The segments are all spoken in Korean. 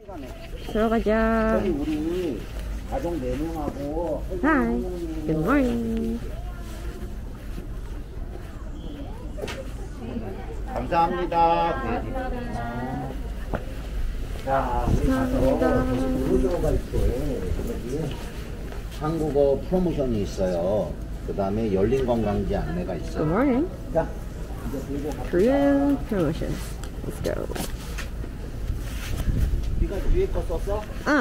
들어가자. 우리 가족 4명하고. Hi. Good morning. 감사합니다. 자, 우리 가서 무료가 있어요. 한국어 프로모션이 있어요. 그 다음에 열린관광지 안내가 있어요. Good morning. 자, 이제 들고 가. Korean promotions. Let's go. 네가 뒤에 거 썼어?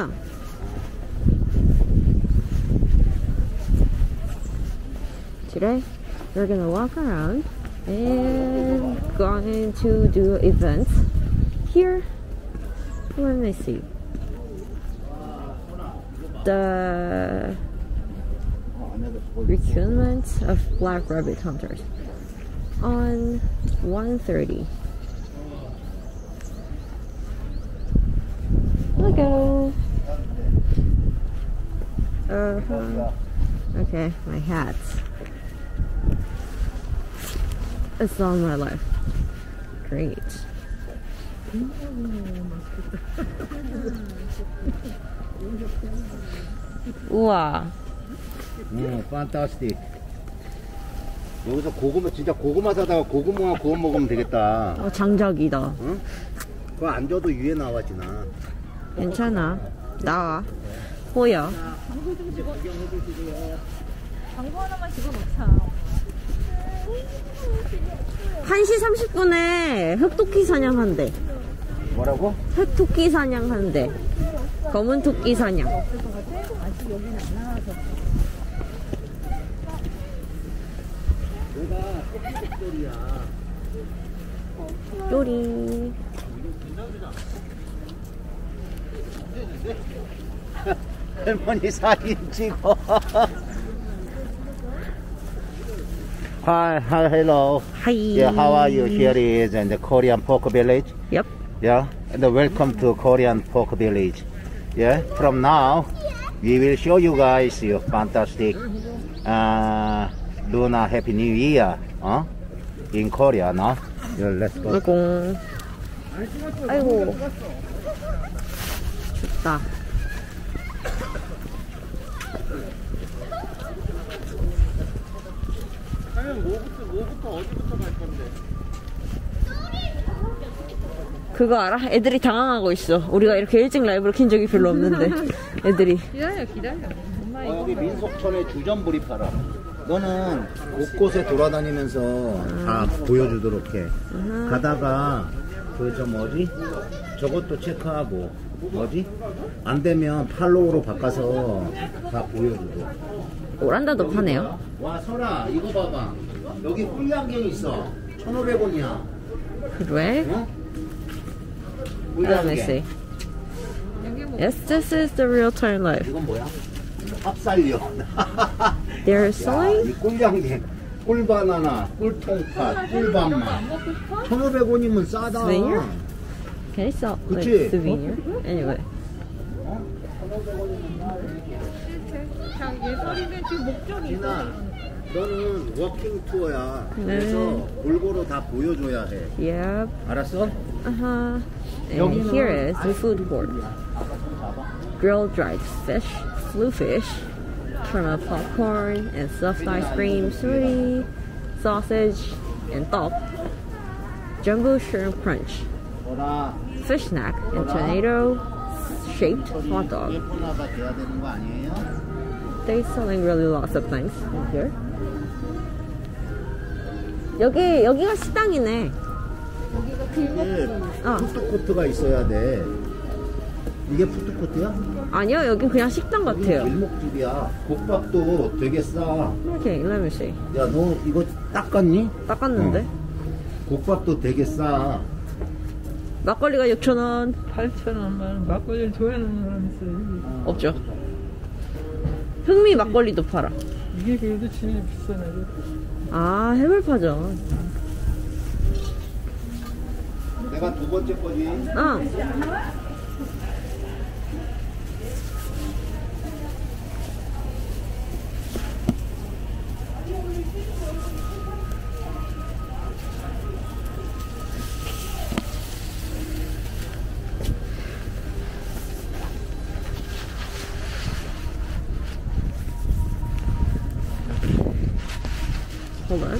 Today, we're gonna walk around and going to do events here. Let me see. The recruitment of black rabbit hunters on 1:30. Let's go. Okay, my hat. It's all my life. Great. 우와. 판타스틱. 여기서 고구마, 진짜 고구마 사다가 고구마 구워 먹으면 되겠다. 장작이다. 응? 그거 안 줘도 위에 나와, 지나. 괜찮아. 나와. 보여. 광고 하나만 집어넣자. 1시 30분에 흑토끼 사냥한대. 뭐라고? 흑토끼 사냥한대. 검은 토끼 사냥. 아직 여기는 안 나와서. 내가 토끼 소리야. 요리. 할머니 사진 찍어. Hi, hello. Hi. Yeah, how are you? Here is in the Korean Pork Village. Yep. Yeah, and welcome to Korean Pork Village. Yeah, from now we will show you guys your fantastic Lunar Happy New Year. In Korea, no? Yeah, let's go. 아이고. 아이고. 춥다. 뭐부터 어디부터 갈 건데? 그거 알아? 애들이 당황하고 있어. 우리가 이렇게 일찍 라이브를 킨 적이 별로 없는데 애들이. 기다려. 엄마 이거. 여기 민속촌에 주전부리 팔아. 너는 곳곳에 돌아다니면서 다 보여주도록 해. 가다가 그 저 뭐지? 저것도 체크하고 뭐지? 안 되면 팔로우로 바꿔서 다 보여주고. 오란다도 파네요. 와 설아 이거 봐봐. 여기 꿀양갱 있어. 1,500원이야. 그래? 어? Let me see. Yes, this is the real time life. 이건 뭐야? 합살려. They're 야, selling 이 꿀양갱, 꿀바나나, 꿀통팥, 꿀밤맛. 1,500원이면 싸다. souvenir. Can I sell like 그치? souvenir? Anyway. 예설이는 지금 목적이 있어. 진아, 너는 워킹 투어야. 그래서 골고루 다 보여줘야 해. Yep. 알았어? And here is the food court. Grilled dried fish, blue fish, caramel popcorn, and soft ice cream, smoothie, sausage, and top. Jumbo shrimp crunch, 뭐라? fish snack, and tornado-shaped hot dog. 예쁘나가 돼야 되는 거 아니에요? They're selling really lots of things in here. 여기가 식당이네. 이게 푸드코트가 있어야 돼. 이게 푸드코트야? 아니요, 여기 그냥 식당 같아요. 일목집이야. 국밥도 되게 싸. Okay, let me see. 야, 너 이거 닦았니? 닦았는데? 국밥도 되게 싸. 막걸리가 6,000원. 8,000원만 막걸리를 좋아하는 사람 있어요. 없죠. 흑미 막걸리도 팔아. 이게 그래도 진짜 비싸네. 아, 해물파전. 내가 두 번째 거지. Hold on.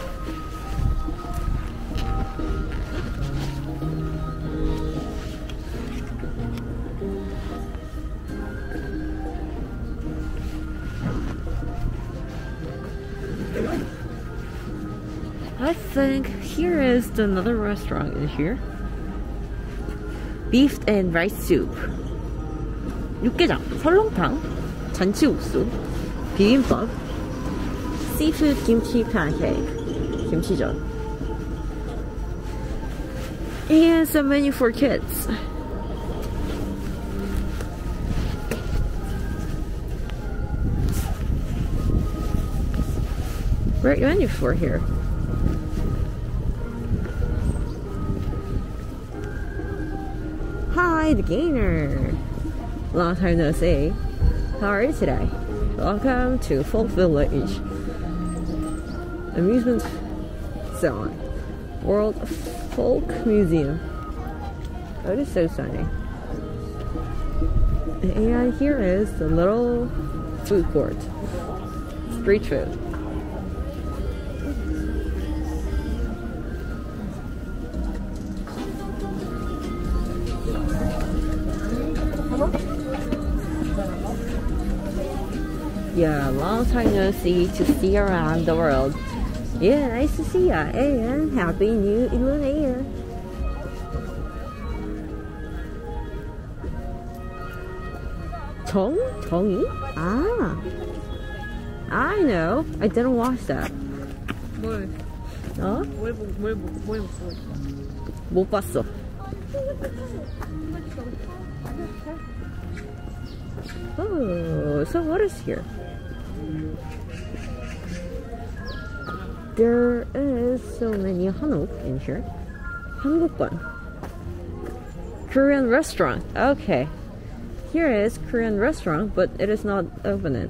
I think here is another restaurant in here. Beef and rice soup. 육개장, 설렁탕, 잔치국수, 비빔밥, seafood kimchi pancake, 김치전, and some menu for kids. Great menu for here. Hi, the gainer. Long time no see. How are you today? Welcome to Folk Village. Amusement Zone. World Folk Museum. Oh, it is so sunny. And here is the little food court. Street food. Yeah, long time no see to see around the world. Yeah, nice to see ya, and Happy New Year. 정이? Ah, I know. I didn't watch that. 뭘 보고 있어? 못 봤어. Oh, so what is here? There is so many 한옥 in here. 한국관. Korean restaurant. Okay. Here is Korean restaurant, but it is not open.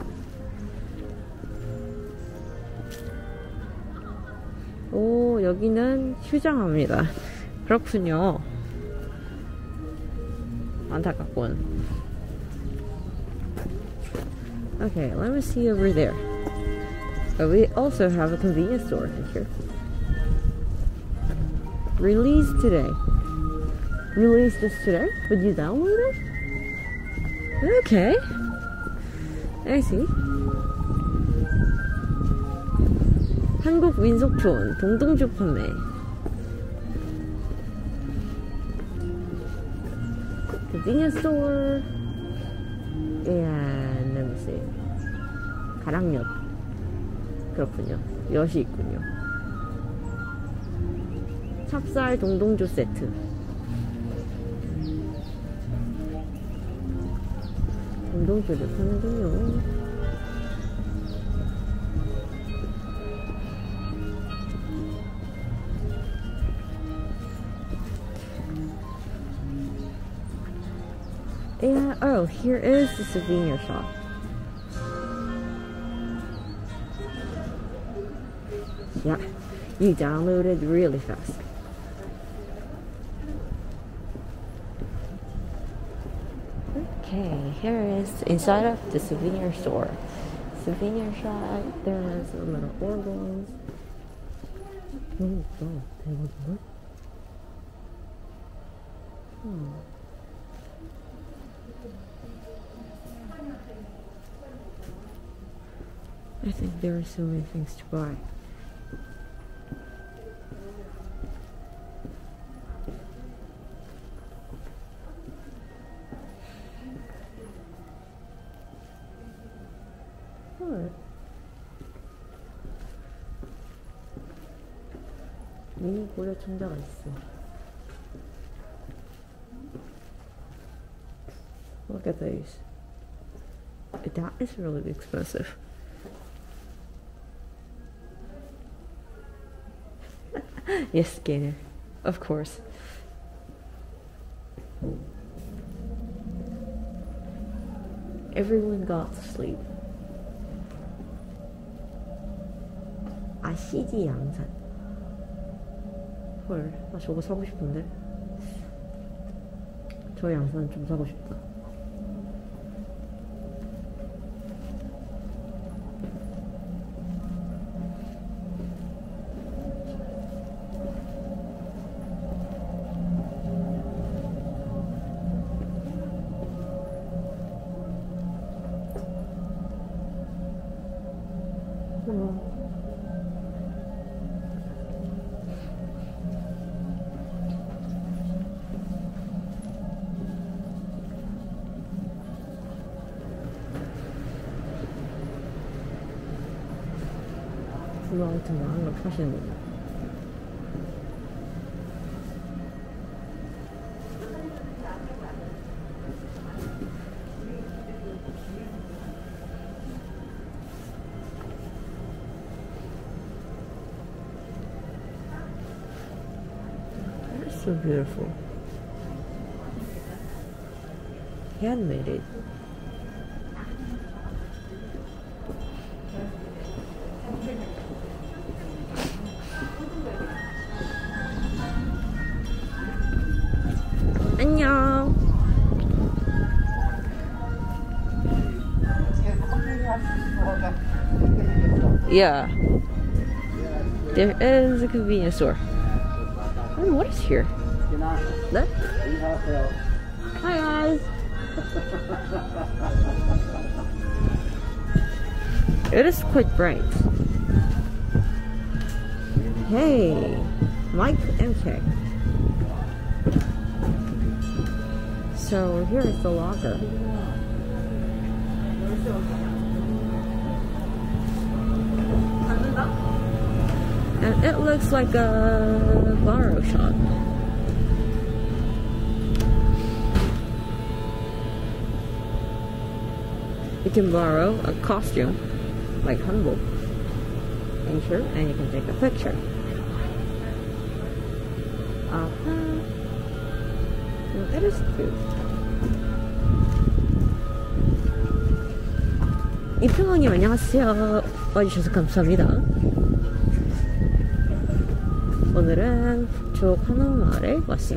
오, 여기는 휴장합니다. 그렇군요. 안타깝군. Okay, let me see over there. But we also have a convenience store in here. Released today. Released this today? Would you download it? Okay. I see. 한국 민속촌 동동주 판매. Convenience store. And let me see. 가랑엿. 그렇군요. 엿이 있군요. 찹쌀 동동주 세트. 동동주를 파는군요. Yeah, oh, here is the souvenir shop. Yeah, you downloaded really fast. Okay, here is inside of the souvenir store. Souvenir shop, there's a little organs. Oh, 대박인걸? I think there are so many things to buy. 미니 고려 청자가 있어. Look at these. That is really expensive. Yes, Gainer. Of course. Everyone got to sleep. CG 양산. 헐, 나 저거 사고 싶은데. 저 양산 좀 사고 싶다. 그거 아무튼 많은 걸 파시는구나. So beautiful. Handmade. 안녕. Yeah. There is a convenience store. What is here? Look. Hi guys. It is quite bright. Hey, Mike MK. So here is the locker. And it looks like a borrow shop. You can borrow a costume, like hanbok, enter, and you can take a picture. It is cute. 이평원님 안녕하세요. 와주셔서 감사합니다. 오늘은 북쪽 한옥마을에 왔어요.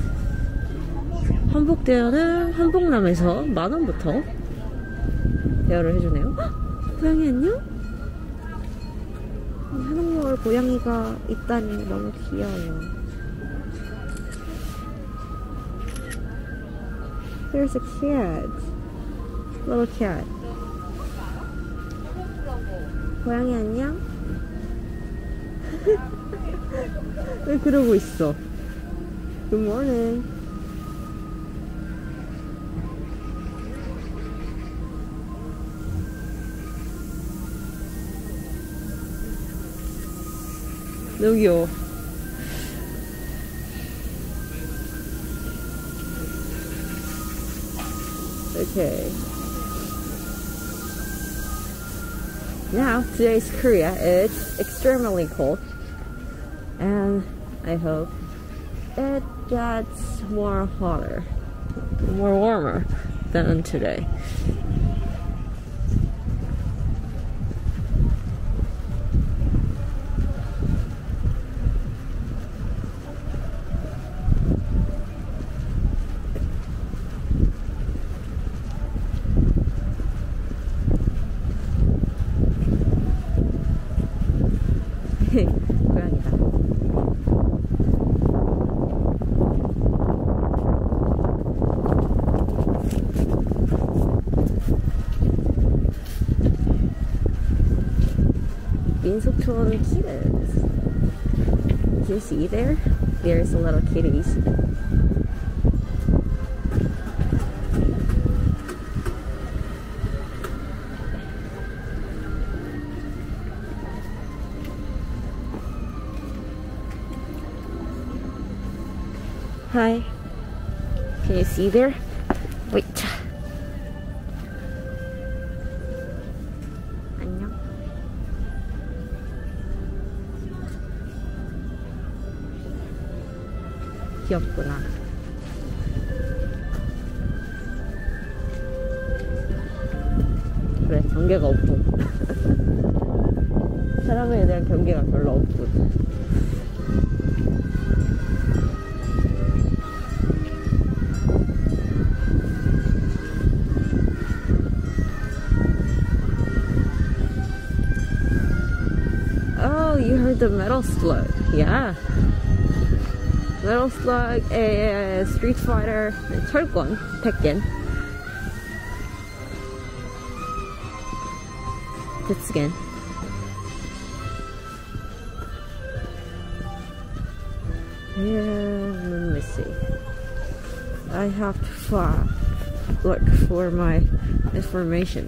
한복 대여는 한복남에서 10,000원부터 대여를 해주네요. 헉! 고양이 안녕? 한옥마을 고양이가 있다니 너무 귀여워요. There's a cat. Little cat. 고양이 안녕? 왜 그러고 있어? Good morning. 너무 귀여워. Okay. Now, today's Korea, it's extremely cold. And I hope it gets more hotter, more warmer than today. 고양이다. 민속촌 kittens. Do you see there? There's the little kitties. Hi. Can you see there? Wait. 안녕. 귀엽구나. 그래, 경계가 없고. 사람에 대한 경계가 별로 없고. Oh, you heard the metal slug. Yeah. Metal slug, a Street Fighter, 철권, Tekken. Tetsugen. Yeah, let me see. I have to look for my information.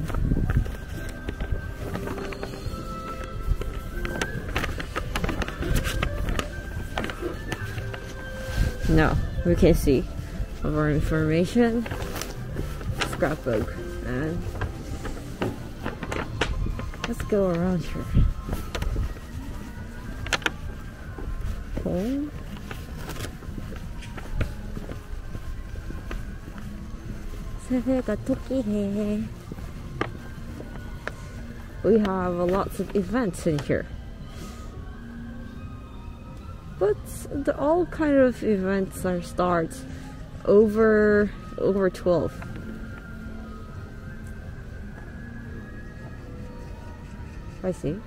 No, we can see our information. Scrapbook. And let's go around here. Home. 새해가 토끼해. We have lots of events in here. But all kind of events are starts over 12. I see.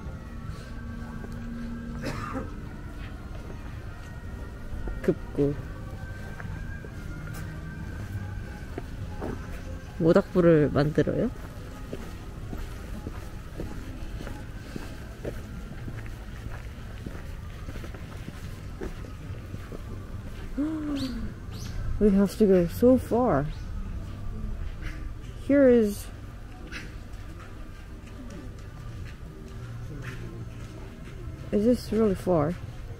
급구. 모닥불을 만들어요? We have to go so far. Here is this really far?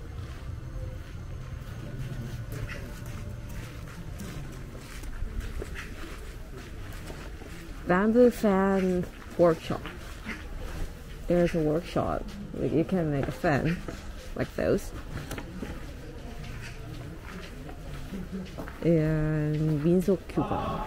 Bamboo fan workshop. There's a workshop where you can make a fan like those. And 민속 규방.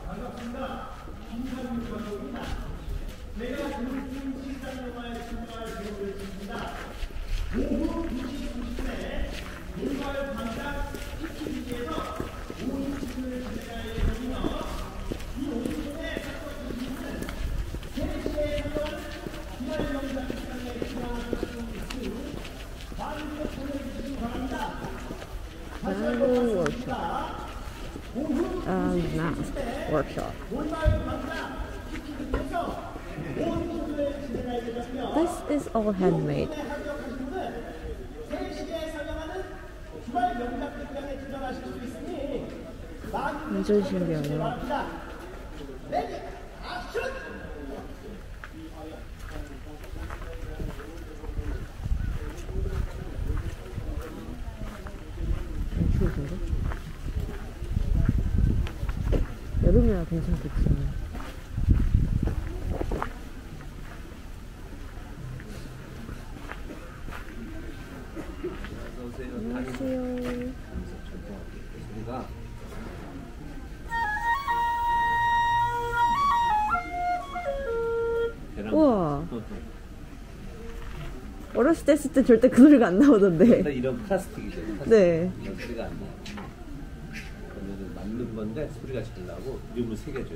Mask workshop. This is all handmade. 완전 신기하네요. 여름이라 괜찮겠지. 안녕하세요. 우와. 어렸을 때 했을 때 절대 그 소리가 안 나오던데. 이런 플라스틱이죠. 네. 이런 소리가 안 나요. 만든 건데 소리가 잘 나고 이름을 새겨줘요.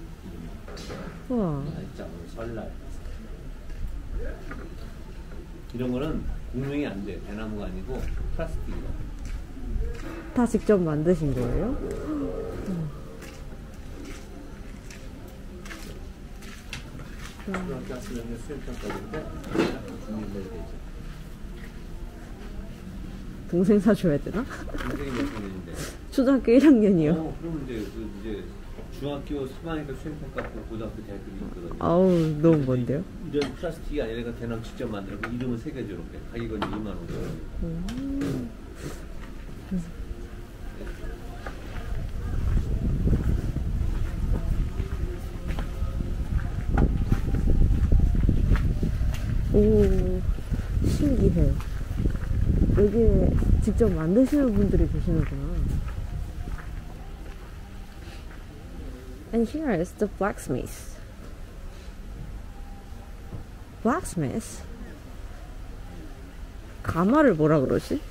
우와. 설날. 이런 거는 공명이 안 돼. 대나무가 아니고 플라스틱이다. 다 직접 만드신 거예요? 중학교 학생들 수행평가인데 준비를 되죠. 동생 사줘야 되나? 동생이 몇 학년인데? 초등학교 1학년이요. 그럼 이제 중학교 3학년이니까 수행평가 고등학교 대학교 있거든요. 아우 너무 먼데요? 이런 플라스틱이 아니라 대나무 직접 만들고 이름을 새겨줘 이렇게. 가격은 2만 원. 오, 신기해. 여기에 직접 만드시는 분들이 계시는구나. And here is the blacksmith. Blacksmith? 가마를 뭐라 그러지?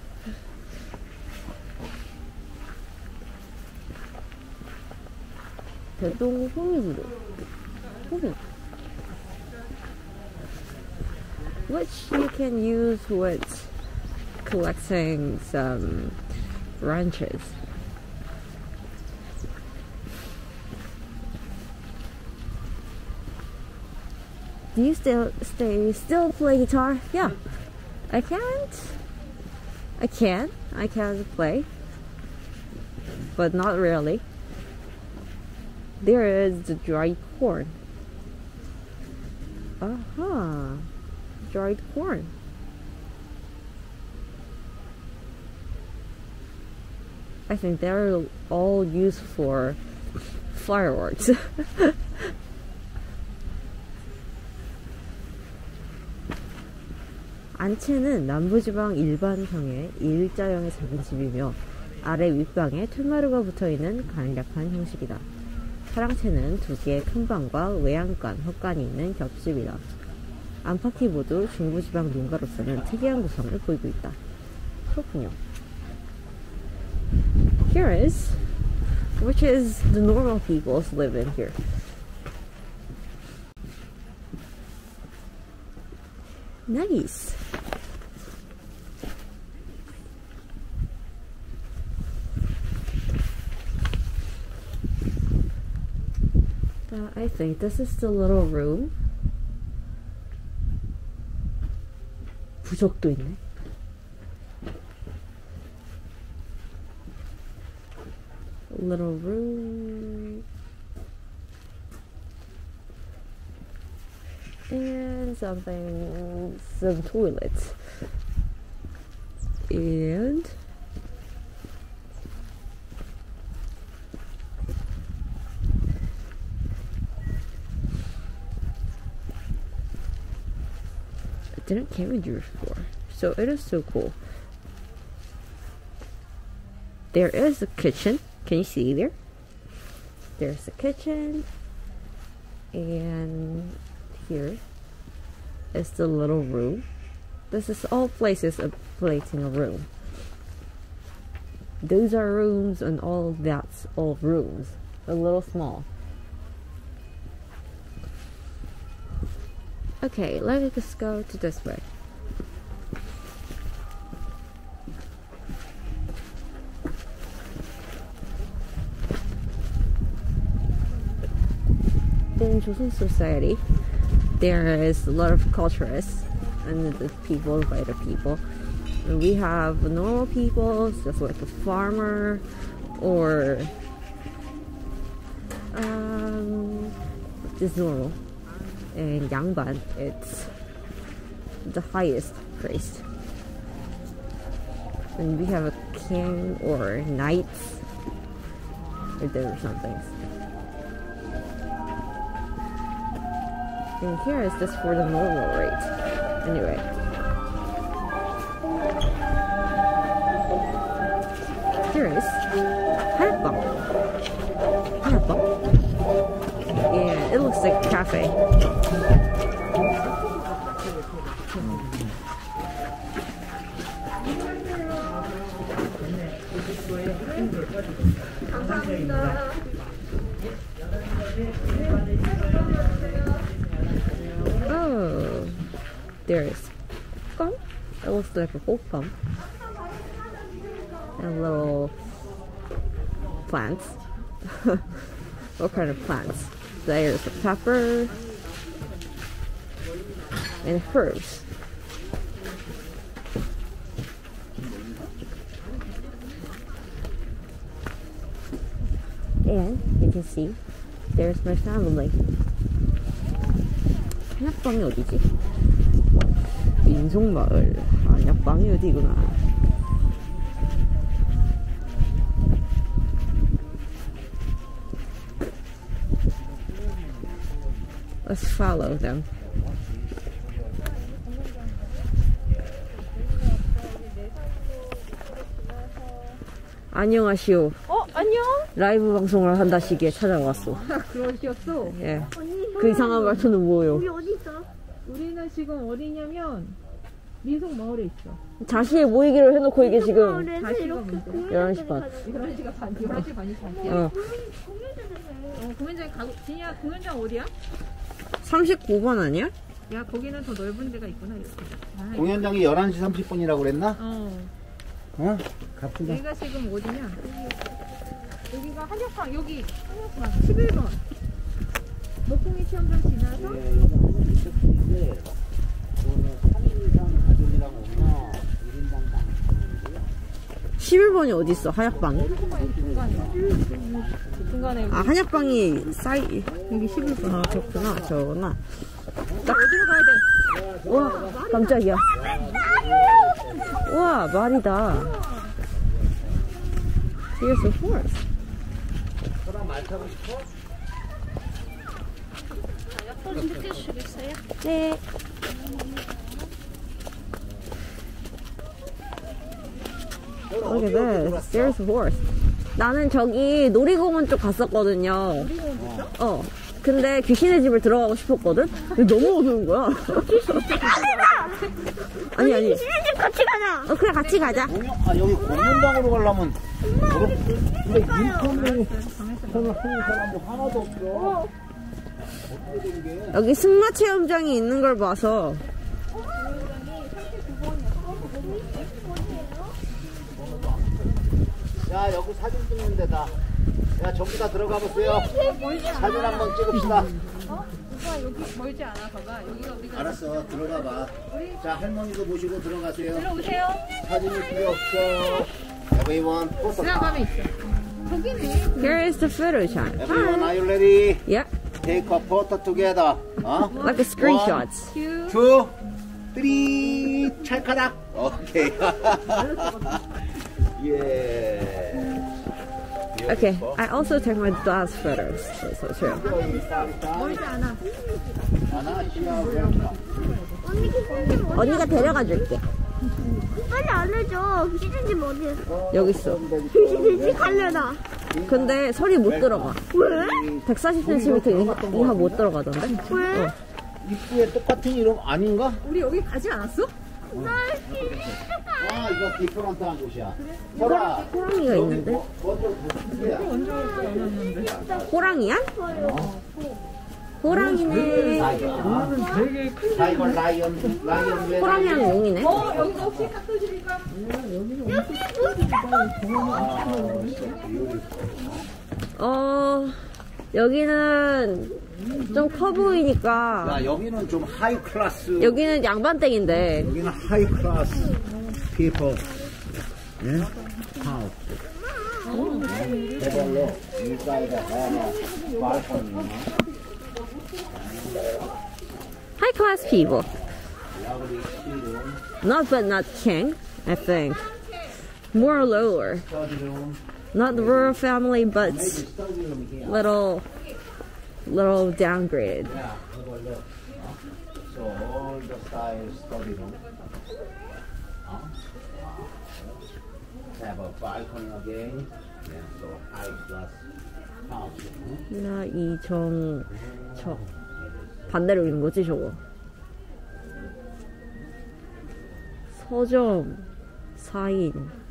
대동 호미부로. 호미. Which you can use with collecting some wrenches. Do you still play guitar? Yeah. I I can play, but not really. There is the dried corn. Dried corn. I think they're all used for fireworks. 안채는 남부지방 일반형의 일자형의 작은 집이며 아래 윗방에 툇마루가 붙어있는 간략한 형식이다. 사랑채는 두 개의 큰 방과 외양간, 헛간이 있는 겹집이다. 안팎이 모두 중부지방 농가로서는 특이한 구성을 보이고 있다. 그렇군요. Here is, which is the normal peoples live in here. Nice. I think this is the little room. 부적도 있네. Little room. And some toilets. And it didn't came in yours before, so it is so cool. There is a kitchen. Can you see there? There's the kitchen, and here is the little room. This is all places of placing a room. Those are rooms, and all that's all rooms. A little small. Okay, let us go to this way. In Joseon society, there is a lot of culturists and the people by the people. And we have normal people, just like a farmer, or just normal. And Yangban, it's the highest priest. And we have a king or knights, or there are some things. And here is just for the normal rate. Anyway. Here is Hanbang. Yeah, it looks like a cafe. Oh, there is pump. It looks like a whole pump. And little plants. What kind of plants? There's a pepper and herbs. And you can see there's my family. 한약방이 어디지? 인송마을. 한약방이 어디구나. Let's follow them. 안녕하시오. 안녕? 라이브 방송을 한다시기에 찾아왔어. 그러셨어? 예. 그 이상한 말투는 뭐예요? 우리 어디 있어? 우리는 지금 어디냐면 민속 마을에 있어. 자시에 모이기로 해놓고 이게 지금 마을에서 다시가 이렇게 문제. 공연을 11시 반. 11시가 반, 11시 반이 반이야. 어. 공연장에서 공연장 가고, 진이야, 공연장 어디야? 39번 아니야? 야, 거기는 더 넓은 데가 있구나, 이렇게. 공연장이 11시 30분이라고 그랬나? 어. 갑시다. 여기가 지금 어디냐? 여기가 한약방, 여기 한약방 11번. 목공이 체험장 지나서 이쪽인데, 3인당 가족이랑 오면 1인당 10,000원이고요. 11번이 어딨어, 한약방이? 중간에 아, 한약방이 여기 11번. 아, 그렇구나. 저거나. 딱 어디로 가야 돼? 우와, 깜짝이야. 우와, 말이다. Here's a horse. 저랑 말 타고 싶어? 네. Look at this. There's a horse. 나는 저기 놀이공원 쪽 갔었거든요. 근데 귀신의 집을 들어가고 싶었거든? 근데 너무 어두운 거야. 아니. 귀신의 집 같이 가자. 그래, 같이 가자. 여기 공연방으로 가려면 근데 인터넷에 하는 사람도 하나도 없어. 여기 승마 체험장이 있는 걸 봐서. 야, 여기 사진 찍는 데다. 야, 저기다 들어가 보세요. 사진 한번 찍읍시다. 오빠 여기 멀지 않아서가 여기가 우리가 알았어, 들어가 봐. 자, 할머니도 모시고 들어가세요. 들어오세요. 사진이 필요 없어. Everyone, photo. 지나가면 있어. 저기네. Here is the photo shot. Everyone, are you ready? Yep, Take a photo together. like a screenshots. 2, 2, 3, 찰카락. 오케이. 예. Okay, I also take my dad's photos. So true. 멀지 않아. 언니가 데려가 줄게. 빨리 알려줘. 귀신의 집 어디였어? 여기 있어. 귀신의 집 가려나? 근데 설이 못 들어가. 왜? 140cm 이하 못 들어가던데? 왜? 입구에 똑같은 이름 아닌가? 우리 여기 가지 않았어? 아, 이거 디퍼런트한 곳이야. 설아, 호랑이가 있는데? 호랑이야? 호랑이네. 타이거 라이언 호랑이랑 용이네. 여기가 혹시 깍두집일까? 여기는 좀 커 보이니까. 야, 여기는 좀 하이 클래스. 여기는 양반댁인데. 여기는 하이 클래스 people. 예? 하우스. 대걸로 인사이드 하나 발코니. High class people. Not but not king, I think. More lower. Not the royal family, but little downgraded. Yeah, so all the style study room. Have a balcony again. Yeah, so high class house. 나 저 반대로 있는 거지 저거. 서점, 사인,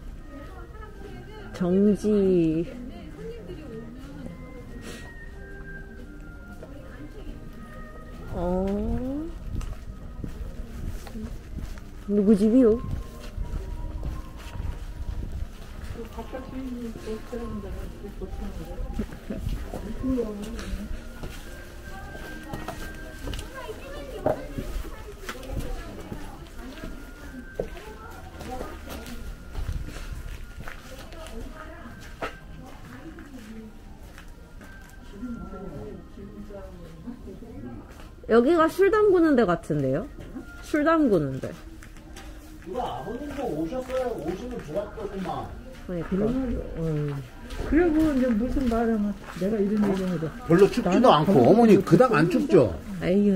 정지. 누구 집이요? 여기가 술 담그는 데 같은데요? 술 담그는 데. 누가 아버님도 오셨어요. 오시면 좋았겠구만. 그러니까. 그리고 이제 무슨 말하면 내가 이런 얘기해도 별로 춥지도 않고 어머니 그닥 안 춥죠? 아유.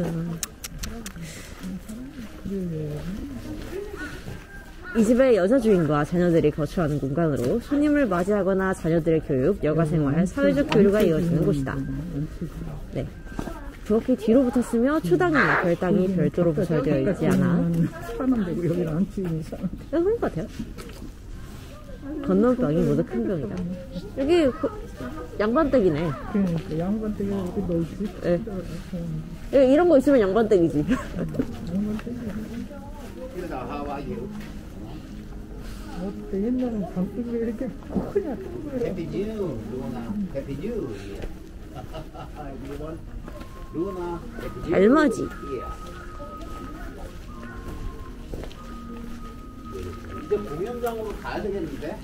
이 집의 여자 주인과 자녀들이 거주하는 공간으로 손님을 맞이하거나 자녀들의 교육, 여가생활, 사회적 교류가 이루어지는 곳이다. 네. 부엌이 뒤로 붙었으며 초당이나 별당이 별도로 부설되어 있지 않아. 사면 되고 여기는 안 치니 사면 그런 것 같아요. 건너병이 모두 큰 병이다. 여기 양반댁이네. 그러니까 양반댁에 이렇게 넓지. 네. 여기 이런 거 있으면 양반댁이지. 어때 옛날엔 방뚜기가 이렇게 크냐 크고요. Happy New, Luna. Happy New. Luna. Happy New. 달맞이. Yeah. 이제 공연장으로 가야 되겠는데?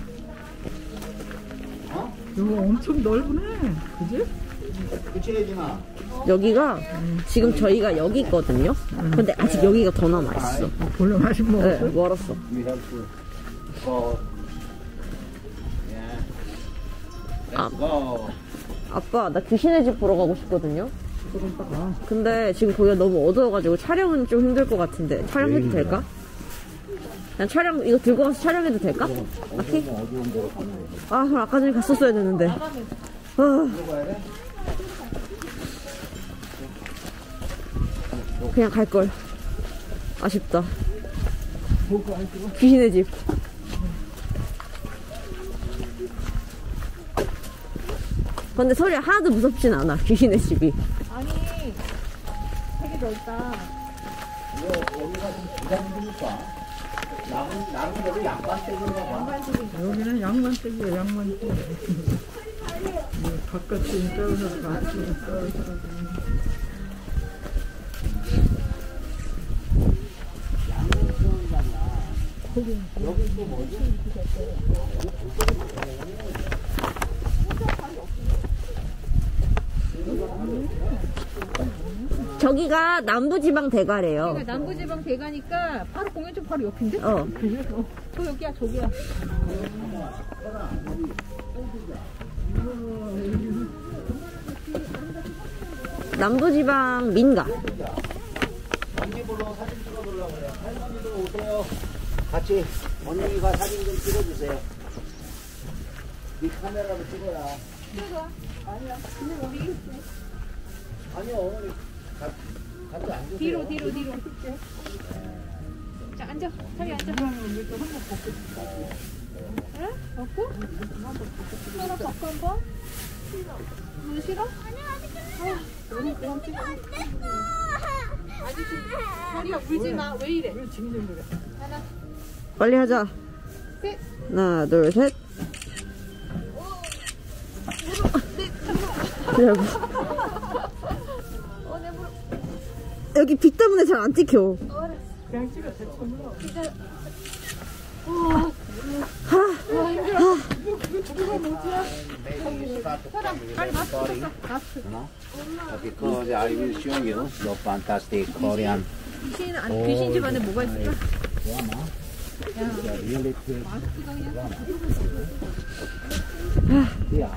어? 여기 엄청 넓으네. 그지? 그치, 혜진아? 여기가 지금 저희가 여기 있거든요. 근데 아직 여기가 더 남아있어. 볼래 맛이 뭐. 네, 멀었어. We have to go. Yeah. Let's go. 아빠, 나 귀신의 집 보러 가고 싶거든요. 근데 지금 거기가 너무 어두워가지고 촬영은 좀 힘들 것 같은데 촬영해도 될까? 그냥 촬영 이거 들고 가서 촬영해도 될까? 오케이? 아, 그럼 아까 전에 갔었어야 되는데. 그냥 갈걸. 아쉽다. 귀신의 집. 근데 소리가 하나도 무섭진 않아, 귀신의 집이. 아니, 되게 넓다. 여기가 좀 부담되니까. 나는 여기 양반댁인가 봐. 여기는 양반댁이야, 양반댁. 바깥에 떨어져서 같이 떨어져서. 여기 또 뭐지? 저기가 남부지방 대가래요. 그러니까 남부지방 대가니까 바로 공연장 바로 옆인데? 어. 저 여기야, 저기야. 남부지방 민가. 언니 보러 사진 찍어보려고 그래요. 할머니도 오세요. 같이 언니가 사진 좀 찍어주세요. 네 카메라로 찍어라. 찍어. 아니야. 근데 우리 아니요, 어머니. 같이 앉으세요. 뒤로. 자, 앉아. 자리 앉아. 응? 벗고? 하나 벗고 한 번? 눈 싫어? 아니, 아직 아직 자리야, 울지 마. 왜 이래? 하나, 빨리 하자. 셋. 하나, 둘, 셋. 여기. 내 무릎. 여기 빛 때문에 잘 안 찍혀. 그냥 찍어, 대충. Because I will show you the fantastic Korean 귀신 집 안에 뭐가 있을까? drama. Really good drama. Yeah,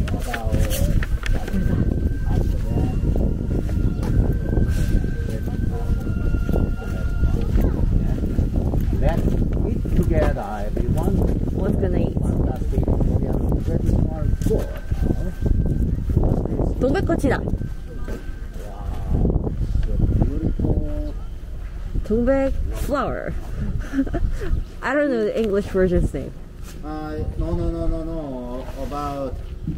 let's eat together, everyone. What's gonna eat? Fantastic Korean traditional food. What's this? 동백꽃이다. Wow, so beautiful. 동백 flower. I don't know the English version's name. No. About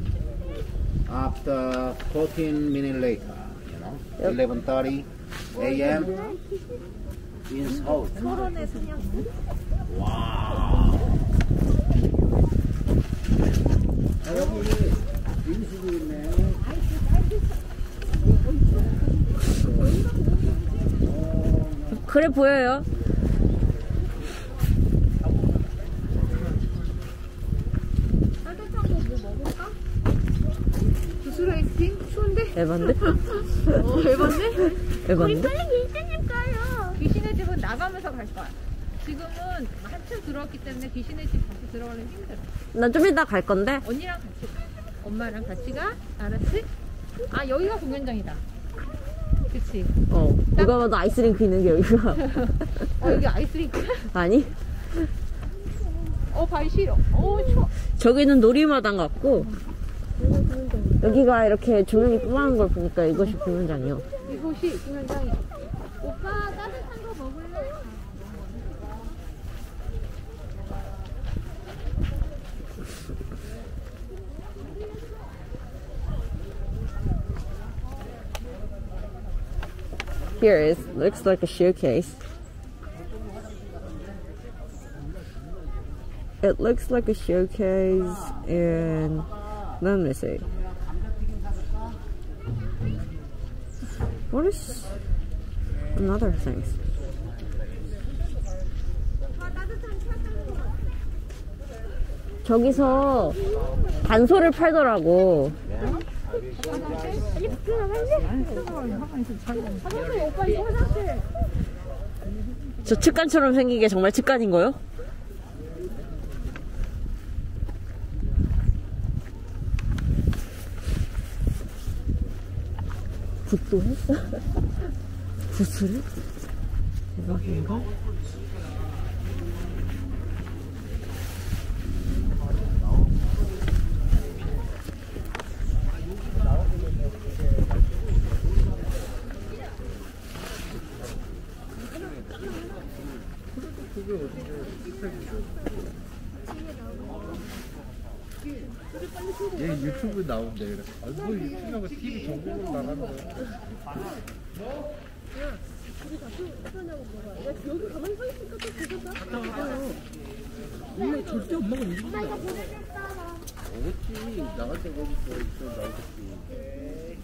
after 14 minutes later, you know, Yep. 11:30 a.m. in Seoul. 서론의 사냥. Wow. 여기 민수도 있네. 그래 보여요. 따뜻한 거 뭐 먹을까? 구슬 아이스크림? 추운데? 에반데? 에반데? 에반데? 빨리 귀신집 가요. 귀신의 집은 나가면서 갈 거야. 지금은 한참 들어왔기 때문에 귀신의 집 다시 들어가려면 힘들어. 난 좀 이따 갈 건데. 언니랑 같이 가. 엄마랑 같이 가. 알았지? 아, 여기가 공연장이다. 그치? 누가 봐도 아이스링크 있는 게 여기가. 여기 아이스링크야? 아니? 발 시려. 추워. 저기는 놀이마당 같고, 여기가 이렇게 조명이 뿜어난 걸 보니까 이것이 공연장이요. 이곳이 공연장이야. 오빠 따뜻한 거 먹을래? Here is, looks like a showcase. It looks like a showcase, and let me see. What is another thing? 저기서 반소를 팔더라고. 오빠 이거 화장실. 저 측간처럼 생긴 게 정말 측간인 거요? 붓도 했어? 붓을? 대박인가? 얘 유튜브 나온대. 그래. 아, 뭐 유튜브하고 TV 전국으로 나가는 거야. 원래 절대 엄마가 움직이지 않아. 어딨지? 나갈 때 거기 있어 나오겠지.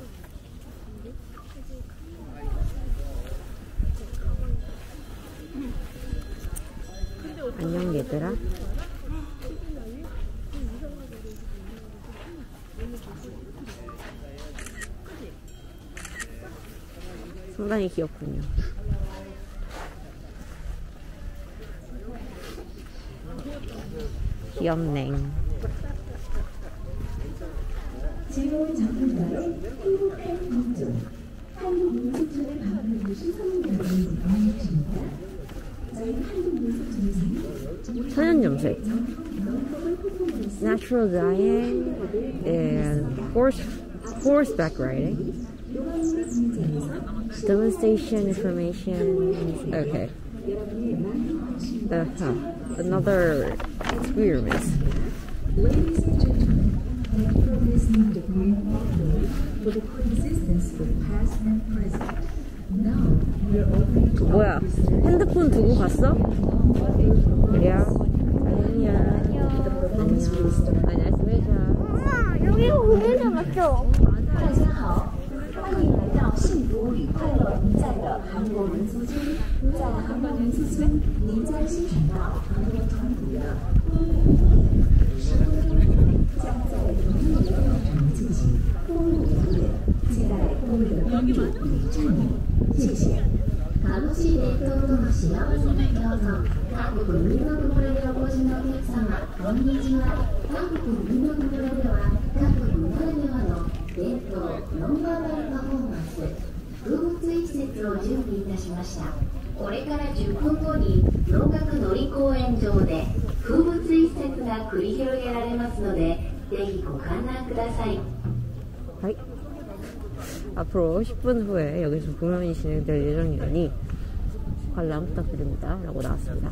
안녕 얘들아. 상당히 귀엽군요. 귀엽냉. 즐거운 작품과의 행복한 공존. 한국 민속촌에 방문해주신 성인여러분 안녕하십니까? 저희 한국 민속촌에서는 천연염색, natural dyeing, and horseback riding. Demonstration information. Okay. Another experiment. Ladies and gentlemen, we are progressing the green pathway for the coexistence of past and present. Now we are opening to 뭐야? 핸드폰 두고 갔어? 그래? 아니야. 안녕하세요. 엄마, 여기가 공연장 맞죠? 大家好，欢迎来到幸福与快乐同在的韩国民俗村。在韩国民俗村，您将欣赏到韩国传统的婚礼，将在同一个广场进行公路表演，期待各位的关注与参与，谢谢。楽しい伝統との幸せにどうぞ。韓国民のこぼれでお越しのお客様、こんにちは。韓国民のこぼれでは、韓国ならではの伝統ノンバーバルパフォーマンス、風物一節を準備いたしました。これから10分後に能楽のり公園場で風物一節が繰り広げられますので、ぜひご観覧ください。 하이. 앞으로 10분 후에 여기서 공연이 진행될 예정이니 관람 부탁드립니다. 라고 나왔습니다.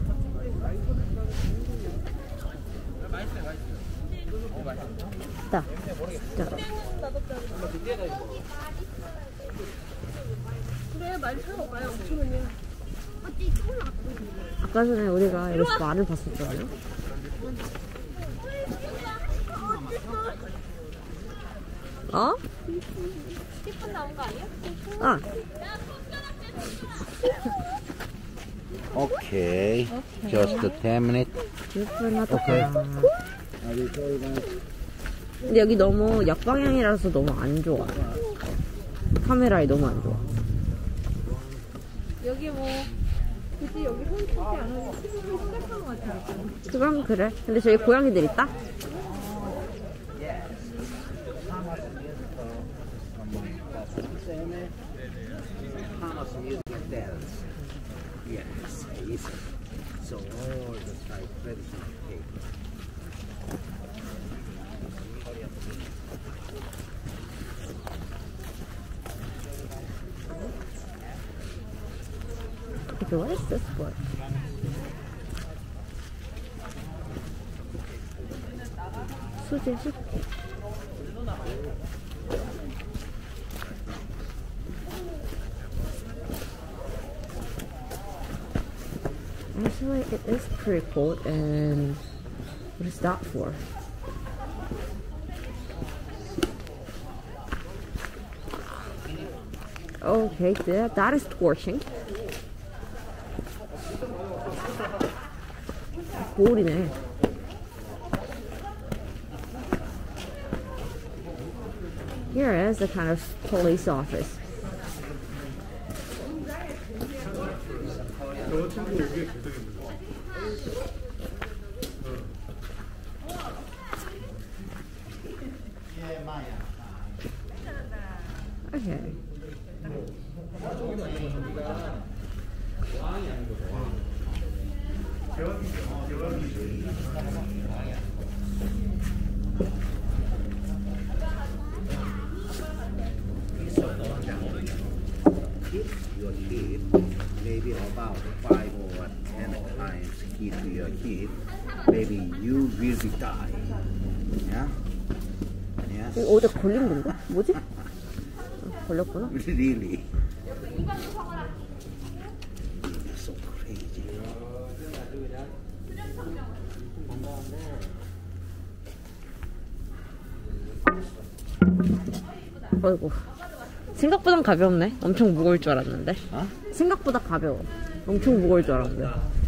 자. 그래, 말 타고 가요. 5,000원이야. 아까 전에 우리가 여기서 말을 봤었잖아요. 어? 10분 나온 거 아니야? 아, 오케이. Just 10 minutes. 6분 하다. 근데 여기 너무 역방향이라서 너무 안 좋아. 카메라에 너무 안 좋아. 여기 뭐 굳이 여기 손 쓰지 않아도 친구를 생각한 것 같아. 그럼 그래. 근데 저기 고양이들 있다? Yes, easy. So all the type traditional cake. Okay, what is this for? 소재지? Actually, it is pretty cool, and what is that for? Okay, that is torching. 거울이네. Here is a kind of police office. Okay. Your kid, maybe about 5 or 10 times hit to your kid, maybe you will be die. Yeah? Yes. 이거 어디 걸린 건가? 뭐지? 걸렸구나. Really? So crazy. 어이구. 생각보단 가볍네. 엄청 무거울 줄 알았는데. 어? 생각보다 가벼워. 엄청 무거울 줄 알았는데.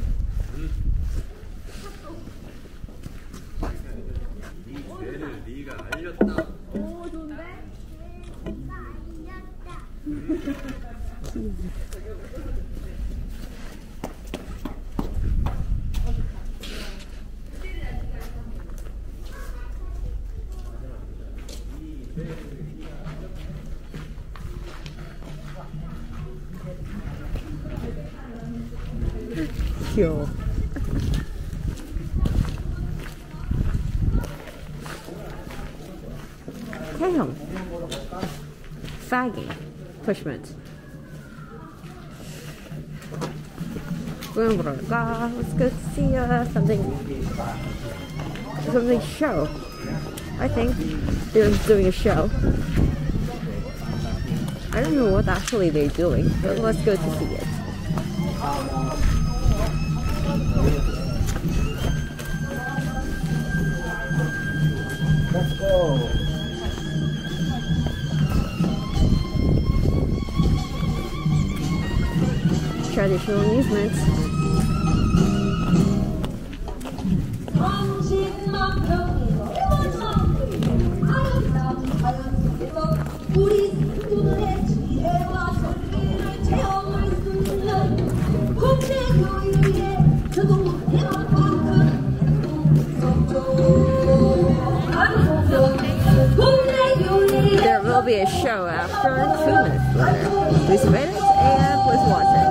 귀여워. 태형. Faggy. Pushment. 그건 뭐랄까? Let's go see something show. I think they're doing a show. I don't know what actually they're doing, but let's go to see it. Let's go. Traditional amusements. There will be a show after 2 minutes later. Please wait and please watch it.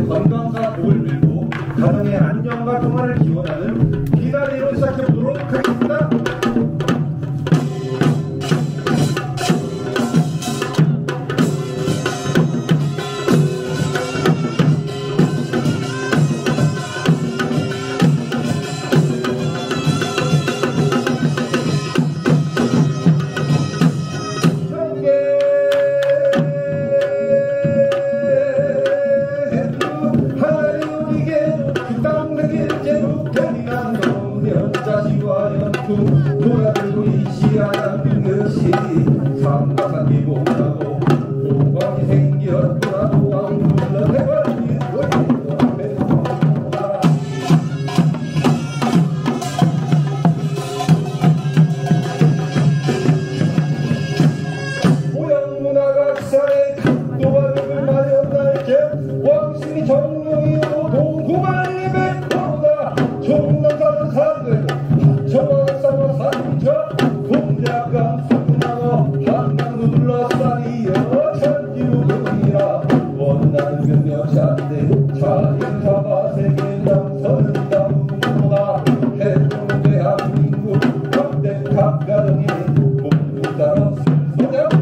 건강과 복을 빌고 가정의 안녕과 평화를 기원하는 기다림을 시작해보도록 하겠습니다. 돌아들고 이 시야는 것이 삼각산 미봉하고 공방이 생겼구나 도왕 불러 대관이 보이고 모양 문화각사의 도와주를 마련할 때 왕신이 정령이고 동구만이 백호다 종남사는 산들고 정원사와 산저 동작강 수군하고 한강도 둘러싸이어 천지우금이라 원나는 병력샷대 자연사가 세계당 서른다우보다 해동 대한민국 역대 각가정이 모두 따라 소장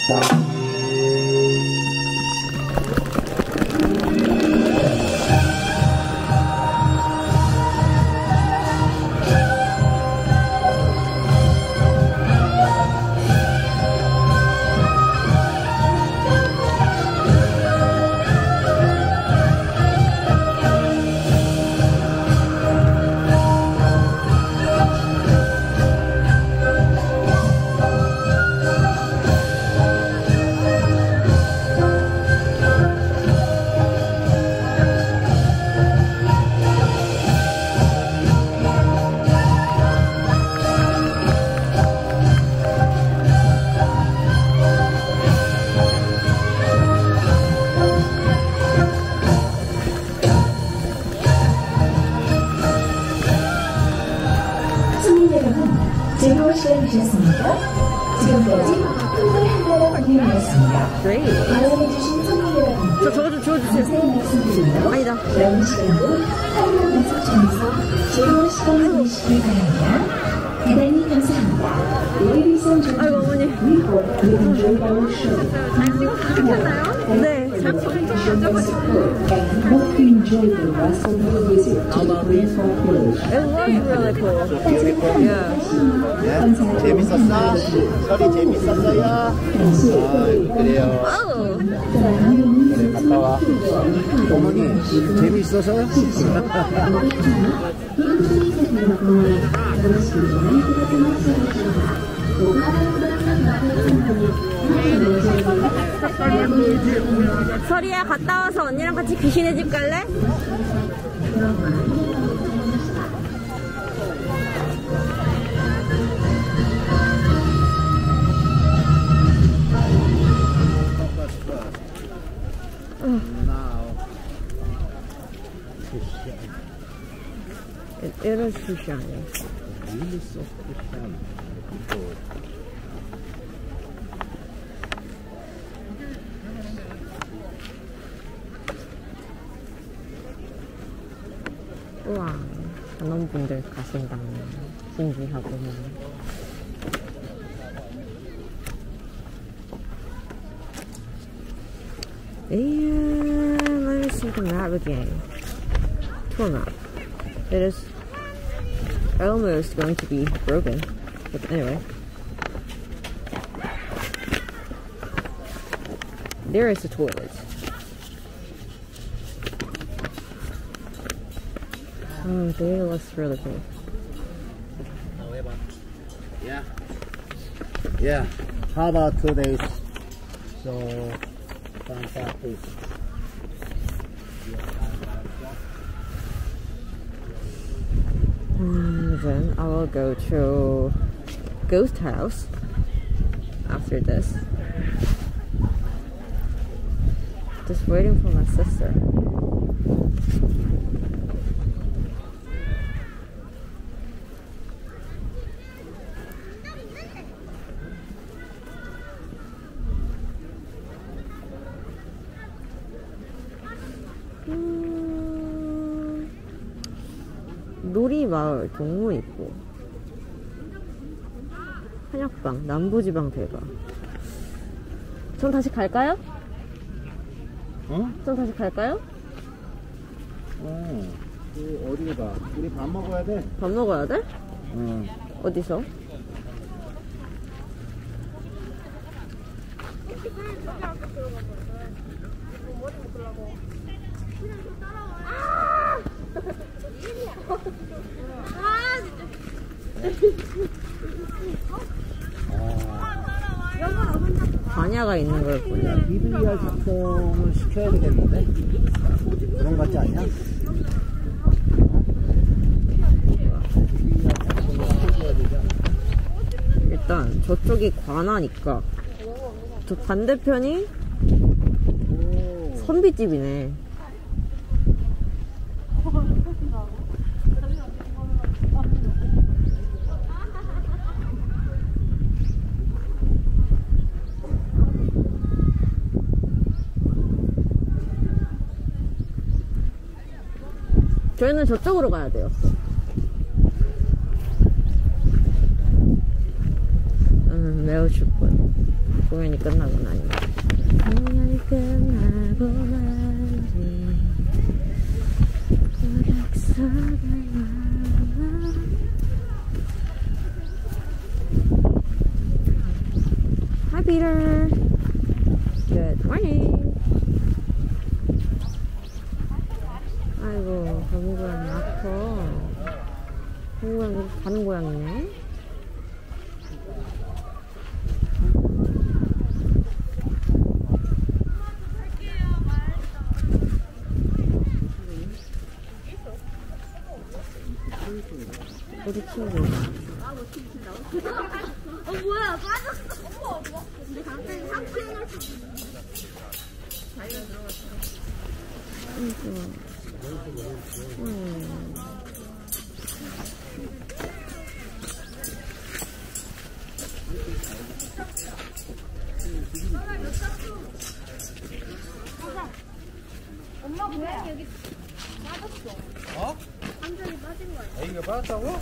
즐거운 시간 되셨습니까? 지금까지 한글 한가람 이용이었습니다. 다양해주신 손님 여러분께 저거 좀 지워주세요. 자세히 말씀드리며 아니다. 남은 시간도 한글 연습장에서 즐거운 시간 보내시길 바랍니다. 대단히 감사합니다. Ladies and gentlemen, 아이고, 어머니. we hope you enjoyed our show. 네. And hope you enjoy the rest of your visit to the Green Park Village. It was really cool. Yeah. 재밌었어? 설이 재밌었어요? 아, 그래요. Oh. 그래, 갔다 와. 어머니, 재밌어서요? 설이야, 갔다 와서 언니랑 같이 귀신의 집 갈래? It is too shiny. Really so shiny. 우와, 전원분들 가신다. 신기하구만. And let me see the map again. Tour map. It is almost going to be broken. But anyway. There is the toilet. Oh, there looks really cool. Yeah. Yeah. How about 2 days? So fantastic. Then I will go to Ghost House after this. Just waiting for my sister. 놀이마을, 동물 있고 한약방, 남부지방 대가. 전 다시 갈까요? 어? 전 다시 갈까요? 어디로 가? 우리 밥 먹어야 돼? 밥 먹어야 돼? 응. 어디서? 관야가 있는 걸 보려. BBR 작성을 시켜야 되겠는데? 그런 거 같지 않냐? 일단 저쪽이 관하니까 저 반대편이 선비집이네. 저희는 저쪽으로 가야 돼요. 매우 춥군. 공연이 끝나고 나니. 공연이 끝나고 나니. Hi, Peter. Good morning. 아이고, 거미 고양이 아파. 거미 고양이 가는 고양이네. 우리 친구. 뭐야, 빠졌어. 근데 갑자기 상쾌해졌어. 자기가 들어갔어. 엄마 고양이 여기 빠졌어. 어? 완전히 빠진 거야. 애기가 빠졌다고?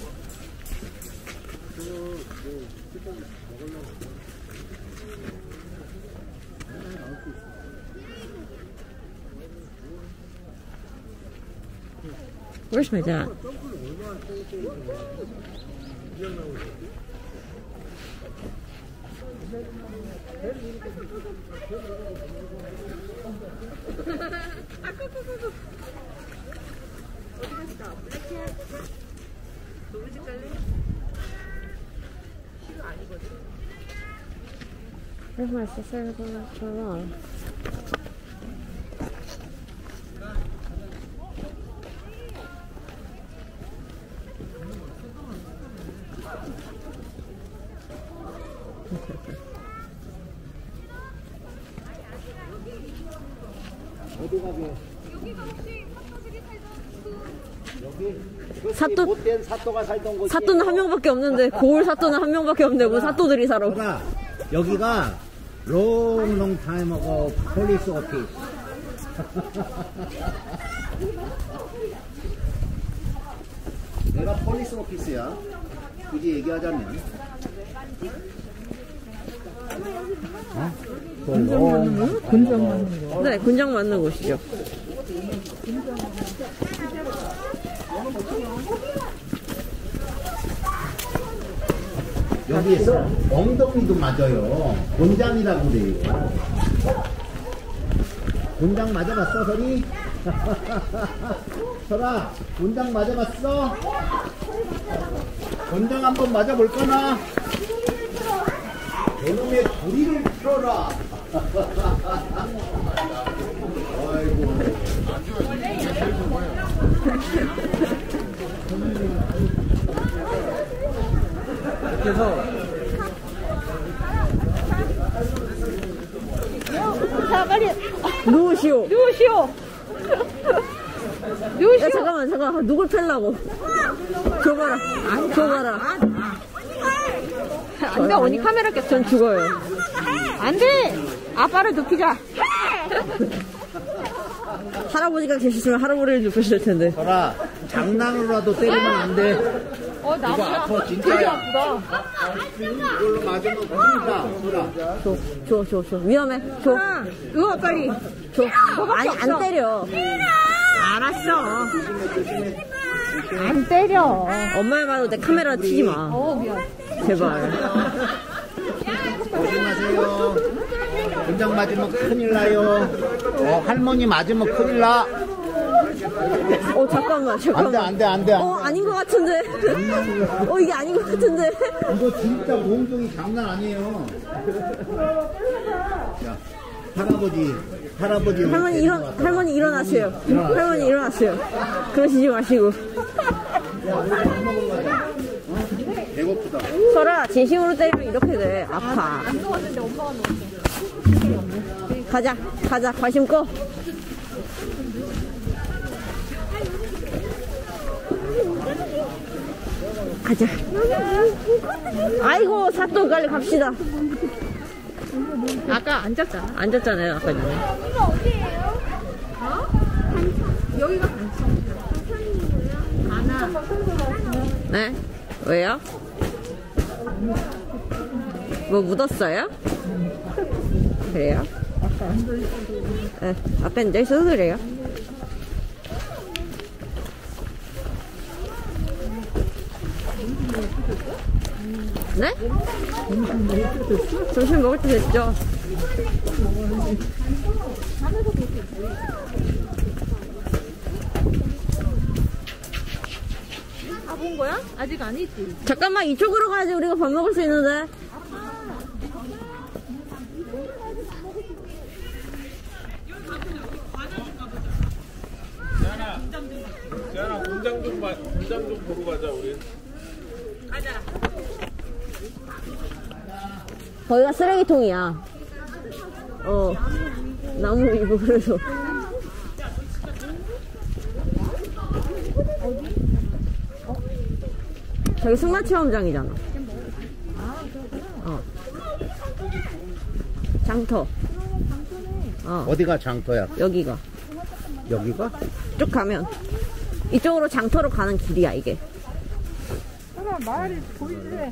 Where's my dad? Where's my sister? What's going on? 어디 가게? 여기가 혹시 사또들이 살던 여기? 사또- 못된 사또가 살던 곳이. 사또는 한 명밖에 없는데, 고을 사또는 한 명밖에 없는데, 뭐 사또들이 살아. 여기가 롱 타임 하고 폴리스 오피스. 내가 폴리스 오피스야. 굳이 얘기하자면. 어? 군장 맞는 거. 네, 군장 맞는 곳이죠. 여기에서 엉덩이도 맞아요. 곤장이라고 그래요. 곤장 맞아봤어, 설이? 설아, 곤장 맞아봤어? 곤장 한번 맞아볼까나? 저놈의 부리를 틀어라. 아이고. 그래서 자, 빨리 누우시오. 누우시오. 야, 잠깐만. 누굴 팰라고. 줘봐라. 줘봐라. 안 돼, 언니 카메라 꼈어. 전 죽어요. 안 돼. 아빠를 눕히자. 할아버지가 계셨으면 할아버지를 눕히실 텐데. 설아, 장난으로라도 때리면 안 돼. 어, 이거 나보다 아파, 되게 진짜야. 아프다. 이걸로 맞으면 큰일이다, 설아. 줘. 위험해. 줘. 누워, 빨리. 줘. 아니, 안 때려. 알았어. 안 때려. 엄마의 말로 내 카메라 치지 마. 미안. 제발. 조심하세요. 곤장 맞으면 큰일 나요. 할머니 맞으면 큰일 나. 잠깐만. 안 돼. 아닌 것 같은데. 이게 아닌 것 같은데. 이거 진짜 몸종이 장난 아니에요. 야, 할아버지. 할머니 일어나세요. 할머니 일어나세요. 그러시지 마시고. 야, 우리 밥 먹으러 가자. 배고프다. 설아, 진심으로 때리면 이렇게 돼. 아파. 안 누웠는데 엄마가 누웠어. 가자. 관심 꺼. 가자. 아이고, 사또 빨리 갑시다. 아까 앉았잖아. 앉았잖아요, 아까 전에. 이거 어디예요? 여기가 반찬. 하나. 네? 왜요? 뭐 묻었어요? 그래요? 아까 앉아있어도 네, 앞에 앉아있어도 그래요. 네? 점심 먹을 때 됐죠. 아, 본 거야? 아직 아니지. 잠깐만, 이쪽으로 가야지 우리가 밥 먹을 수 있는데. 재현아 공장 좀 보러 가자 우리. 거기가 쓰레기통이야. 나무 이고 그래서. 저기 승마 체험장이잖아. 장터. 어디가 장터야? 여기가. 여기가? 쭉 가면 이쪽으로 장터로 가는 길이야 이게. 하나 말이 보이지?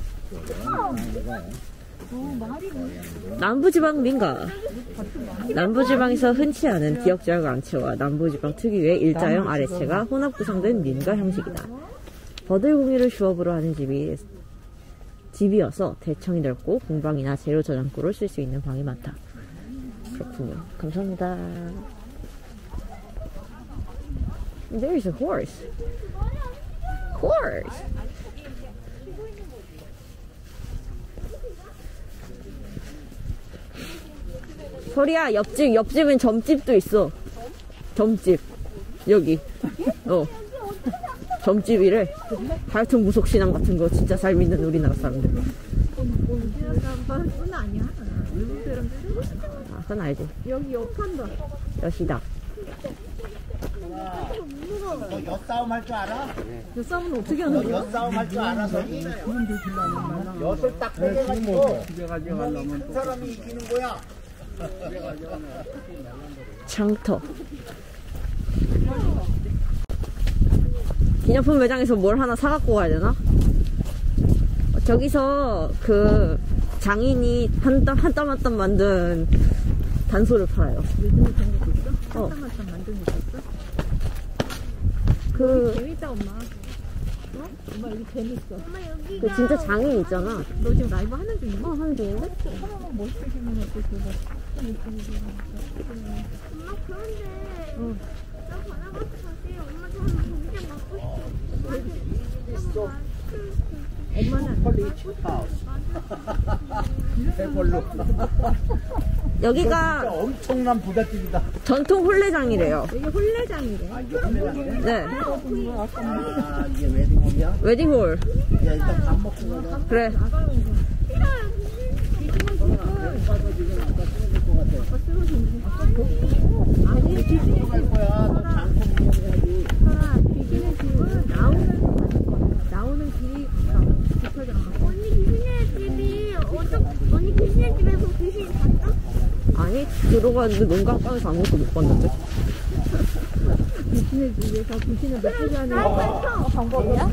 남부지방 민가. 남부지방에서 흔치 않은 기역자역 랑체와 남부지방 특유의 일자형 아래체가 혼합 구성된 민가 형식이다. 버들공유를 주업으로 하는 집이어서 대청이 넓고 공방이나 재료 저장고를 쓸 수 있는 방이 많다. 그렇군요. 감사합니다. There is a horse. Horse. 소리야, 옆집은 점집도 있어. 점집. 여기. 점집이래. 하여튼 무속신앙 같은 거 진짜 잘 믿는 우리나라 사람들. 그건 아니야. 일본 사람들. 아, 그건 알지. 여기 옆한다. 여시다. 너 엿싸움 할 줄 알아? 이 싸움은 어떻게 하는 너 거야? 엿싸움 할 줄 알아서 엿을 딱 빼가지고 구멍이 큰 사람이 이기는 거야. 장터. 기념품 매장에서 뭘 하나 사갖고 가야 되나? 저기서 그 장인이 한 땀 한 땀 만든 단소를 팔아요. 요즘에 그런 것도 있어? 한땀한땀 만드는 것도 있어? 재밌다 엄마. 엄마 여기 재밌어. 그 진짜 장인 있잖아. 너 지금 라이브 하는 중이야? 하는 중인데? 하나만 멋있게 생긴 것도 그거. 엄마 그런데 나 바나나 사실 엄마 저는 공장 갖고 싶어. 엄마는 해벌로. 여기가 엄청난 부잣집이다. 전통 홀레장이래요. 여기 홀레장이래. 네. 아, 이게 웨딩홀이야? 웨딩홀. 야, 일단 밥 먹고 가자. 그래. 아니 비즈니스 갈 거야. 너 장터 구경해야지. 비즈니스 나오는 길이 급하잖아. 언니 귀신의 집이 언니 귀신의 집에서 귀신 봤어? 아니, 들어갔는데 눈 깜빡해서 아무것도 못 봤는데. 귀신의 집에서 귀신을 몇 시간에 방법이야?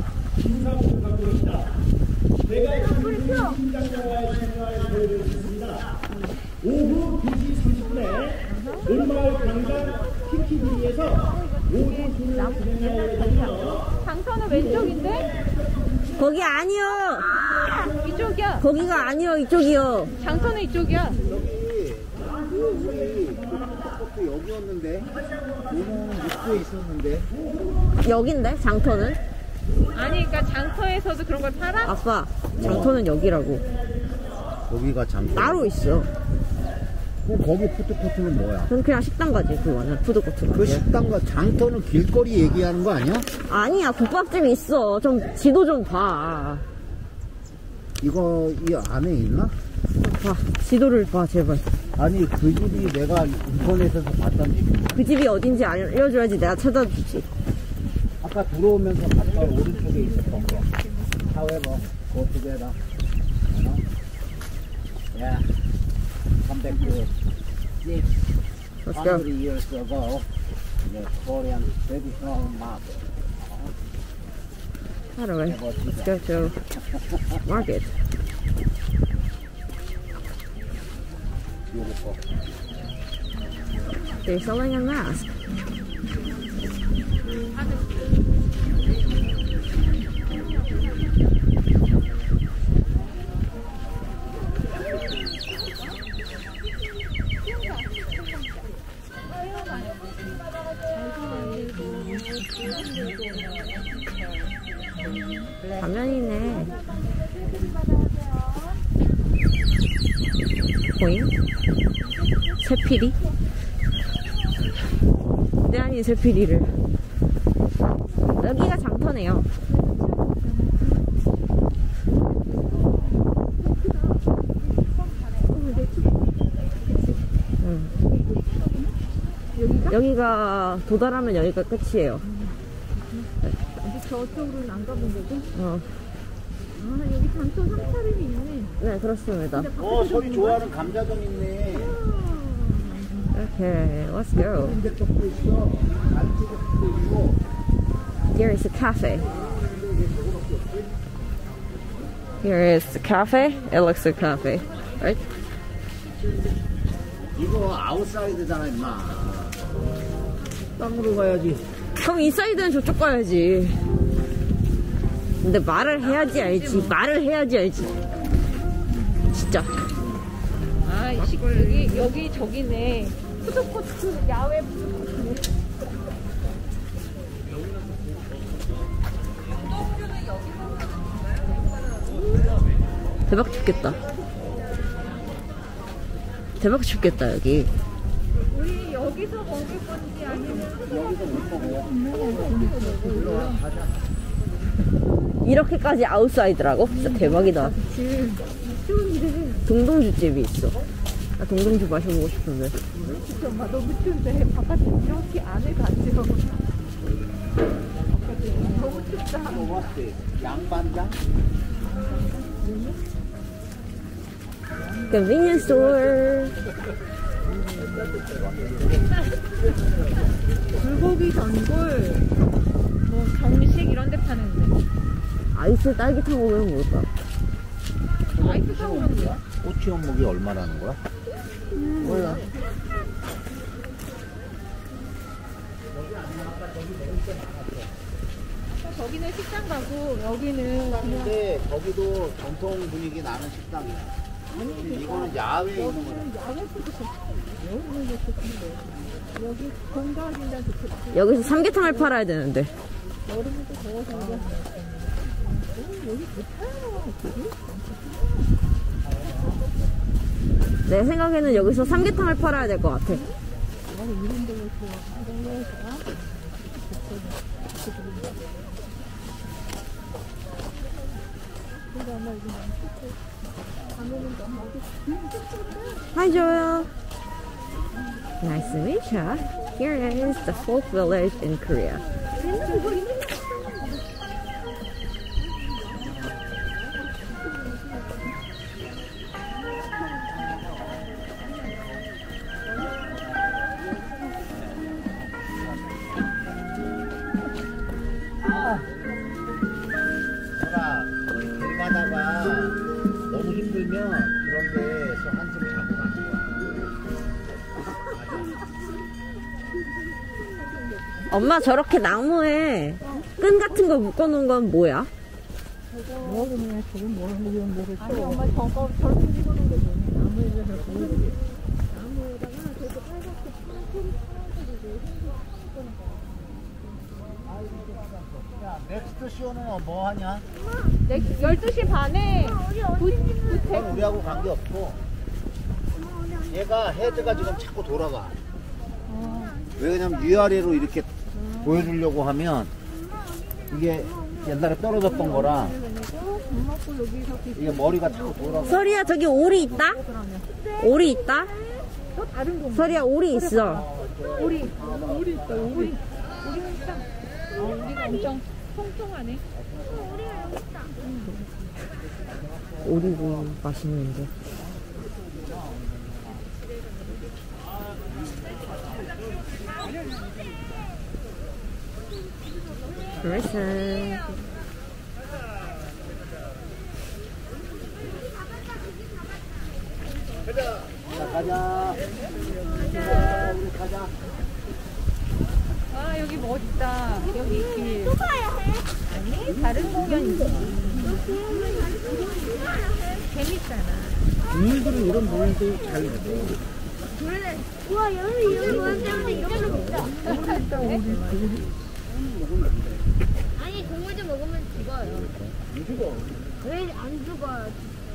오후 2시 30분에 을마을 강당 키키비에서 모든 분을 진행하여 장터는 왼쪽인데 거기 아니요! 이쪽이야. 거기가 아니요, 이쪽이요. 장터는 이쪽이야. 그것도 여기였는데 오늘은 입구에 있었는데. 여긴데, 장터는? 아니 그러니까 장터에서도 그런 걸 팔아? 아빠, 장터는 여기라고. 여기가 장터. 따로 있어. 그럼 거기 푸드코트는 뭐야? 그건 그냥 식당 가지, 그거는. 푸드코트는. 그 식당과 장터는 길거리 얘기하는 거 아니야? 아니야, 국밥집이 있어. 좀, 지도 좀 봐. 이거 이 안에 있나? 봐, 지도를 봐, 제발. 아니 그 집이 내가 인터넷에서 봤던 집인데 그 집이 어딘지 알려줘야지 내가 찾아주지. 아까 들어오면서 갔다 오른쪽에 있었던 거. However, go together. Yeah. Come back to 600 years ago. The Korean traditional market. Anyway, let's go to market. 요거 거. They're selling a mask. 가면이네. 보잉? 새피리? 네, 아니, 새피리를. 여기가 장터네요. 여기가 도달하면 여기가 끝이에요. 아직 저쪽으로는 안 가본 거고? 어. 아, 여기 장터 상차림이 있네. 네, 그렇습니다. 소리 좋아하는 감자전 있네. Okay, let's go. Here is the cafe. Here is the cafe. It looks like a cafe, right? 이거 아웃사이드잖아, 임마. 땅으로 가야지. 그럼 인사이드는 저쪽 가야지. 근데 말을 해야지 알지. 말을 해야지 알지. 진짜. 아, 여기 저기네. 푸드코트, 야외 푸드코트네. 대박 춥겠다. 대박 춥겠다 여기. 우리 여기서 먹을 건지 아니면 여기서 이렇게까지 아웃사이드라고? 진짜 대박이다. 동동주집이 있어. 나 동동주 마셔보고 싶은데. 엄마 너무 추운데 바깥에 이렇게 안에 가죠. 너무 춥다. 양반장? Convenience store. 불고기 전골, 뭐 정식 이런 데 파는데. 아이스 딸기탕 오면 뭘까? 아이스 사오는 거야? 꼬치 원목이 얼마라는 거야? 몰라. 저기는 식당 가고 여기는 그냥 근데 거기도 전통 분위기 나는 식당이야. 근데 이거는 야외에 있는 거야. 야외 푸드코트. 여기는 좋던데. 여기 건강해진다 좋겠지. 여기서 삼계탕을 팔아야 되는데. 여름은 또 더워서 이거. 여기 좋다. 내 생각에는 여기서 삼계탕을 팔아야 될 것 같아. 이런 데로 좋아. Hi Joel. Nice to meet you. Here is the folk village in Korea. 길 가다가 너무 힘들면 이런 데서 한숨 자고 가는 거야. 엄마 저렇게 나무에 끈 같은 거 묶어놓은 건 뭐야? 뭐하겠냐, 저건 뭐하면 모르겠어. 아니 엄마 저렇게 찍어놓은 게 뭐냐. 나무에다가 보여드려. 나무에다가 저렇게 빨갛게 넥스트 쇼는 뭐 하냐? 12시 반에 그건 우리하고 관계없고 얘가 헤드가 지금 자꾸 돌아가. 왜 그러냐면 위아래로 이렇게 보여주려고 하면 이게 옛날에 떨어졌던 거라 이게 머리가 자꾸 돌아가. 서리야 저기 오리 있다? 오리 있다? 서리야 오리 있어. 오리 있다. 오리는 딱 오리가 엄청 통통하네. 오리고 맛있는데. Listen. 자, 가자. 가자. 우리 가자. 아 여기 멋있다. 여기 길. 또 가야 해? 아니 다른 공연이지. 재밌잖아. 국민들은 이런 놀이도 잘 해요. 그래. 우와 여기 원장은 이런 거 먹자. 아니 동물 좀 먹으면 죽어요. 안 죽어. 왜 안 죽어요?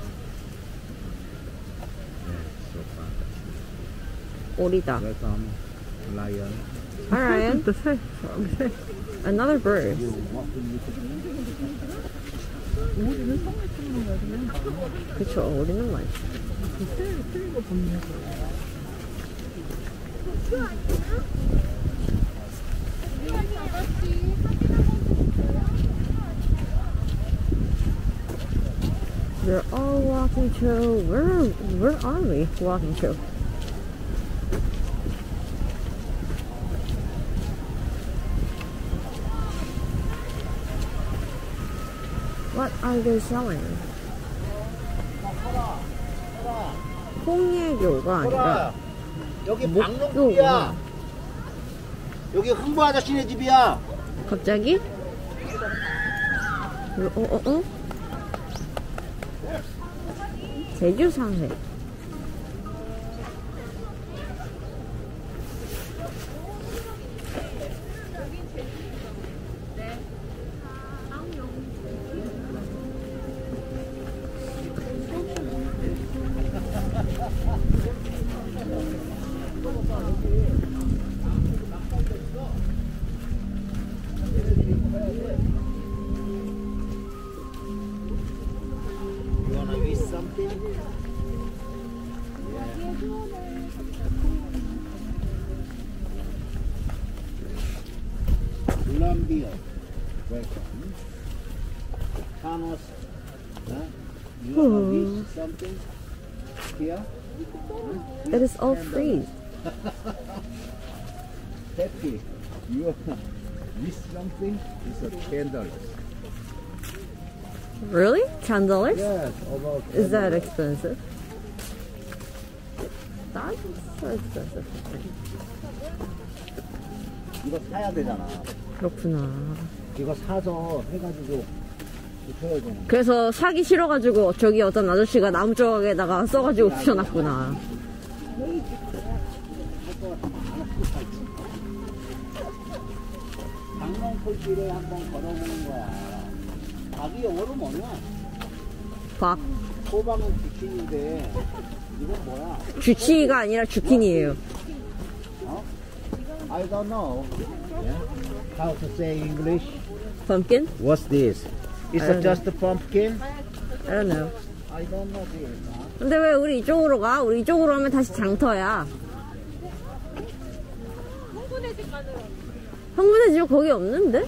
오리다. Welcome, lion. Alright. Another bird. 우리는 성에 찍는 거야. 그쵸, 오리는 많지. 틀거 보면 We're all walking to, where are we walking to? What are they selling? 홍예교가 아니라 여기 목교구나. 박농집이야. 여기 흥부 아저씨네 집이야. 갑자기? 제주 상회. You wanna eat something? Colombia. Welcome. Thanos. Huh? You wanna eat something? Here? It is all free. Happy. You wanna eat something? It's a $10. Really? $10? Yes, about Is that expensive? That's so expensive. 이거 사야 되잖아. 그렇구나. 이거 사서 해가지고 붙여야 되는. 그래서 사기 싫어가지고 저기 어떤 아저씨가 나무 조각에다가 써가지고 붙여놨구나. 강릉풀길에 한번 걸어보는 거야. 닭이 영어로 뭐냐? 밥. 호박은 주킨인데 이건 뭐야? 주치가 아니라 주킨이에요. 어? I don't know. Yeah? How to say English? Pumpkin? What's this? It's I don't just a pumpkin? I don't know. I don't know this. 근데 왜 우리 이쪽으로 가? 우리 이쪽으로 하면 다시 장터야. 흥분의 집 거기 없는데?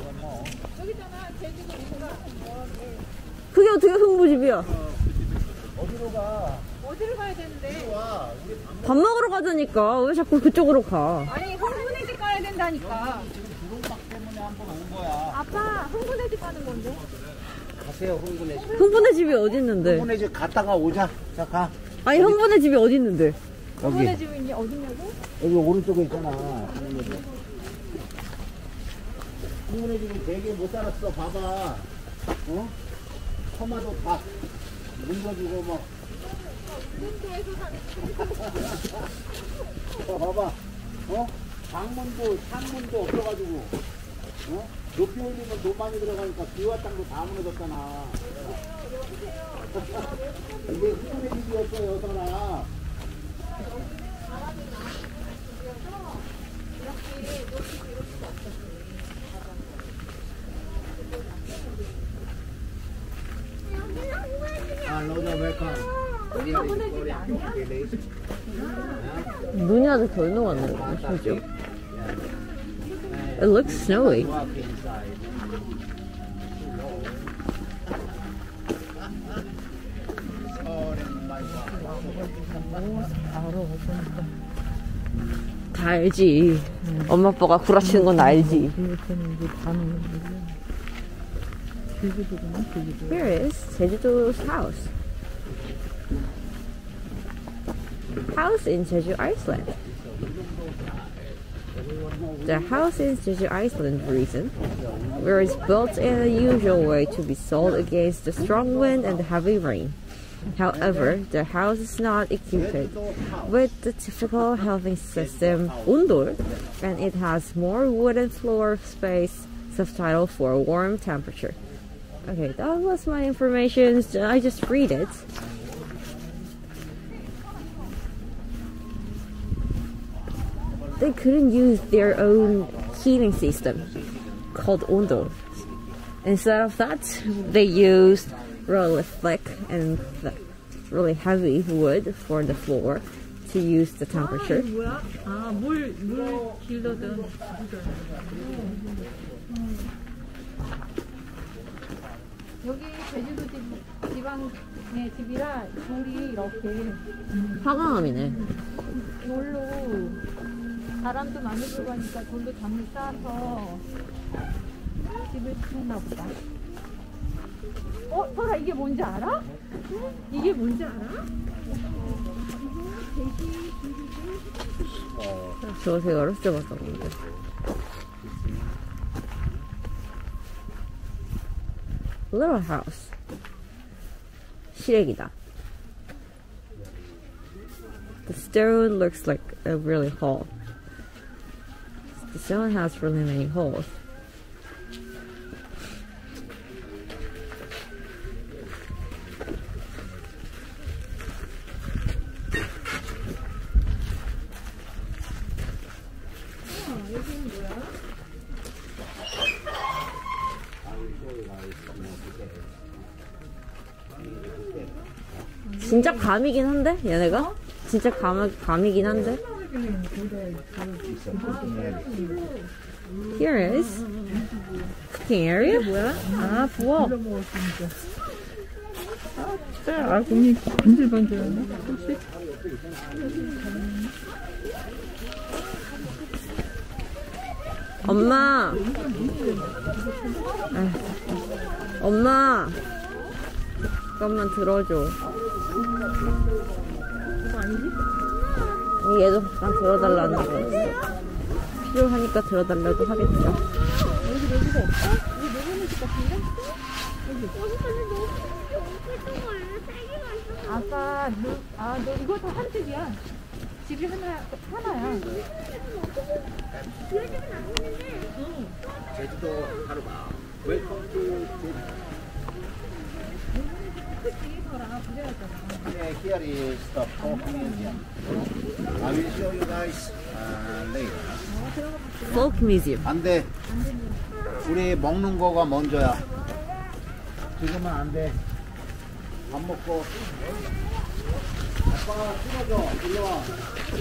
그게 어떻게 흥부집이야? 어디로 가? 어디를 가야 되는데? 와, 우리 밥 먹으러 가자니까 왜 자꾸 그쪽으로 가? 아니 흥분의 집 가야 된다니까. 지금 주름박 때문에 한번 온 거야. 아빠 흥분의 집 가는 건데? 가세요, 흥분의 집. 흥분의 집이 어디 있는데? 흥분의 집 갔다가 오자. 자, 가. 아니 흥분의 집이 어디 있는데? 흥분의 여기. 집이 어디냐고? 여기 오른쪽에 있잖아. 흥분의 집. 흥분의 집은 되게 못 살았어. 봐봐. 어? 토마토 다 뭉쳐지고 뭐. 봐봐. 어? 방문도 창문도 없어가지고. 어? 높이 올리면 돈 많이 들어가니까 비와 땅도 다 무너졌잖아. 이게 흥분의 집이었어, 여서나. 로저 웰컴. 눈이 아주 덜 녹았네, 심지어. It looks snowy. 다 알지. 엄마 아빠가 구라치는 건 알지. 이렇게는 이제 반응. 제주도구나, 제주도. Here is 제주도's house. house in Jeju, Iceland. The house in Jeju, Iceland reason, where it's built in a usual way to be sold against the strong wind and heavy rain. However, the house is not equipped with the typical housing system Undol, and it has more wooden floor space, subtitle for warm temperature. Okay, that was my information. I just read it. They couldn't use their own heating system called Undol. Instead of that, they used really thick and really heavy wood for the floor to use the temperature. 뭐야? 아, 물 길러든. 여기 제주도 지방의 집이라 돌이 이렇게 화강암이네. 돌로 바람도 많이 불고 하니까 돌로 담을 쌓아서 집을 짓나 보다. 설아 이게 뭔지 알아? 이게 뭔지 알아? 저거 제가 어렸을 때 봤던 건데. Little house. 시래기다. The stone looks like a really hole. The stone has really many holes. 진짜 감이긴 한데 얘네가 진짜 감이긴 한데. Here is cooking area. 뭐야? 아 부엌. 아, 공이 반질반질하네. 혹시? 엄마. 엄마. 잠깐만 들어줘. 그거 아니지? 얘도 잠깐 들어달라는 거였어. 필요하니까 들어달라고 하겠죠. 여기 내주가 없어? 여기 내주는 집 같은데? 아까 너 이거 다 한 집이야. 집이 하나야. 제주도 바로 봐. 웰컴 투 Yeah, here is the folk museum. I will show you guys later. Folk museum. 안 돼. 우리 먹는 거가 먼저야. 지금은 안 돼. 밥 먹고. 아빠가 찍어줘. 일로 와.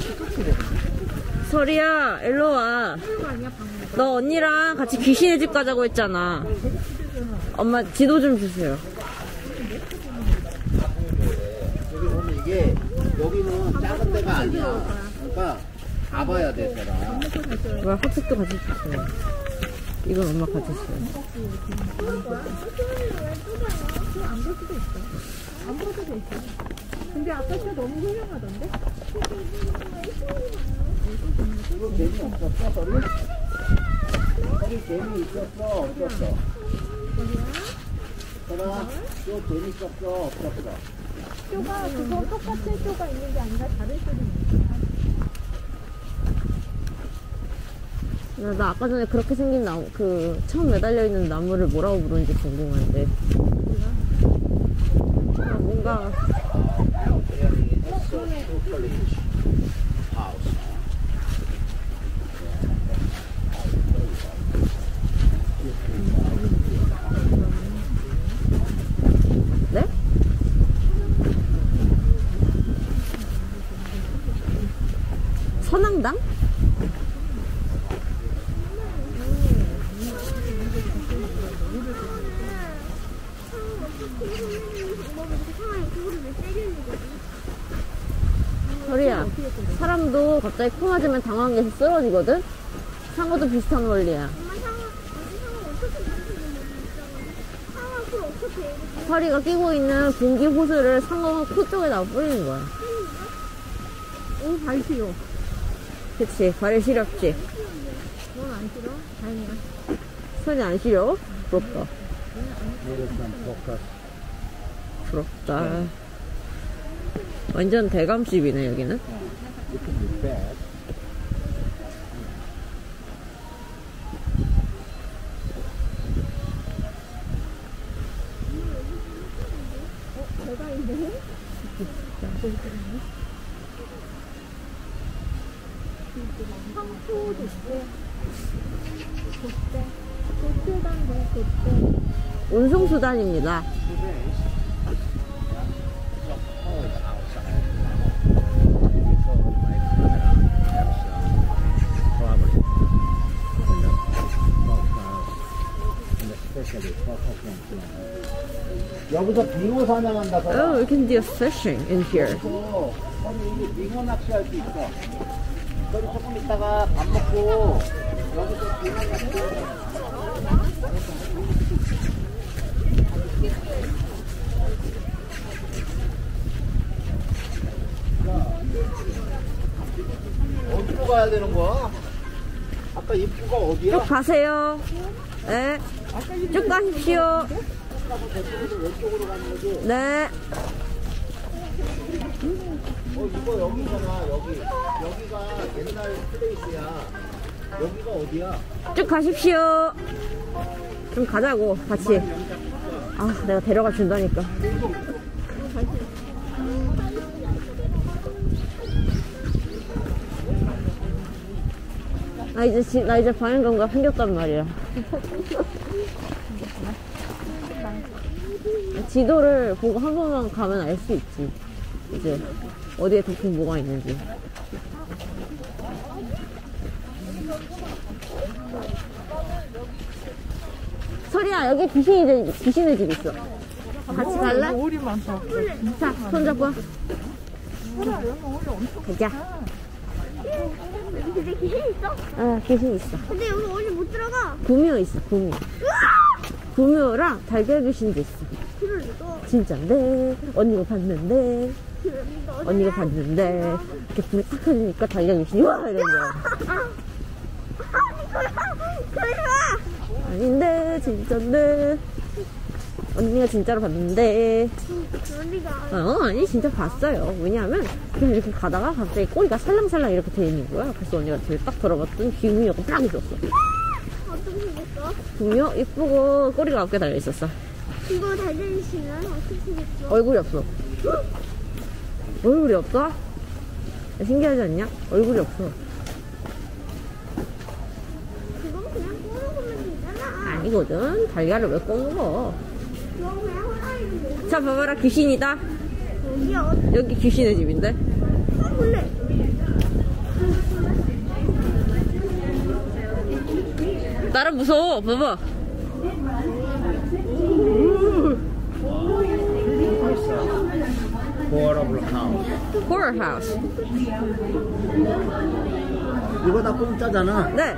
설이야, 일로 와. 너 언니랑 같이 귀신의 집 가자고 했잖아. 엄마 지도 좀 주세요. 여기 보면 이게 여기는 작은 데가 아니야. 그러니까 가봐야 돼, 사람. 뭐야, 핫팩도 같이 주세요. 이건 엄마 같이 주세요. 안 봐도 돼 있어. 근데 아까 진짜 너무 훌륭하던데? 이거 재미없었어, 소리? 소리 재미있었어, 없었어? 소라, 또 재밌었어, 없었어? 쇼가 그거 똑같은 쇼가 있는 게 아니라 다른 쇼도 있는 거야. 나 아까 전에 그렇게 생긴 나무, 그 처음 매달려 있는 나무를 뭐라고 부르는지 궁금한데. 뭔가 네? 선앙당? 소리야, 사람도 갑자기 코 맞으면 당황해서 쓰러지거든? 상어도 비슷한 원리야. 서리가 끼고 있는 공기 호스를 상어 코 쪽에다 뿌리는 거야. 오, 발 시려. 그치, 발이 시렵지? 넌 안 시려? 다행이야. 손이 안 시려? 부럽다. 부럽다. 완전 대감집이네, 여기는. 황토 돛대. 돛대단데, 돛대. 운송수단입니다. 여기서 빙어 사냥한다고. Oh, we can do fishing in here. 거기 빙어 낚시할 수 있어. 거기 조금 있다가 밥 먹고 여기서 빙어 낚시. 어디로 가야 되는 거야? 아까 입구가 어디야? 쭉 가세요. 네. 쭉 가십시오. 네. 이거 여기잖아. 여기가 옛날 플레이스야. 여기가 어디야? 쭉 가십시오. 좀 가자고, 같이. 아, 내가 데려가 준다니까. 나 이제 방향감각 생겼단 말이야. 지도를 보고 한 번만 가면 알 수 있지. 이제 어디에 대충 뭐가 있는지. 소리야, 여기 귀신의 집 있어. 같이 갈래? 오리 많다. 자, 손잡고. 가자. 근데 귀신 있어? 아, 귀신 있어. 근데 여기 어디 못 들어가. 구미호 있어, 구미호. 구미호랑 달걀 귀신도 있어. 그러니까. 진짜인데, 언니가 봤는데, 언니가 봤는데, 이렇게 불이 탁 켜지니까 달걀 귀신이 와! 이러는 거야. 아닌데, 진짜인데. 언니가 진짜로 봤는데. 아니, 진짜 봤어요. 왜냐하면, 그냥 이렇게 가다가 갑자기 꼬리가 살랑살랑 이렇게 돼 있는 거야. 그래서 언니가 뒤를 딱 돌아봤더니 귀미호가 딱 있었어. 어떻게 생겼어? 귀미호? 이쁘고 꼬리가 어깨 달려 있었어. 이거 달려있으면 어떻게 생겼어? 얼굴이 없어. 얼굴이 없어? 신기하지 않냐? 얼굴이 없어. 그건 그냥 꼬르고면 되잖아. 아니거든. 달걀을 왜 꺼먹어? 그건 그냥 호랑이는 되지. 자, 봐봐라. 귀신이다. 여기야. 여기 귀신의 집인데? 원래. 나는 무서워. 봐봐. Horrible house. Horror house. 이거 다 공짜잖아. 네.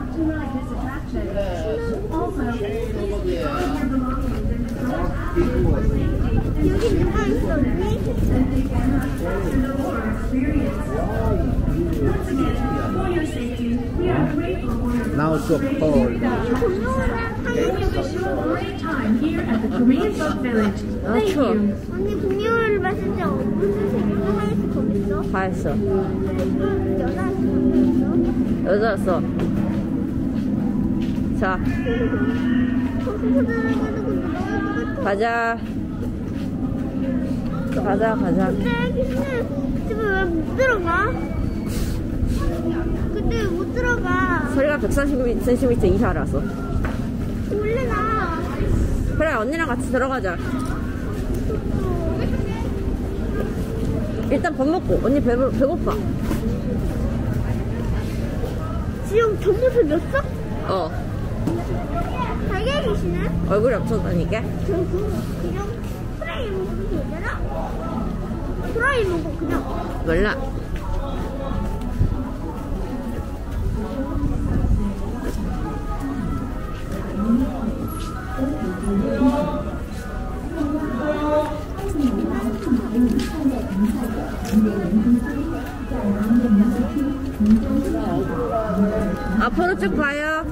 여기 누가 있었니? Now so cold. 아, 추워. 언니 공룡을 봤을 때 무슨 색으로 하얀색 거기 있어? 다 했어. 여자였어? 여자였어. 자, 가자. 가자. 근데 귀신은 집에 왜 못 들어가? 근데 왜 못 들어가? 소리가 130cm 이하라서. 원래나 그래, 언니랑 같이 들어가자. 일단 밥 먹고. 언니 배고파. 지금 겉모습이었어? 어. 달걀 귀신은? 얼굴이 없었다니까. 그냥 프라이 먹으면 되잖아? 프라이 먹어 그냥. 몰라. 앞으로 쭉 봐요.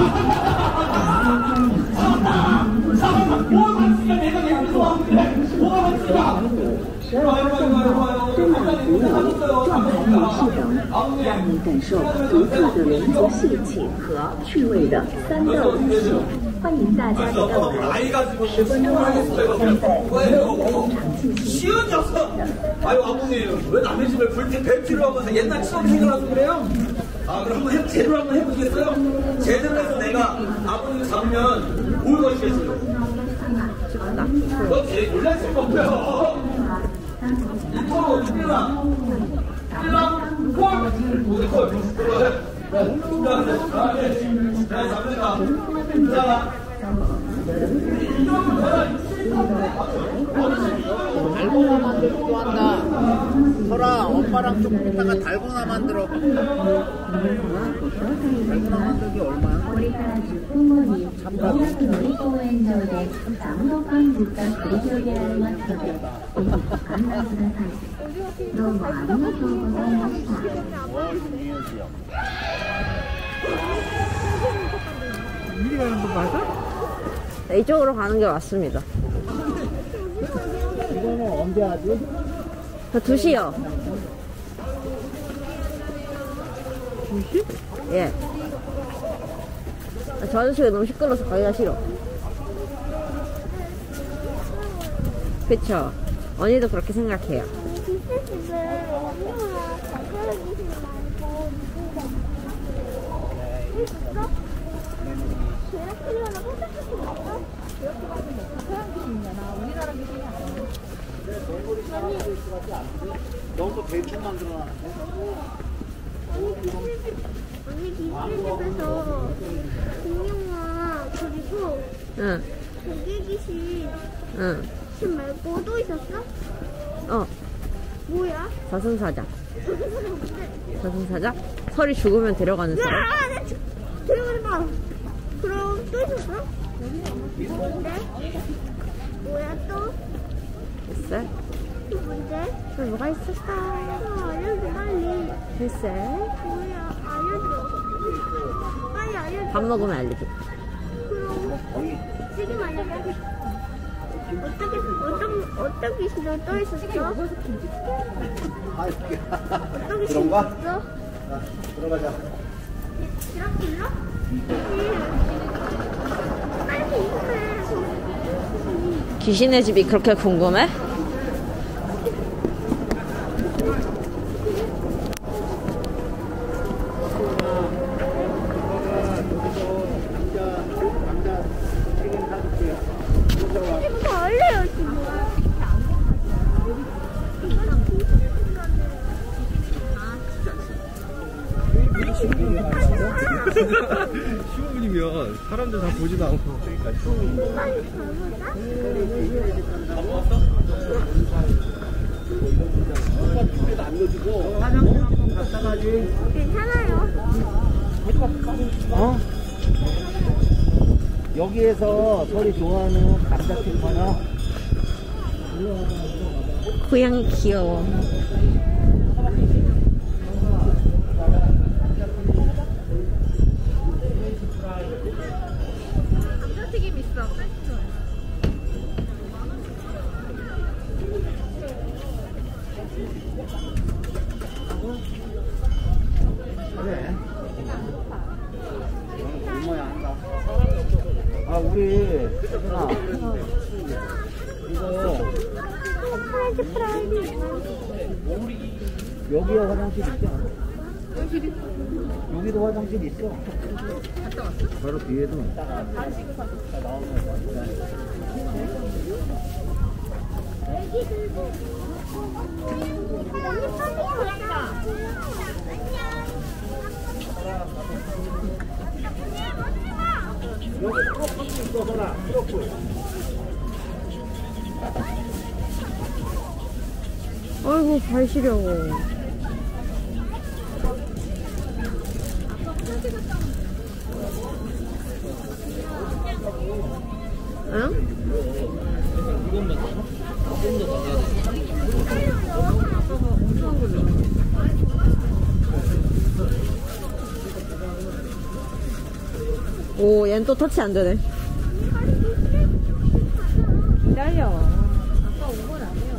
쉬운 녀석! 아유, 아버님, 왜 남의 집을 배치로 하면서 옛날 추억 생각나서 그래요? 아, 그럼 한번 제대로 한번 해보시겠어요? 제대로 해서 내가 아버님 잡으면 뭘 거시겠어요? 너 제일 놀랄 수가 없어요. 이코로, 일라, 콜! 우리 콜! 자, 잡는다. 자, 달고나 만들기도 한다. 설아, 엄마랑 조금 있다가 달고나 만들어. 달고나 만들기 얼마야? 미리 가는 거 맞아? 네, 이쪽으로 가는 게 맞습니다. 이거는 언제 하지? 저 2시요. 2시? 예. 저 아저씨가 너무 시끄러워서 가기가 싫어. 그쵸? 언니도 그렇게 생각해요. 비슷집에 엄마가 젓가락 귀신 많고 있어? 걔랑 끌려나 콘서트 있어? 이렇게 가면 뭐 서양 귀신이잖아. 우리나라 귀신이 아니야. 너무 대충 만들어놨는데? 언니 비슷집에서 공룡아 그리고 응, 조개 귀신 응. 신 말고 또 있었어? 뭐야? 저승사자. 저승사자? 설이 죽으면 데려가는 사람? 야! 들어가지 마! 그럼 또 있었어? 뭔데? 뭐야 또? 글쎄. 또 뭔데? 또 뭐가 있었어? 알려줘 빨리. 글쎄. 뭐야 알려줘. 빨리 알려줘. 밥 먹으면 알려줘. 그럼 지금 알려줘. 어떤 귀신도 또 있었어? 어떤 귀신 그런가? 있었어? 자, 들어가자. 드라큘라? 빨리 궁금해. 귀신의 집이 그렇게 궁금해? 이거 알래요 지금. 시부분이면 사람들 다 보지도 않고. 빨리 가보자. 괜찮아요. 어? 여기에서 설이 좋아하는 감자튀김 하나. 고양이 귀여워. 감자튀김 있어. 그래. 이모야 한다. 아, 우리 혜진아, 이거 여기에 화장실 있지 않아? 여기도 화장실 있어. 바로 뒤에도. 여기 트로플 있어, 설아. 트로플. 아이고, 발 시려워. 응? 오, 얘는 또 터치 안 되네. 기다려. 아까 온 건 아니에요.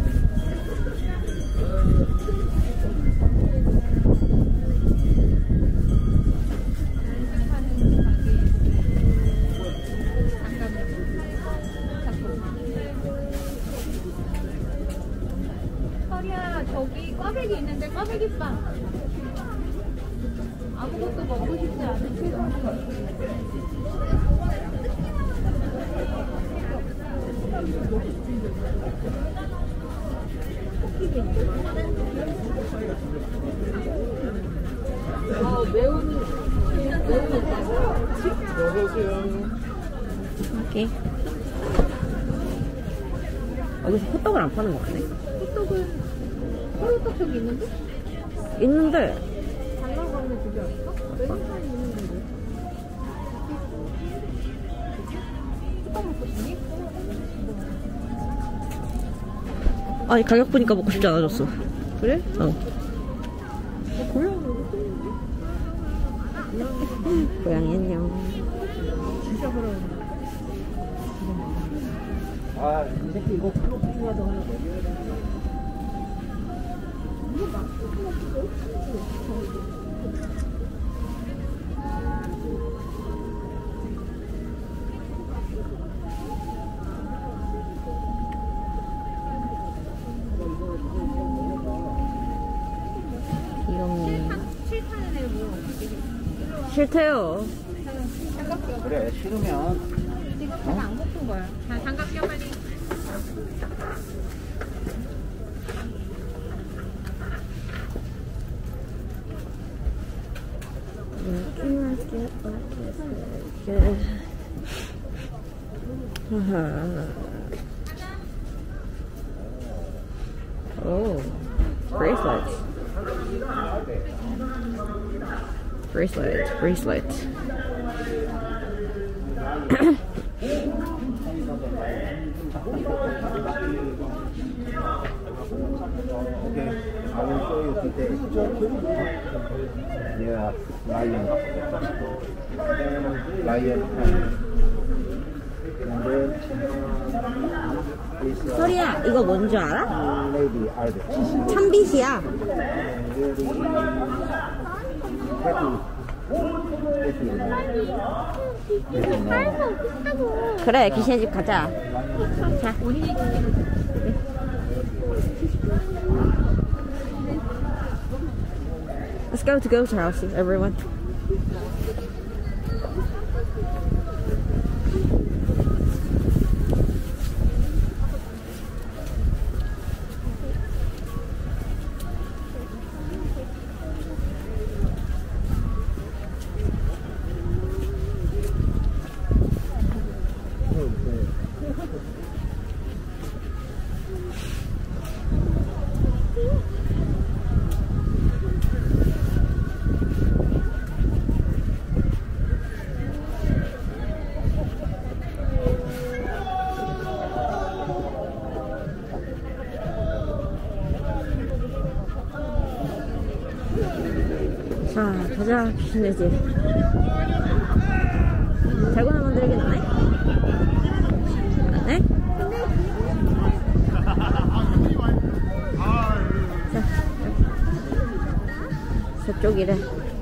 설이야, 저기 꽈배기 있는데 꽈배기빵. 아무것도 먹고 싶지 않은 최종. 오케이. 여기서 호떡을 안 파는 거 같네. 호떡은 호떡 저기 있는데? 있는데 달라고 하면 주지 않을까? 메뉴판이 있는데 왜? 호떡 먹고 싶니? 아니 가격 보니까 먹고 싶지 않아졌어. 그래? 어. 고양이 안녕. 진짜 그러네. 아, 이 새끼 이거 프로필이라도 하는 거야. 귀여워. 싫다는 애 뭐? 싫대요. 그래, 싫으면. 지금 제가 안 먹은 거야. 자, 장갑 껴 빨리. Oh, bracelets. Bracelets. Okay, I will show you today. Yeah, lion. And then this 소리야, 이거 뭔 줄 알아? lady Albert. 참빗이야. 그래, 귀신의 집 가자. 자, let's go to Ghost House, everyone. 자, 가자, 귀신의 집. 달고나 만들긴 안 해? 안 해? 자, 저쪽이래.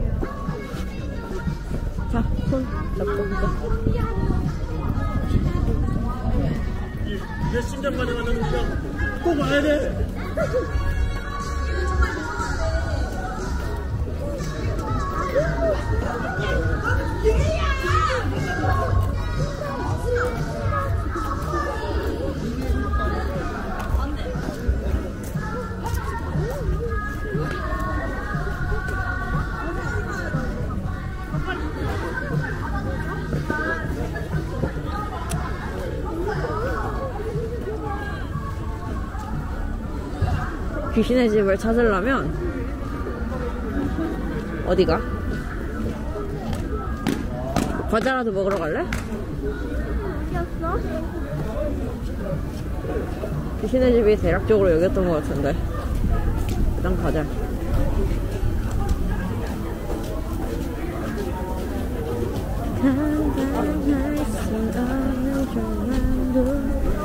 자, 손 잡고. 내 심장만에 왔는데 꼭 와야 돼. 귀신의 집을 찾으려면 어디가? 과자라도 먹으러 갈래? 어디였어? 귀신의 집이 대략적으로 여기였던 것 같은데. 일단 가자. 감당할 수 없는 절망도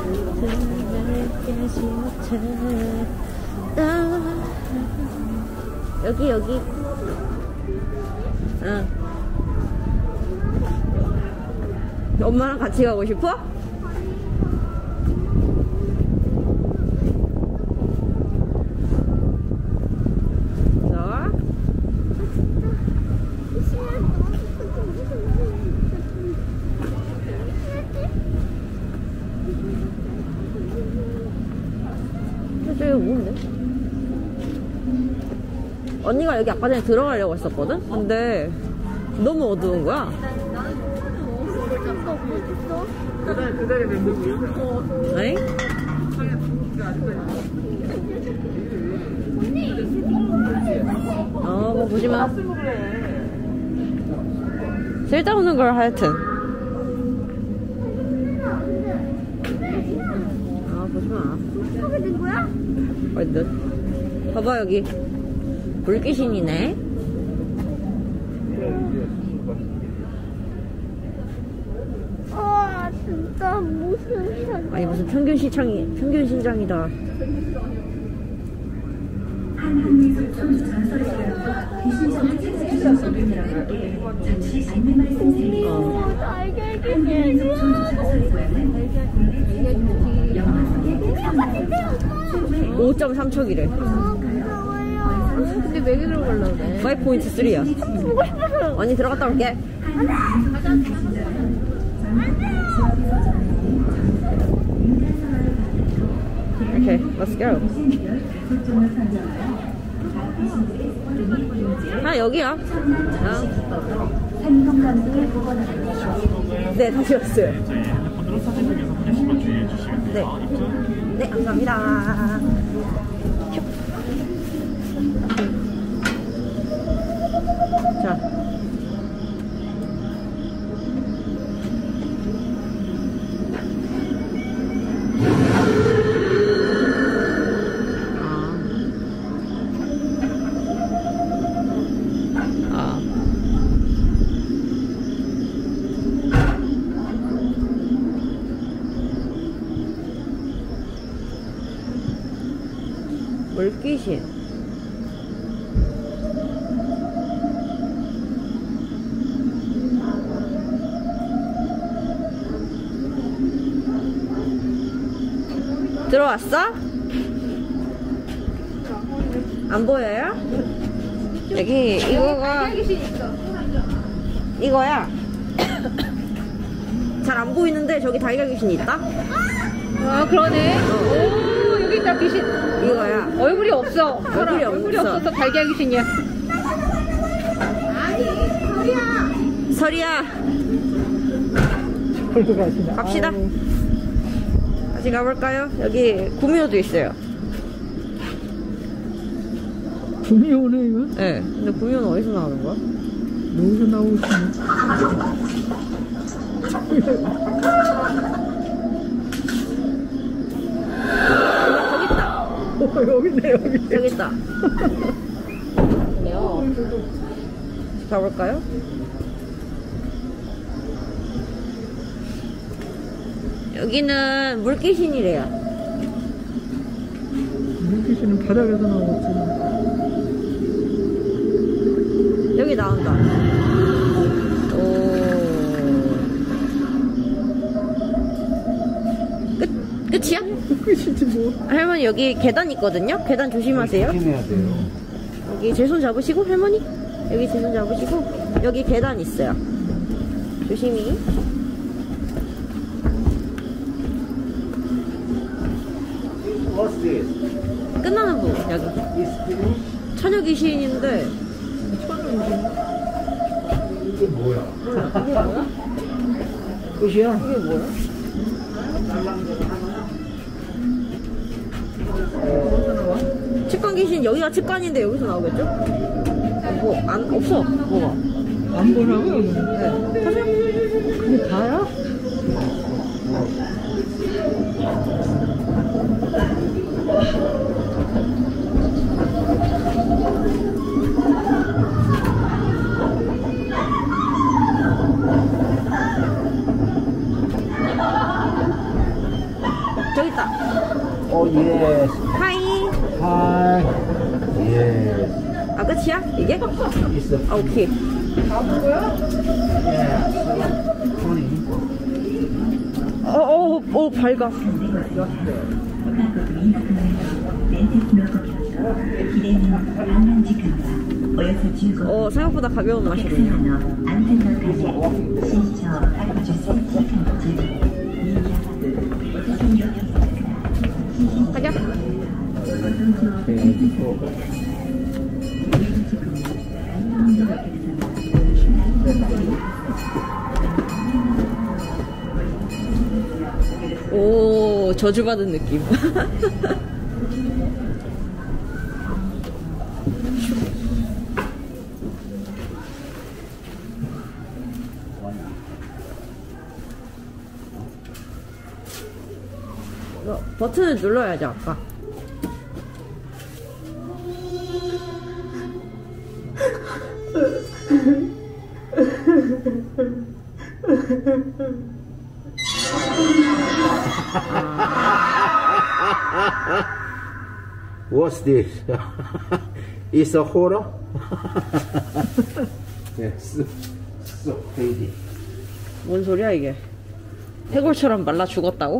깨지 못해. 여기. 응. 엄마랑 같이 가고 싶어? 자. 저기 뭔데? 언니가 여기 아까 전에 들어가려고 했었거든? 근데 너무 어두운 거야. 네? 뭐 보지마. 쓸데없는 걸 하여튼. 보지마. 하게 된 거야? 어디? 봐봐 여기 불귀신이네. 진짜 무슨 아니 무슨 평균신장이다. 잠시 안내 말씀드리겠습니다. 달걀 귀신이야. 5.3촉이래. 근데 왜 들어가려고 그래? 5.3야. 보고 싶어서. 언니 들어갔다 올게. Okay, let's go. 여기야. 네, 다시 왔어요. 네. 네, 감사합니다. 자. 물귀신. 들어왔어? 안 보여요? 여기 이거가 이거야. 잘 안 보이는데 저기 달걀 귀신이 있다? 아 그러네. 오 여기 있다 귀신. 이거야. 얼굴이 없어. 얼굴이 없어. 없어서 달걀 귀신이야. 설이야. 갑시다. 같이 가볼까요? 여기 구미호도 있어요. 구미호네 이거? 네. 근데 구미호는 어디서 나오는 거야? 여기서 나오고 있네. 저기 있다. 여기 있네 여기. 저기 있다. 가볼까요? 여기는 물귀신이래요. 물귀신은 바닥에서 나오겠지. 여기 나온다. 오. 끝이야? 끝이지 뭐. 할머니 여기 계단 있거든요? 계단 조심하세요. 조심해야 돼요. 여기 제 손 잡으시고 할머니 여기 제 손 잡으시고 여기 계단 있어요. 조심히. What's this? 끝나는 부분 여기. 처녀 귀신인데 이게 뭐야? 이게 뭐야? 끝이야? 이게 뭐야? 측관 귀신 여기가 측관인데 여기서 나오겠죠? 뭐 안 없어 뭐가? 안 보라고? 네. 사실 그게 다야? 이게? 있어. 아, 오케이. 밝아. 생각보다 가벼운 맛이군요. 가자. 오, 저주받은 느낌. 버튼을 눌러야지, 아까. What's this? It's a horror? Yes. So crazy. 뭔 소리야 이게? 해골처럼 말라 죽었다고?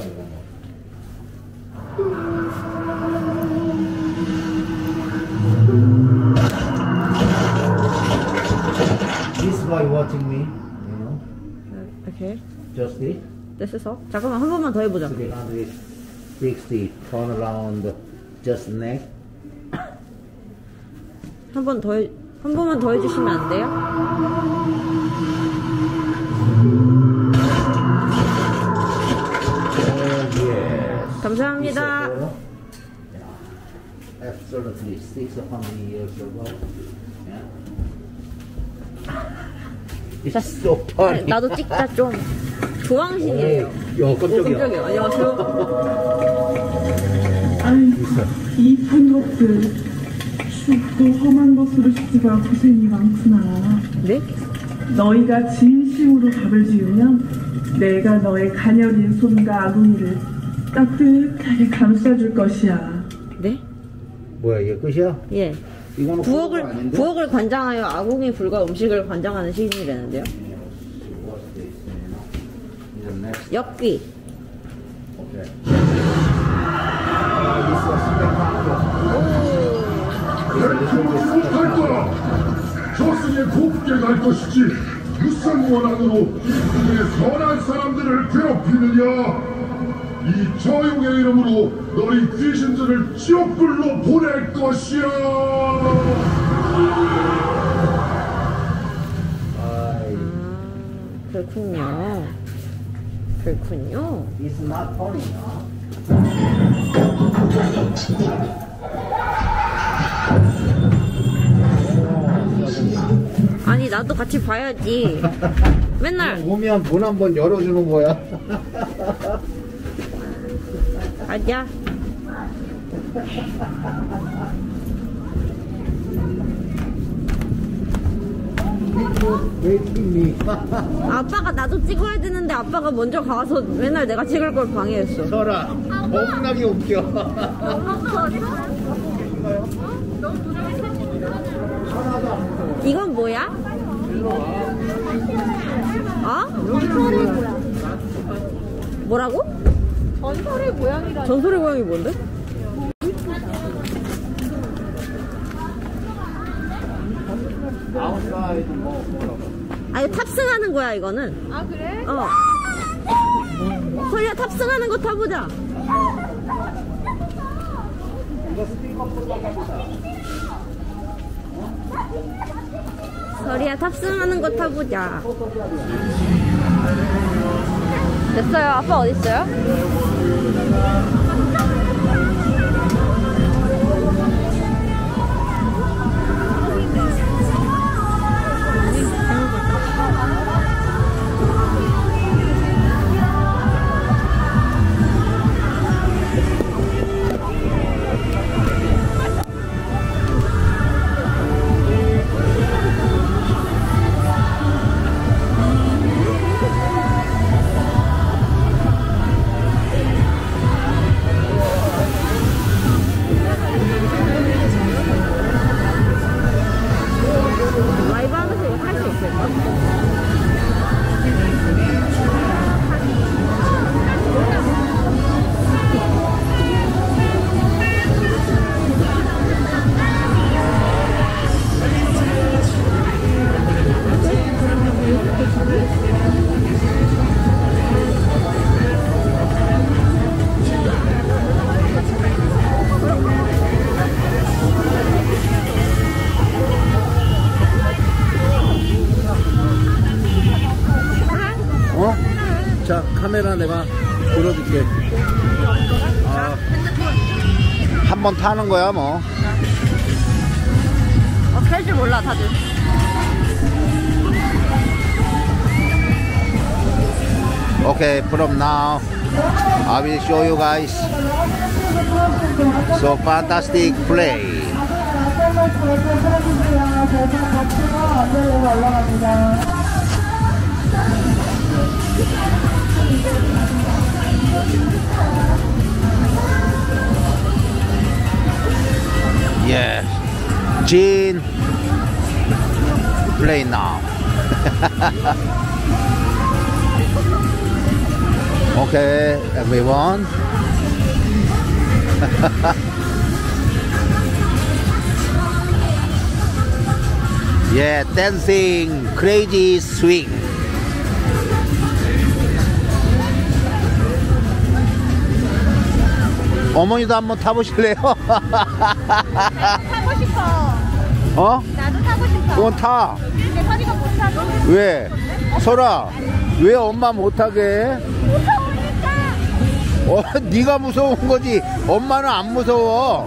This guy watching me, you know? 오케이. Just this. 됐어. 잠깐만 한 번만 더 해보자. 360, turn around, just neck. 한 번만 더 해주시면 안 돼요? Yes. 감사합니다. Absolutely, 600 years ago. Yeah. It's so funny. 나도 찍자 좀. 조왕신이에요. 깜짝이야. 안녕하세요. 아이, 이 판것들 춥고 험한 곳으로 시기가 고생이 많구나. 네? 너희가 진심으로 밥을 지으면 내가 너의 가녀린 손과 아궁이를 따뜻하게 감싸줄 것이야. 네? 뭐야, 이게 끝이야? 예. 이거는 부엌을 관장하여 아궁이 불과 음식을 관장하는 시인이라는데요. 엽기. 갈 거야. 저승에 곱게 갈 것이지. 무슨 원한으로 이 선한 사람들을 괴롭히느냐? 이 저용의 이름으로 너희 귀신들을 지옥불로 보낼 것이야. 그렇군요. 그렇군요. It's not funny. 아니 나도 같이 봐야지. 맨날 오면 문 한번 열어주는 거야. 가자. 왜 찍니? 아빠가 나도 찍어야 되는데 아빠가 먼저 가서 맨날 내가 찍을 걸 방해했어. 설아, 겁나게 웃겨. 이건 뭐야? 전설의 고양. 뭐라고? 전설의 고양이라. 전설의 고양이 뭔데? 아, 이거 탑승하는 거야, 이거는. 아 그래? 설리야, 탑승하는 거 타보자. 설리야, 탑승하는 거 타보자. 됐어요. 아빠 어딨어요? 카메라 내가 들어줄게. 한번 타는 거야 뭐. 탈 줄 몰라 다들. Okay, from now I will show you guys. So fantastic play. Yes, Jean, play now. Okay, everyone. Yeah, dancing, crazy swing. 어머니도 한번 타보실래요? 타고 싶어. 어? 나도 타고 싶어. 그건 타. 근데 서리가 못 타고. 왜? 설아, 왜 엄마 못하게 해? 무서우니까. 네가 무서운 거지. 엄마는 안 무서워.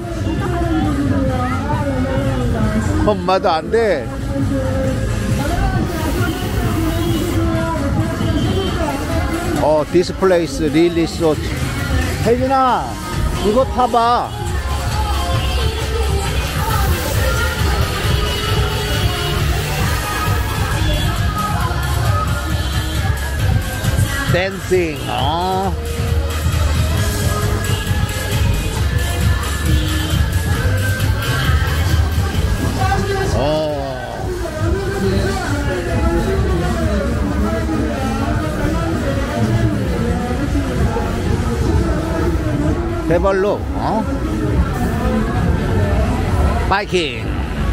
엄마도 안 돼. This place really so. 혜진아, 이거 타봐. 댄싱. Develop, biking.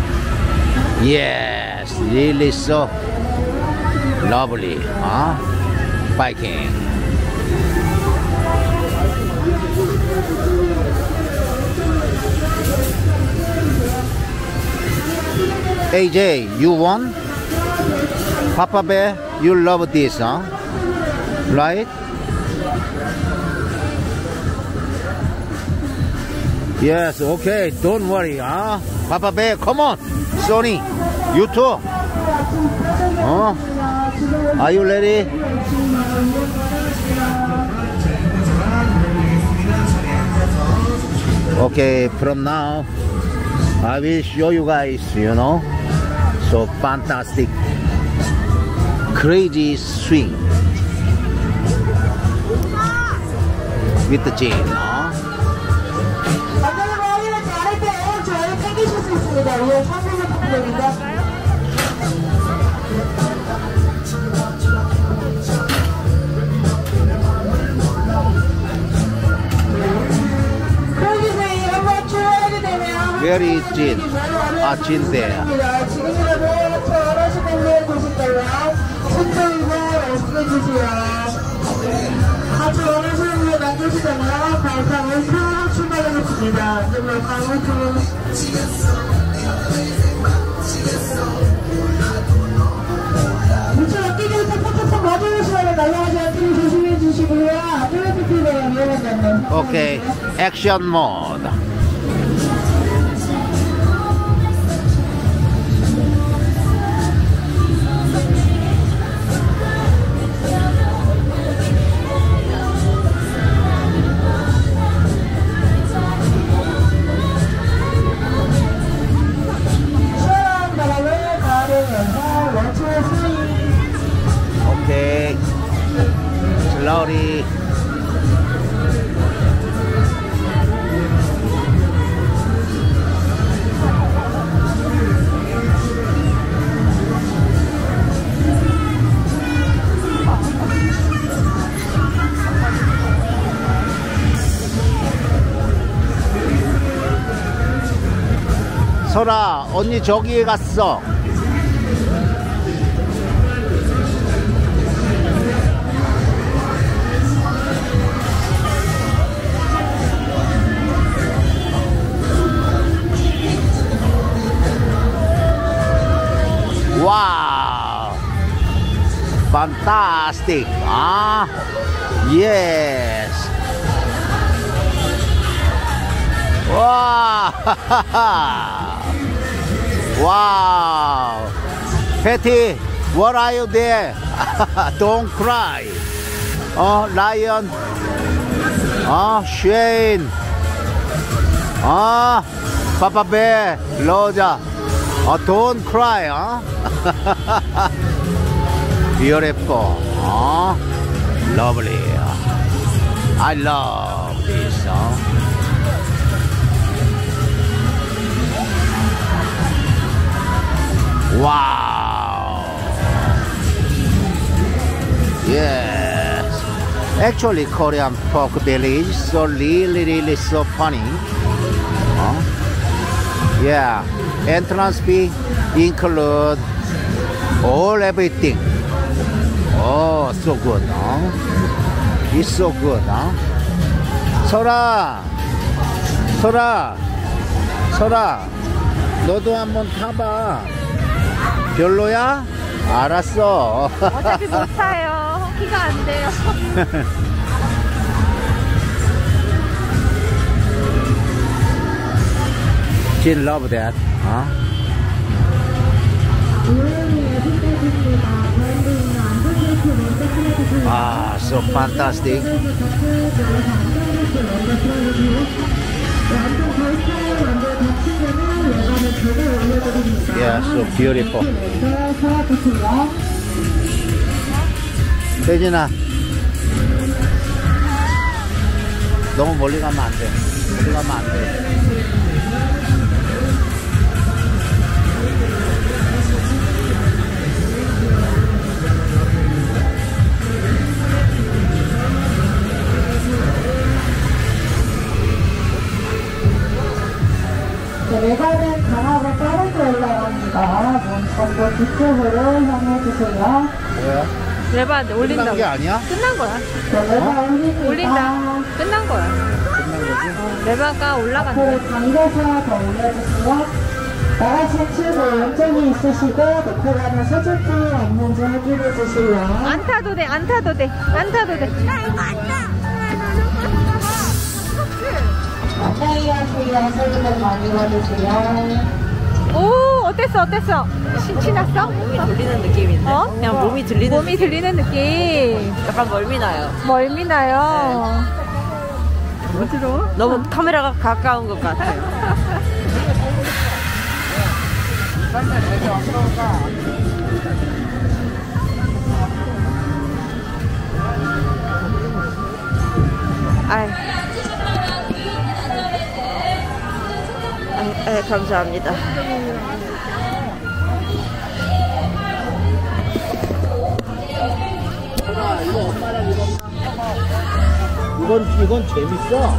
Yes, really so lovely, biking. AJ, you want? Papa Bear, you love this, right? Yes, okay, don't worry, Papa Bear, come on. Sonny, you too. Are you ready? Okay, from now, I will show you guys, so fantastic, crazy swing with the chain. Where is Jin? Jin there. Okay, action mode. Okay, slowly. 설아, 언니 저기에 갔어. Wow, fantastic. Yes. Wow. Wow. Patty, what are you there? Don't cry. Oh, Lion. Oh, Shane. Oh, Papa Bear, Rosa. Oh, don't cry, huh? Beautiful. Oh, lovely. I love this. Wow. Yes. Actually, Korean pork belly is so really so funny. Yeah. Entrance fee include all everything. Oh, so good, huh? It's so good, huh? 설아, 너도 한번 타봐. 별로야? 알았어. 어차피 못 타요. 키가 안 돼요. She love that, huh? Ah, so fantastic. Yeah, so beautiful. 세진아, 너무 멀리 가면 안 돼. 멀리 가면 안 돼. 레바는 강하고 빠르게 올라갑니다. 먼저 뒤쪽으로 향해주세요. 뭐야? 레바 끝난 올린다고. 게 아니야? 끝난 거야. 레바 올립니다. 올린다. 끝난 거야. 끝난 거지? 레바가 올라간다. 앞으로 당겨서 더 올려주세요. 나가신 출구 왼쪽이 있으시고 놓고 가는 소주기 없는지 확인해주세요. 안 타도 돼. 안 타도 돼. 안 타도 돼. 안녕하세요. 소주는 많이 받으세요. 오, 어땠어? 신치 났어? 몸이 들리는 느낌인데. 어? 그냥 몸이 들리는 몸이 들리는 느낌. 약간 멀미 나요. 멀미 나요. 어지러워? 너무 카메라가 가까운 것 같아요. 감사합니다. 이거 엄마랑 이건 재밌어.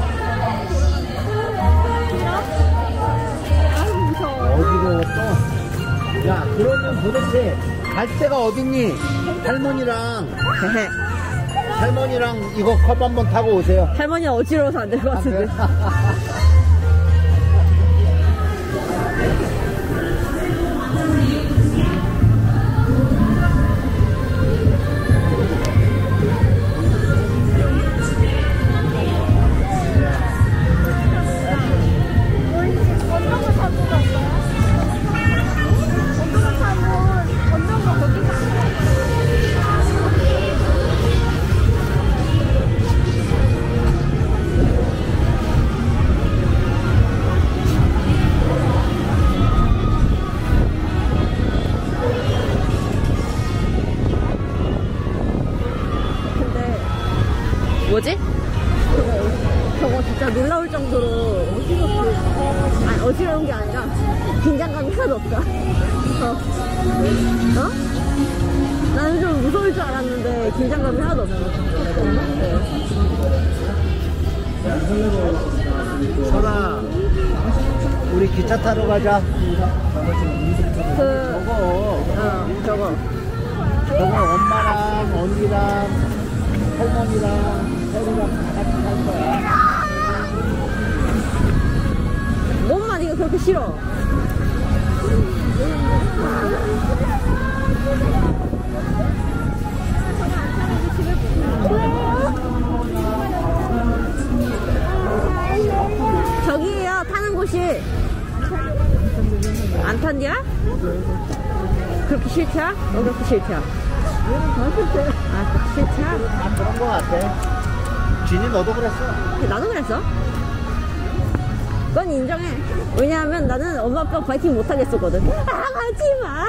어디로 또? 야, 그러면 도대체 갈 데가 어딨니? 할머니랑 이거 컵 한번 타고 오세요. 할머니 어지러워서 안 될 것 같은데. 뭐지? 저거 진짜 놀라울 정도로 어지러운 게 아니라 긴장감이 하나도 없다. 나는 좀 무서울 줄 알았는데 긴장감이 하나도 없어. 설아, 우리 기차 타러 가자. 저거 엄마랑 언니랑 할머니랑 혜리랑 같이 갈 거야. 엄마 네가 그렇게 싫어. 왜? 싫다? 왜 그렇게 싫다? 아, 그렇게 싫다? 아, 그런 거 같아. 진이 너도 그랬어. 나도 그랬어. 그건 인정해. 왜냐하면 나는 엄마 아빠 파이팅 못하겠었거든. 아, 가지마.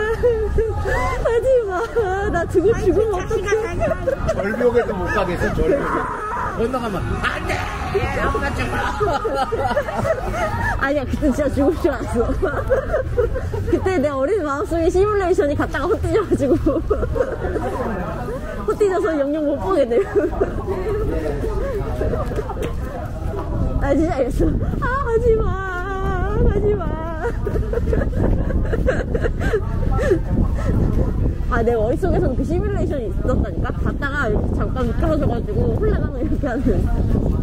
가지마. 나 죽으면 어떡해. 절벽에도 못 가겠어, 절벽에. 건너가면, 안 돼! 아빠 죽어! 아니야, 그때 진짜 죽을 줄 알았어. 그때 내 어린 마음속에 시뮬레이션이 갔다가 헛디져가지고. 헛디져서 영영 못 보게 돼. 나 진짜 이랬어. 아, 가지마. 가지마. 아, 내 머릿속에서는 그 시뮬레이션이 있었다니까? 갔다가 이렇게 잠깐 미끄러져가지고 홀라가면 이렇게 하는.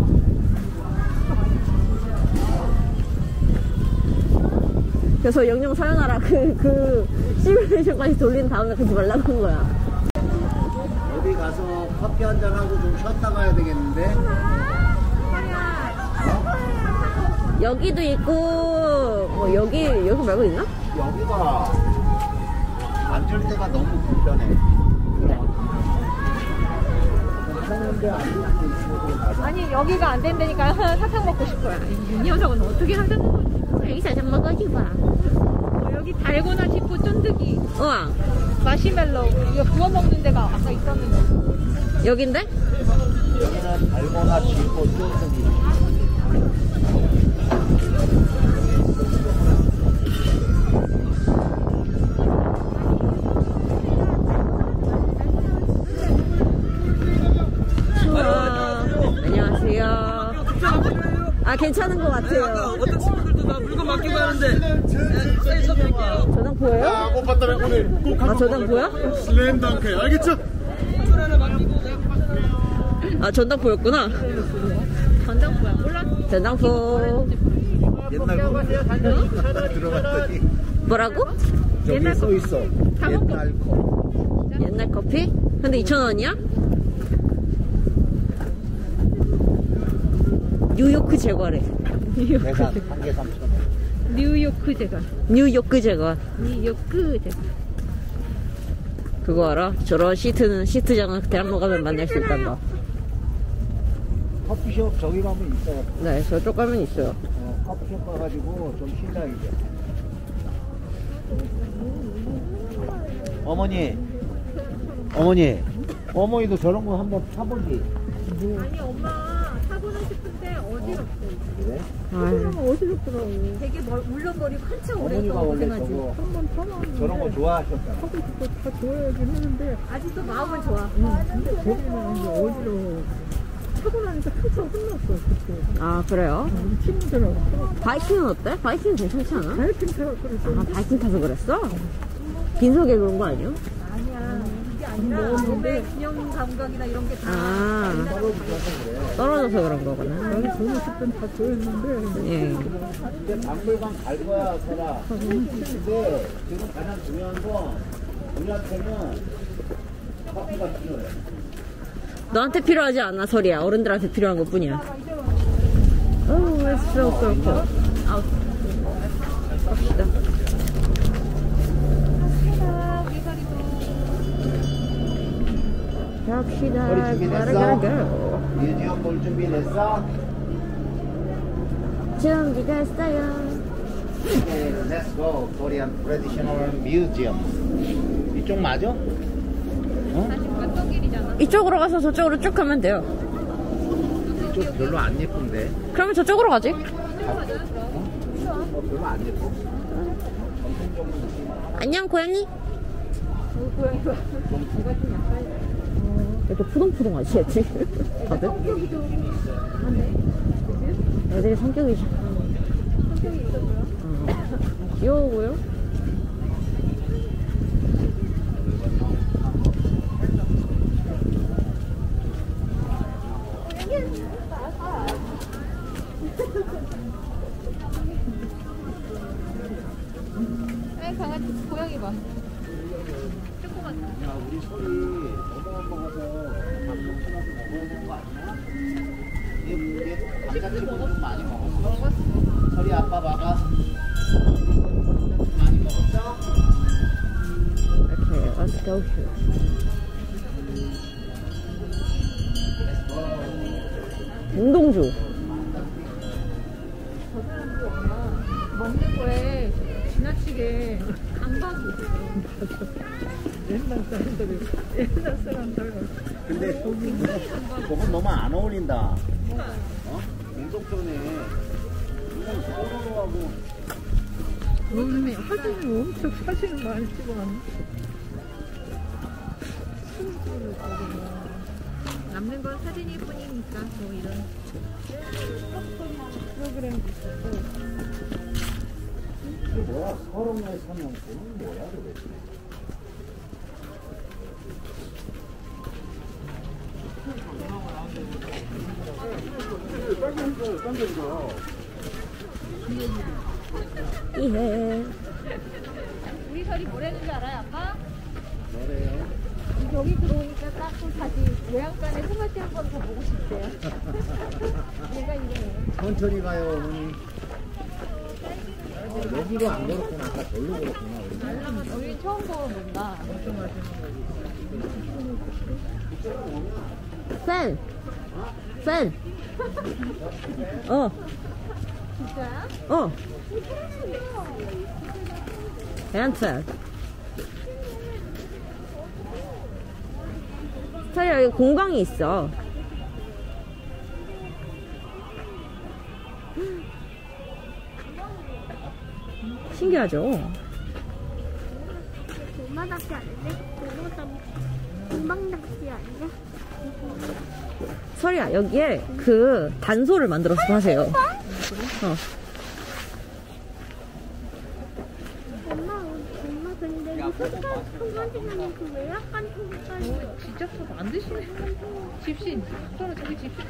그래서 영영 사연하라 그 시뮬레이션까지 돌린 다음에 가지 말라고 한 거야. 어디 가서 커피 한잔하고 좀 쉬었다 가야 되겠는데? 여기도 있고, 뭐 여기 말고 있나? 여기가 앉을 때가 너무 불편해. 아니 여기가 안 된다니까 사탕 먹고 싶어요. 이 녀석은 어떻게 한다는 거지? 여기 사장 먹어지 봐. 여기 달고나 치프 쫀득이 우와. 마시멜로우 이거 구워 먹는 데가 아까 있었는데. 여긴데? 여기는 달고나 쥐고 쫀득이. 안녕하세요. 아, 괜찮은 것 같아요. 어떤 친구들도 나 물건 맡기고 하는데 사인 쳐드릴게요. 저당 보여요? 아, 못 봤다면 오늘 꼭 아, 저당 보여? 슬램덩크 알겠죠? 줄 하나 맡기고 내가 받아라. 아, 전당 보였구나. 전당포야 몰라? 전당포. 옛날 거 들어갔더니 뭐라고? 저기 써 있어. 옛날 거. 옛날 커피? 근데 2,000원이야? 뉴요크 제과래. 계산 한 개 3,000원. 뉴요크 제가 뉴요크 제과. 뉴요크 제가 그거 알아? 저런 시트장은 대학로 가면 만날 수 있단다. 커피숍 저기 가면 있어요. 네, 저쪽 가면 있어요. 커피숍 가가지고 좀 쉬다 이제. 어머니도 저런 거 한번 타보지. 아니 엄마 타고는 싶은데 어지럽고 그래? 아유. 어지럽더라고. 되게 물렁거리고 한참 오래 어머니가 있다고 원래 고생하지. 저거 한번 타봤는데 저런 거 좋아하셨잖아. 하고 싶고 다 좋아하긴 했는데 아직도 마음은 좋아. 근데 저기는 이제 어디로 타고 나니까 한참 혼났어 그때. 아, 그래요? 우리 친구들하고 바이킹은 어때? 바이킹은 괜찮지 않아? 다이어팅 타고 그래서 아, 바이킹 타서 그랬어? 빈속에 그런 거 아니야? 아니야. 이게 아니라 몸의 균형 감각이나 이런 게 다. 아, 떨어져서 그런 거구나. 나는 젊었을 땐 다 좋아했는데 예. 이제 박물관 갈 거야, 설아. 근데 지금 가장 중요한 건 우리한테는 커피가 필요해. 너한테 필요하지 않아, 소리야. 어른들한테 필요한 것 뿐이야. Oh, it's so cold. 아웃. 갑시다. 갑시다. 머리 준비됐어? Gotta go. 뮤지엄 볼 준비 됐어? 준비됐어요. Okay, let's go. Korean Traditional Museum. 이쪽 맞아? 어떤 길이잖아. 이쪽으로 가서 저쪽으로 쭉 가면 돼요. 이쪽 별로 안 예쁜데. 그러면 저쪽으로 가지. 별로 안 예뻐. 안녕, 고양이. 고양이 봐. 이렇게 푸동푸동하지, 애들이. 다들? 애들이 성격이 있어 보여. 귀여워 보여? 아이 강아지 고양이 봐. 조그만. 야, 우리 소리 너무 먹어서 밥 먹고 나서 먹어본 거 아니야? 얘 감자칩 좀 많이 먹었어? 소리 아빠 봐봐. 많이 먹었어? So cute. 운동주. 저 사람도 엄마 먹는 거에 지나치게 강박이 있어. 옛날 사람들. 근데 저건 너무 안 어울린다. 어? 운동전에 그냥 서로하고 요즘에 사진을 엄청 사진을 많이 찍어놨네. 남는 건 사진일 뿐이니까 뭐 이런 프로그램도 있었고. 뭐야? 서롱에 사면 그건 뭐야 도대체? 이해. 우리 설이 뭐라는 줄 알아요 아빠? 뭐래요? 여기 들어오니까 딱 다시 외양간에 소마티 한 번 더 보고 싶대요. 얘가 이래요. 천천히 가요 어머니. 여기로 안 걸었구나. 아까 절로 걸었구나. 우린 처음 걸어본다. 팬! 팬! 진짜야? 괜찮아. 스타일이 여기 공방이 있어. 신기하죠? 엄마 낚시 아닌데? 금방 낚시 아닌데? 설이야, 여기에 그 단소를 만들어서 파세요. 엄마 근데 그 소마티는 그 외양간 통까지 진짜 서 만드시네. 집신. 서로 저기 집신.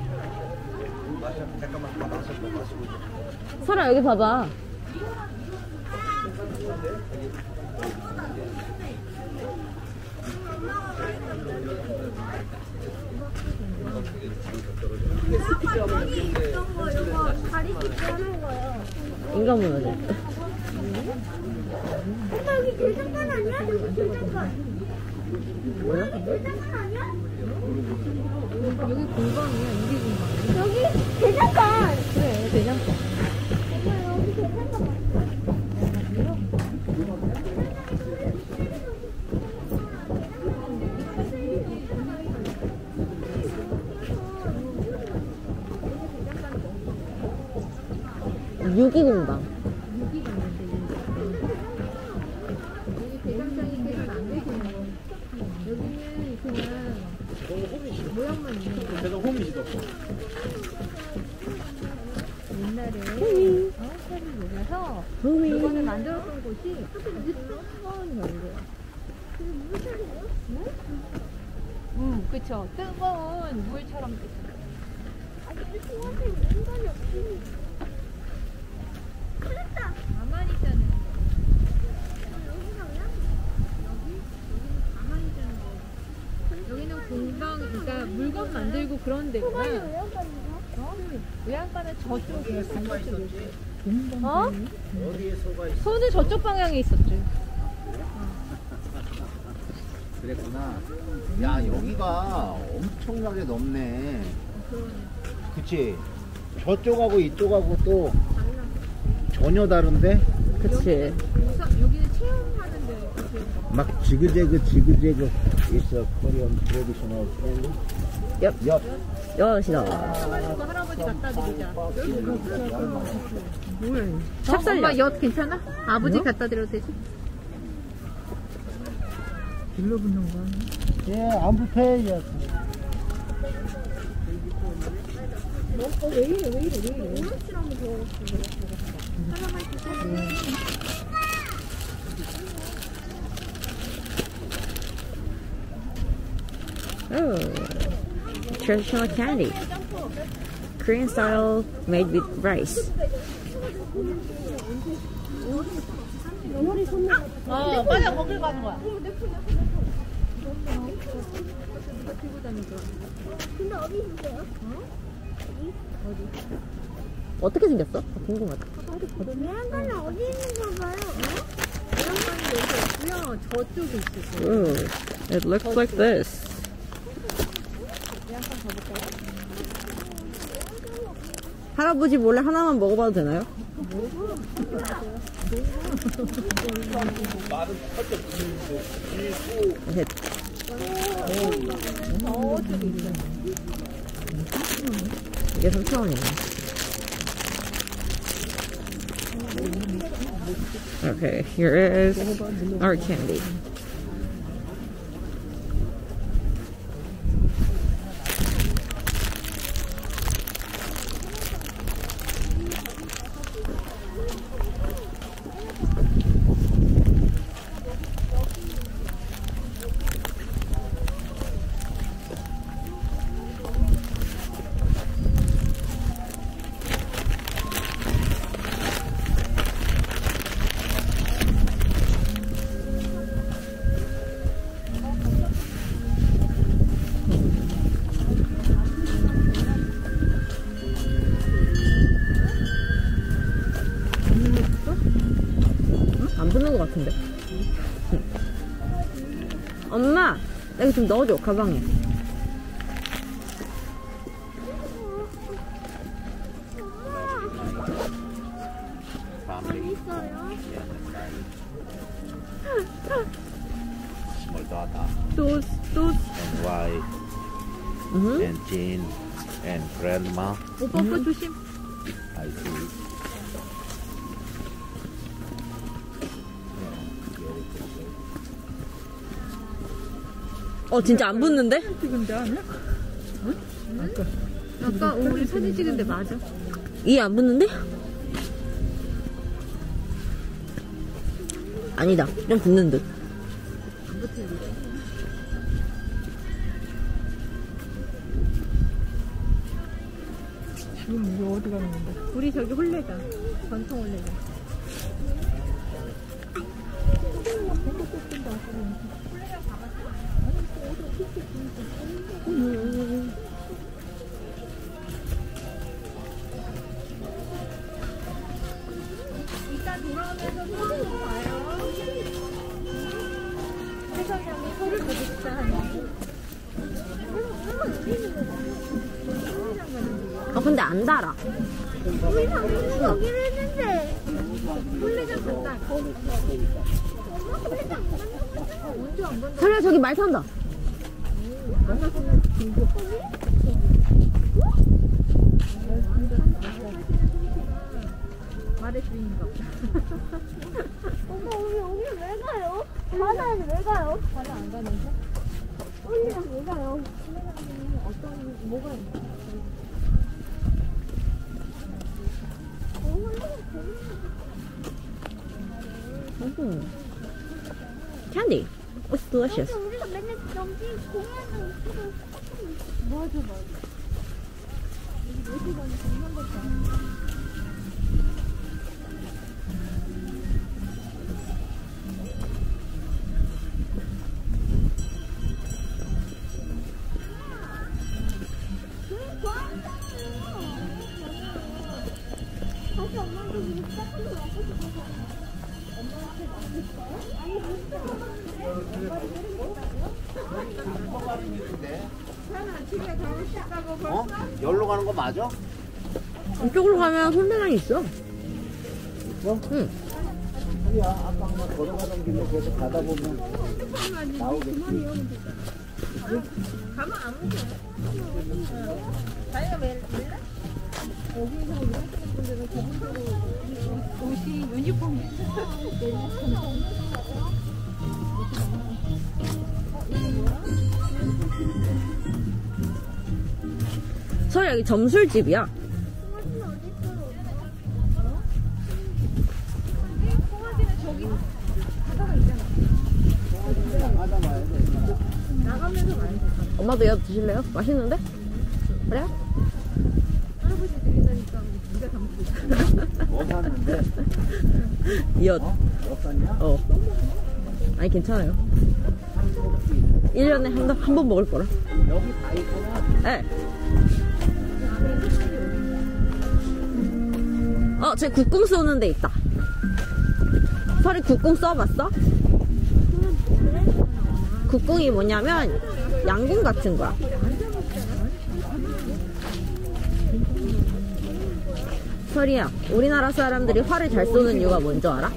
설아, 여기 봐봐. 이런 거 이거 가리키게 하는 거예요. 인간 문화재. 여기 대장간 아니야? 여기 대장간. 뭐야? 대장간 아니야? 여기 공방이야. 인기 공방. 여기 대장간. 그래, 대장간. 엄마 여기 대장간. 유기공방. 여기 대장장이 계속 안 되시는 거. 여기는 그냥 모양만 있는 거. 제가 홈이시다. 옛날에 사를 녹여서 물건을 만들었던 곳이 뜨거운 열이래요. 그쵸. 뜨거운 물처럼 됐어요. 가만히 있다는 거. 가만히 있다는 거. 여기는 공방, 그러니까 물건 만들고 그런 데구나. 외양간은 저쪽에 어? 어디에 소가 있어? 소는 저쪽 방향에 있었지. 그랬구나. 야 여기가 엄청나게 넓네. 그치? 저쪽하고 이쪽하고 또 전혀 다른데? 그치. 여기는 체험하는 데. 막 지그재그 있어. 코리안 트래디셔널 프렌드. 옆. 여시다. 할아버지 갖다 드리자. 뭐야? 찹쌀 엄마 엿 괜찮아? 아버지 갖다 드려도 되지? 길러붙는 거 아니야? 예, 안 불편해. Oh, traditional candy. Korean style made with rice. 빨리 거길 가는 거야. 근데 어디 있어요? 어떻게 생겼어? 궁금하다. 외양간은 어디 있는 건가요? 저쪽에 있었어요. Ooh, it looks like this. 할아버지 몰래 하나만 먹어봐도 되나요? 네. 이게 3,000원이네. Okay, here is our candy. 안 붙는 것 같은데. 엄마, 여기 좀 넣어줘, 가방에. Family. Small daughter. Those. And wife. And Jean. And grandma. 오빠 거 조심. I see. 진짜 안 붙는데? 찍은데 아니야? 아까 우리 사진 찍은데 맞아. 이게 안 붙는데? 아니다, 좀 붙는 듯. 지금 우리 어디 가는 건데? 우리 저기 홀레장. 전통 홀레장. 이따 돌아오면서 소리로 봐요. 세상에 소를 보고 싶다. 근데 안 달아. 우리 방금 여기를 했는데. 홀레장 간다. 엄마 홀레장 안 간다고. 언제 안 간다. 설레 저기 말 탄다. 말의 주인인가 보다. 엄마 우리 여기를 왜 가요? 바다에 왜 가요? 바다 안 가는데? 언니랑 왜 가요? 어떤 뭐가 있나? Candy. It's delicious. 우리가 맨날 여기 공연을 쓰고 맞아. 여기 어디 가니 정말 같다. 다시 엄마한테 우리 시작하는 거 먹고 싶어서 엄마한테 맡길까요? 아니 여기로 가는 거 맞아? 이쪽으로 가면 홀레장이 있어. 응. 야, 아까 막 걸어가던 길에 계속 가다 보면 나오겠지. 가면 안 오죠. 자기가 멜래? 여기서 일하시는 분들은 기본적으로 옷이 유니폼이 설레 여기 점술집이야. 송아지는 저기 바다가 있잖아. 나가면서 말해. 엄마도 이거 드실래요? 맛있는데? 그래요? 할아버지 드린다니까 네가 다 먹고 있어. 뭐 샀는데? 엿. 뭐 샀냐? 아니 괜찮아요. 1년에 한 번 먹을 거라. 여기 다 있구나. 네. 제 국궁 쏘는 데 있다. 설이 국궁 써봤어? 국궁이 뭐냐면 양궁 같은 거야. 설이야, 우리나라 사람들이 활을 잘 쏘는 이유가 뭔지 알아?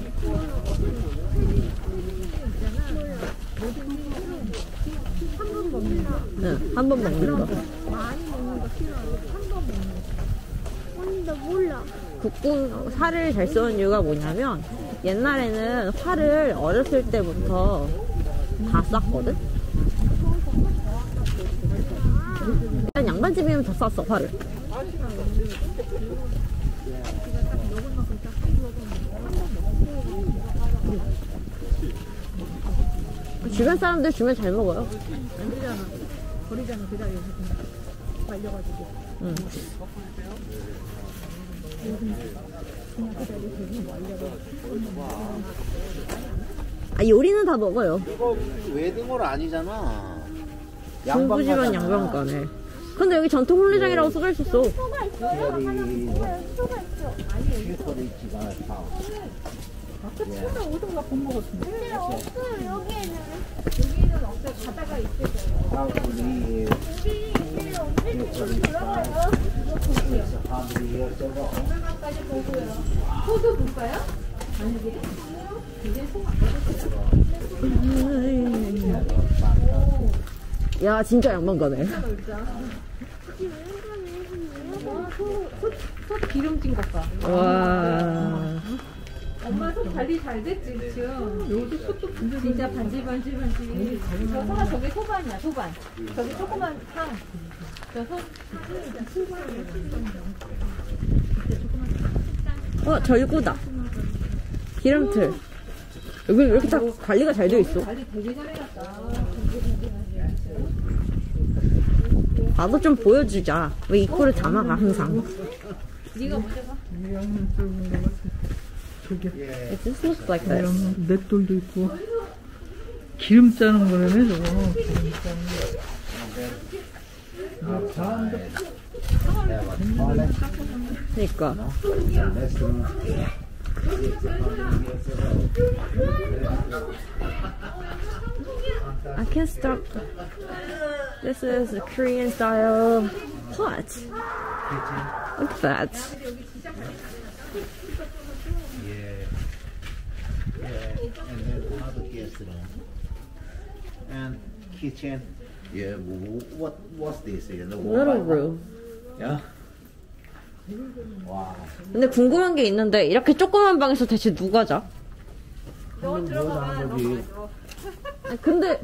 응, 한 번 먹는 거. 많이 먹는 거 싫어하고 한 번 먹는 거. 언니 나 몰라. 국궁 활을 잘 쏘는 이유가 뭐냐면 옛날에는 활을 어렸을 때부터 다 쐈거든? 일단 양반집이면 다 쐈어, 활을. 주변 사람들 주면 잘 먹어요. 안 되잖아. 버리잖아, 그 자리에서. 말려가지고. 응. 아, 요리는 다 먹어요. 이거 웨딩홀 아니잖아. 중부지방 양반가네. 근데 여기 전통 훈련장이라고 써져 있었어. 소가 있어요. 소가 있어. 아까 처음에 오던가 본 거 같은데. 근데 없어요, 여기에는. 여기는 없어요. 바다가 있어요. 여기 언제 조금 들어가요? 얼마까지 보고요. 소도 볼까요? 아니게? 이제 소 야, 진짜 양반가네. 소 기름진 것 봐. 와. 엄마 소 관리 잘 됐지, 지금. 여기도 소도 진짜 반질반질. 저 소가 저기 소반이야, 소반. 저기 조그만 상. 저 소. 절구다. 기름틀. 여기 왜 이렇게 다 관리가 잘 되어 있어? 관리 되게 잘해놨다. 나도 좀 보여주자. 왜 이 꼴을 다 막아, 항상. 네가 먼저 봐. It just looks like this. 맷돌도 있고 기름 짜는 거라네 저거. 기름 짜는 거. 그니까. I can't stop. This is a Korean style pot. Look at that. And then another guest room. And kitchen. Yeah, what's this? Little room. Yeah. 와. 근데 궁금한 게 있는데 이렇게 조그만 방에서 대체 누가 자? 너 들어가봐. 아니, 근데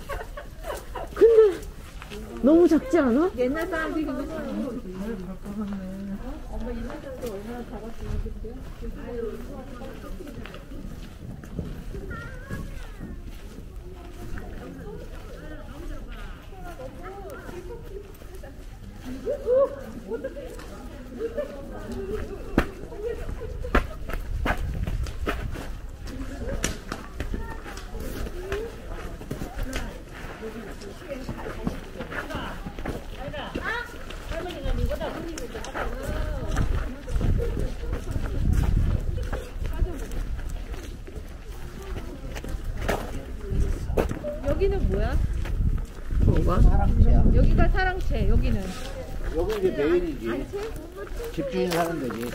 너무 작지 않아? 옛날 사람들이 근데 엄마 옛날 사람들 얼마나 작았으면 좋겠어요? 여기는 뭐야? 뭐가? 사랑채야. 여기가 사랑채, 여기는. 여기 이제 메인이지. 집주인 사는 데지.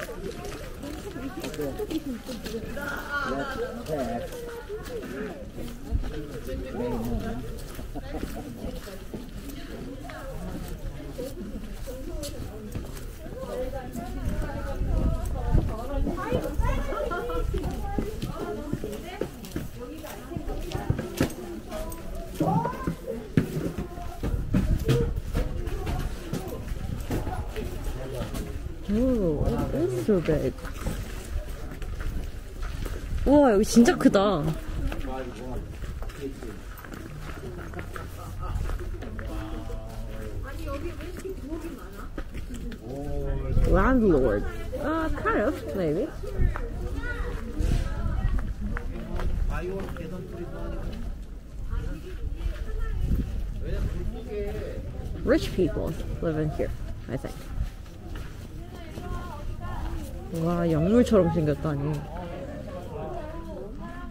Oh, it is so big. 우와, 여기 진짜 크다. Landlord. Kind of, maybe. Rich people live in here, I think. 와, 영물처럼 생겼다니.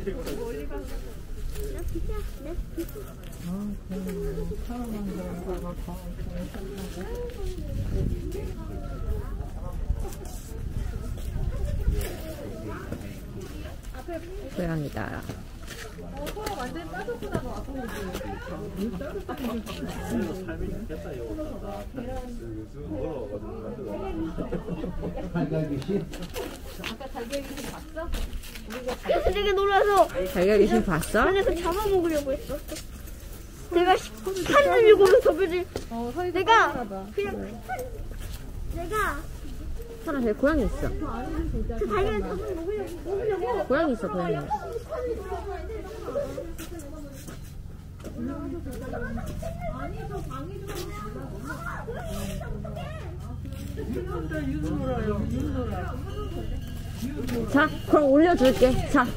고양이다. 서로 완전히 빠졌구나, 너 아픈 달걀귀신? 아까 달걀귀신 봤어? 그래서 되게 놀라서 달걀귀신 봤어? 안에서 잡아먹으려고 했었어. 내가 판을 보면서 그지. 내가 그냥 내가 사람 저기 고양이 있어. 그 달걀 잡아먹으려고. 고양이 있어, 고양이. 자, 그럼 올려줄게. 자.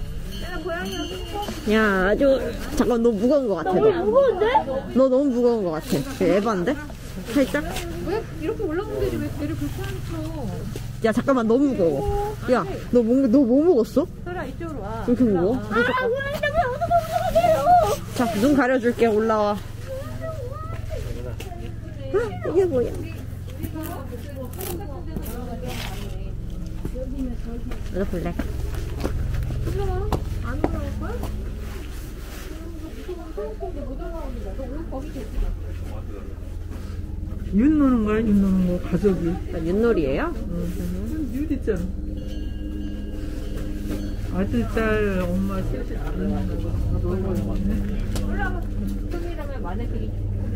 야, 아주 잠깐 너무 무거운 것 같아. 너무 무거운데? 너 너무 무거운 것 같아. 에반데? 살짝? 왜 이렇게 올라오면 되지? 왜 배를 그렇게 앉혀? 야, 잠깐만, 너무 무거워. 야, 너 뭐 먹었어? 설아, 이쪽으로 와. 왜 이렇게 무거워? 자, 눈 가려줄게. 올라와. 이게 뭐야? 이거 볼래? 안 올라올 거야? 못 올라오는데. 너 오늘 거기 계시 윤 노는 거야, 윤 노는 거, 가족이. 윷놀이에요? 윤 있잖아. 아들, 딸, 엄마, 셋이 다 노는 거. 올라가. 손이라면 마네킹이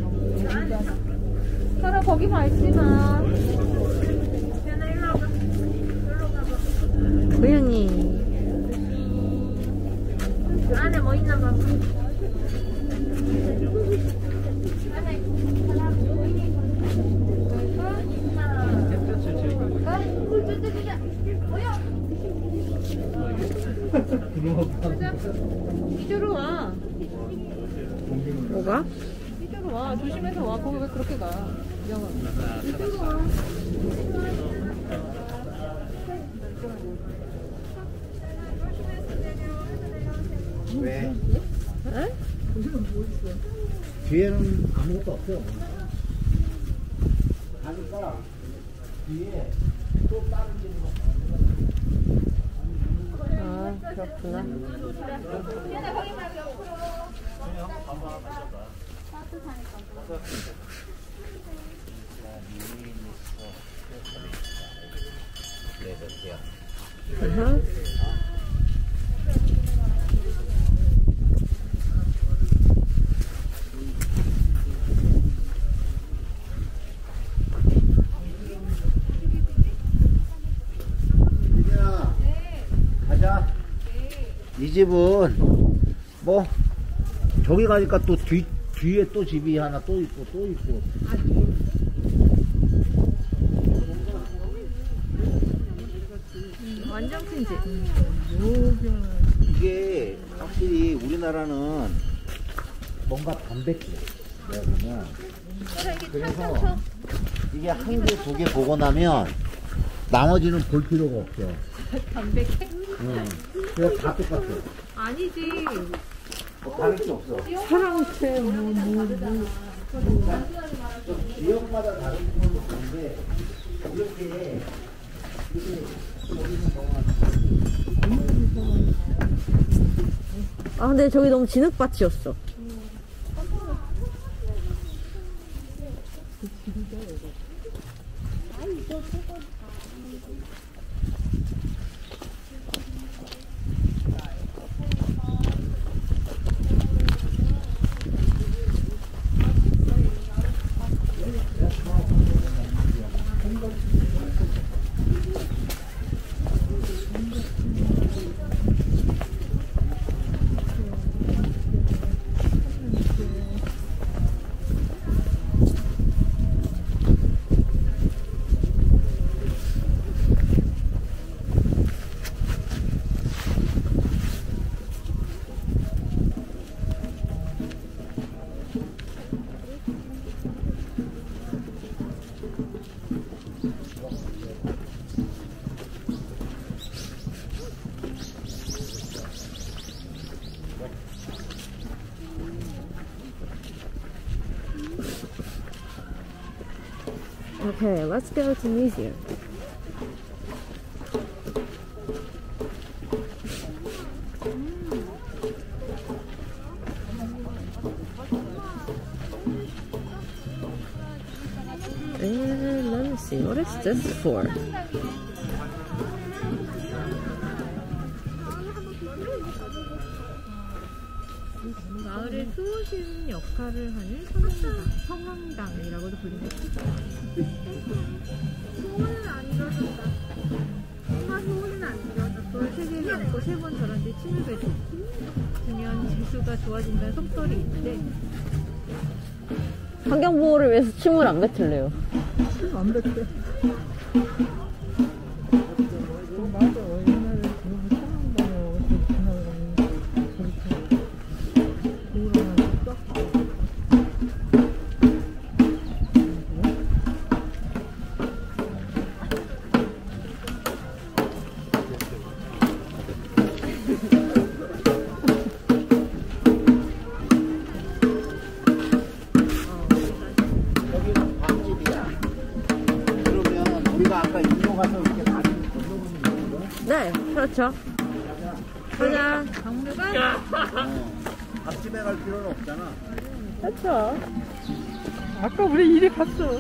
설아, 거기 밟지 마. 고양이. 안에 뭐 있나 봐. 이쪽으로 와. 뭐가? 이쪽으로 와. 조심해서 와. 거기 왜 그렇게 가? 영아. 이쪽으로 와. 왜? 응? 뒤에는 아무것도 없어. 가니까 뒤에 또 다른 데로 아, 그렇구나. 가자. 이 집은 뭐 저기 가니까 또 뒤에 또 집이 하나 또 있고 또 있고. 완전 큰 집. 이게 확실히 우리나라는 뭔가 담백해. 내가 보면. 그래서 이게 한 개, 두 개 보고 나면 나머지는 볼 필요가 없어. 담백해? 응. 그래서 다 똑같아. 아니지. 뭐 다를 게 없어. 사랑채, 지역마다 다른 건 있는데 이렇게 아, 근데 저기 너무 진흙밭이었어. Okay, let's go to the museum. And let me see, what is this for? 마을의 수호신 역할을 하는 성황당이라고도 불립니다. 소원은 안 이뤄졌다. 엄마 소원은 안 이뤄졌다. 돌 3개를 안고 3번 저런 뒤 침을 뱉으면 지수가 좋아진다는 속설이 있는데 환경보호를 위해서 침을 안 뱉을래요. 침 안 뱉대. 맞아. 옛날에 그런 사랑방에 어디서 지나가면 저렇게 돌아가는 거 여기는 밥집이야. 그러면 우리가 아까 인도 가서 이렇게 많이 건너보는 거거든? 네, 그렇죠. 가자. 밥집에 갈 필요는 없잖아. 그렇죠. 아까 우리 이리 갔어.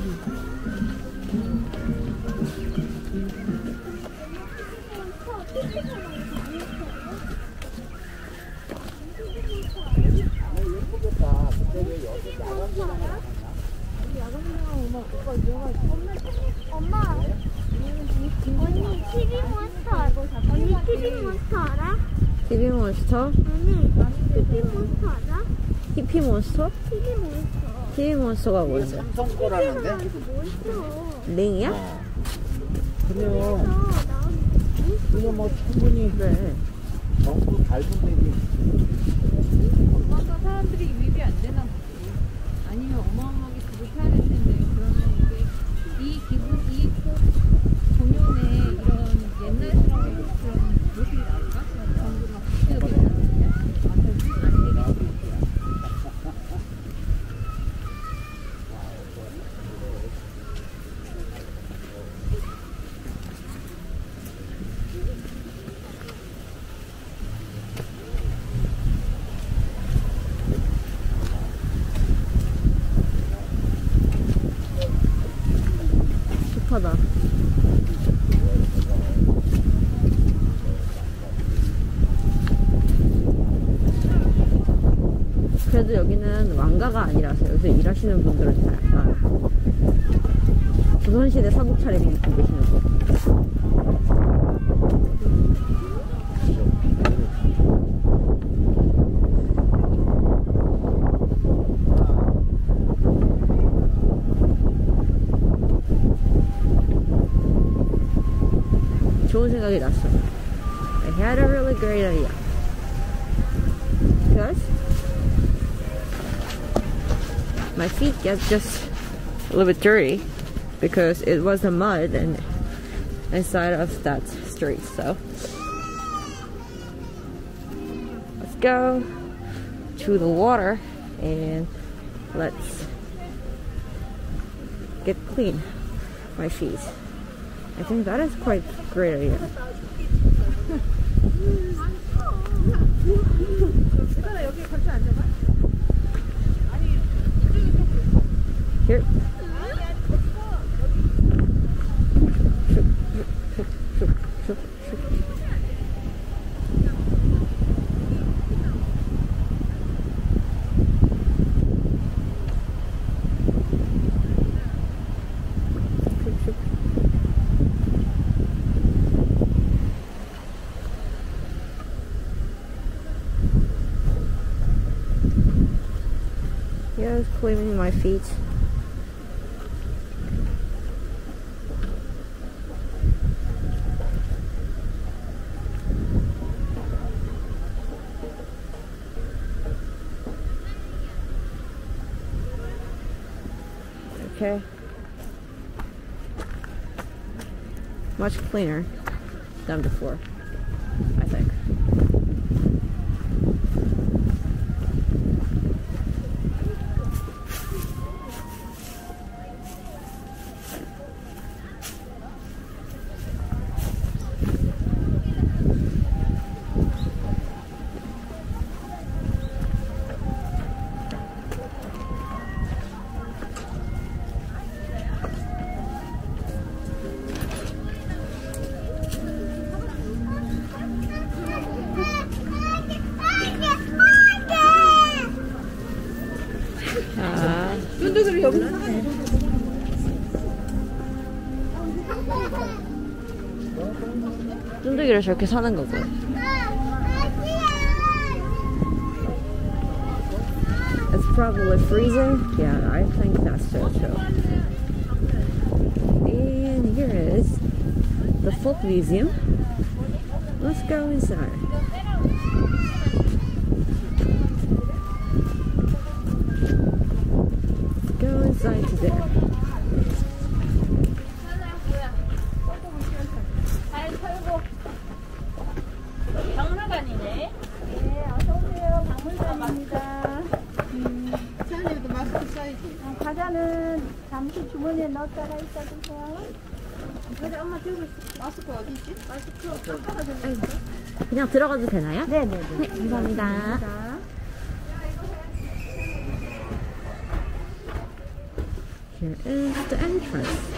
엄마, 언니 TV몬스터 알고 잡았어? 언니 TV몬스터 알아? TV몬스터? 아니, TV몬스터 알아? 히피몬스터? TV몬스터. TV몬스터가 뭐지? 삼성 거라는데? 몬스터. 링이야? 그래요. 이거 뭐 충분히 그래. 전부 닮은 얘기. 엄마가 사람들이 유입이 안 되나 보지. 아니면 어마어마하게 부족해야 될 텐데 그러면 이게 이 기분, 이 공연에 이런 옛날처럼 그런 모습이 나올까? 전부 막 바뀌어져 있는데 안 되겠지. 습하다. 그래도 여기는 왕가가 아니라서 여기서 일하시는 분들은 다 약간 조선시대 사복 차림 입고 계시는 거. 좋은 생각이 났어. I had a really great idea. Because my feet get just a little bit dirty because it was the mud and inside of that street. So let's go to the water and let's get clean my feet. I think that is quite a great idea. Here. Yeah, it's cleaning my feet. Okay. Much cleaner than before, I think. 쫀득이를 저렇게 사는 거고요. It's probably freezing. Yeah, I think that's so too. And here is the Folk Museum. Let's go inside. Let's go inside today. 박물관이네. 네, 어서오세요. 박물관입니다. 채연이도 마스크 써야지. 과자는 잠시 주머니에 넣었다가 있다 주세요. 과자 엄마 들고 있어. 마스크 어디 있지? 마스크 아빠가 들고 있어. 그냥 들어가도 되나요? 네네네. 네, 감사합니다. Here is the entrance.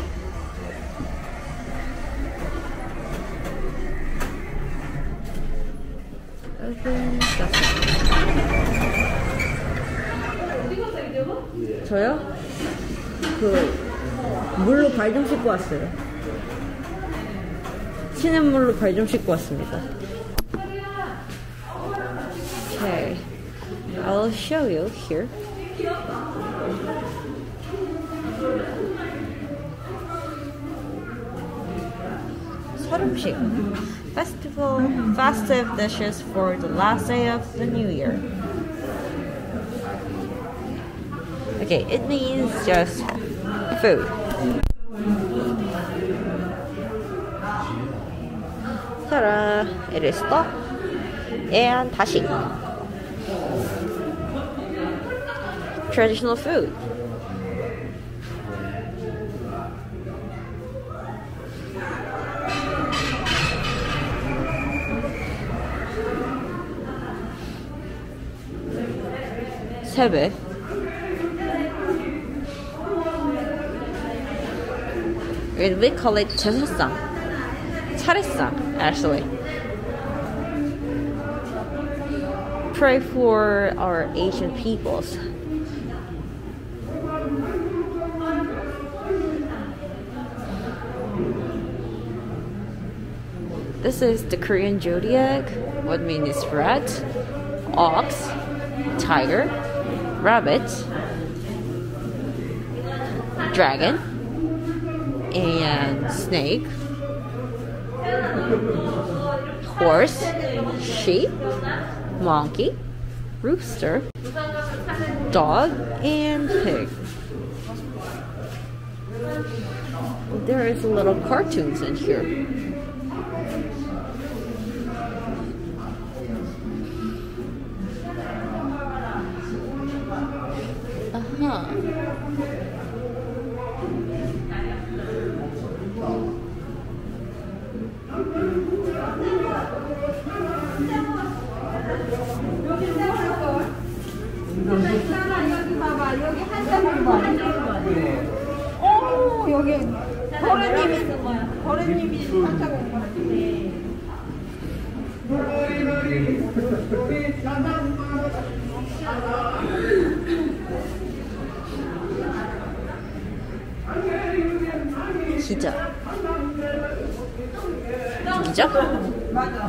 Open sesame. 저요? 물로 발 좀 씻고 왔어요. 시냇물로 발 좀 씻고 왔습니다. Okay, I'll show you here. 설음식. Festive dishes for the last day of the new year. Okay, it means just food. Ta-da! It is 떡 and 다시. Traditional food. 세배. We call it 제사상. 차례상, actually. Pray for our Asian peoples. This is the Korean zodiac. What means rat, ox, tiger, rabbit, dragon, and snake, horse, sheep, monkey, rooster, dog, and pig. There is a little cartoons in here. 여기 봐봐. 여기 한자는 거. 오, 여기 도련님이 한자고 온 거 같아. 기적. 기적? 맞아.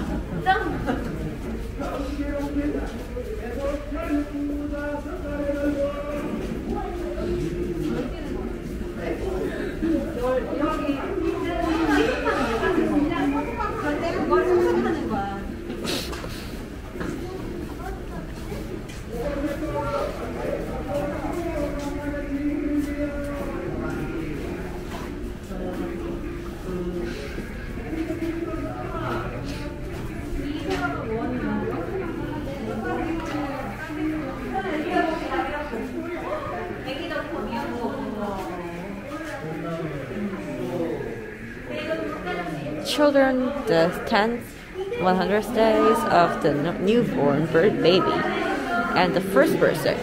Children, the 10th, 100th days of the newborn baby, and the first birthday.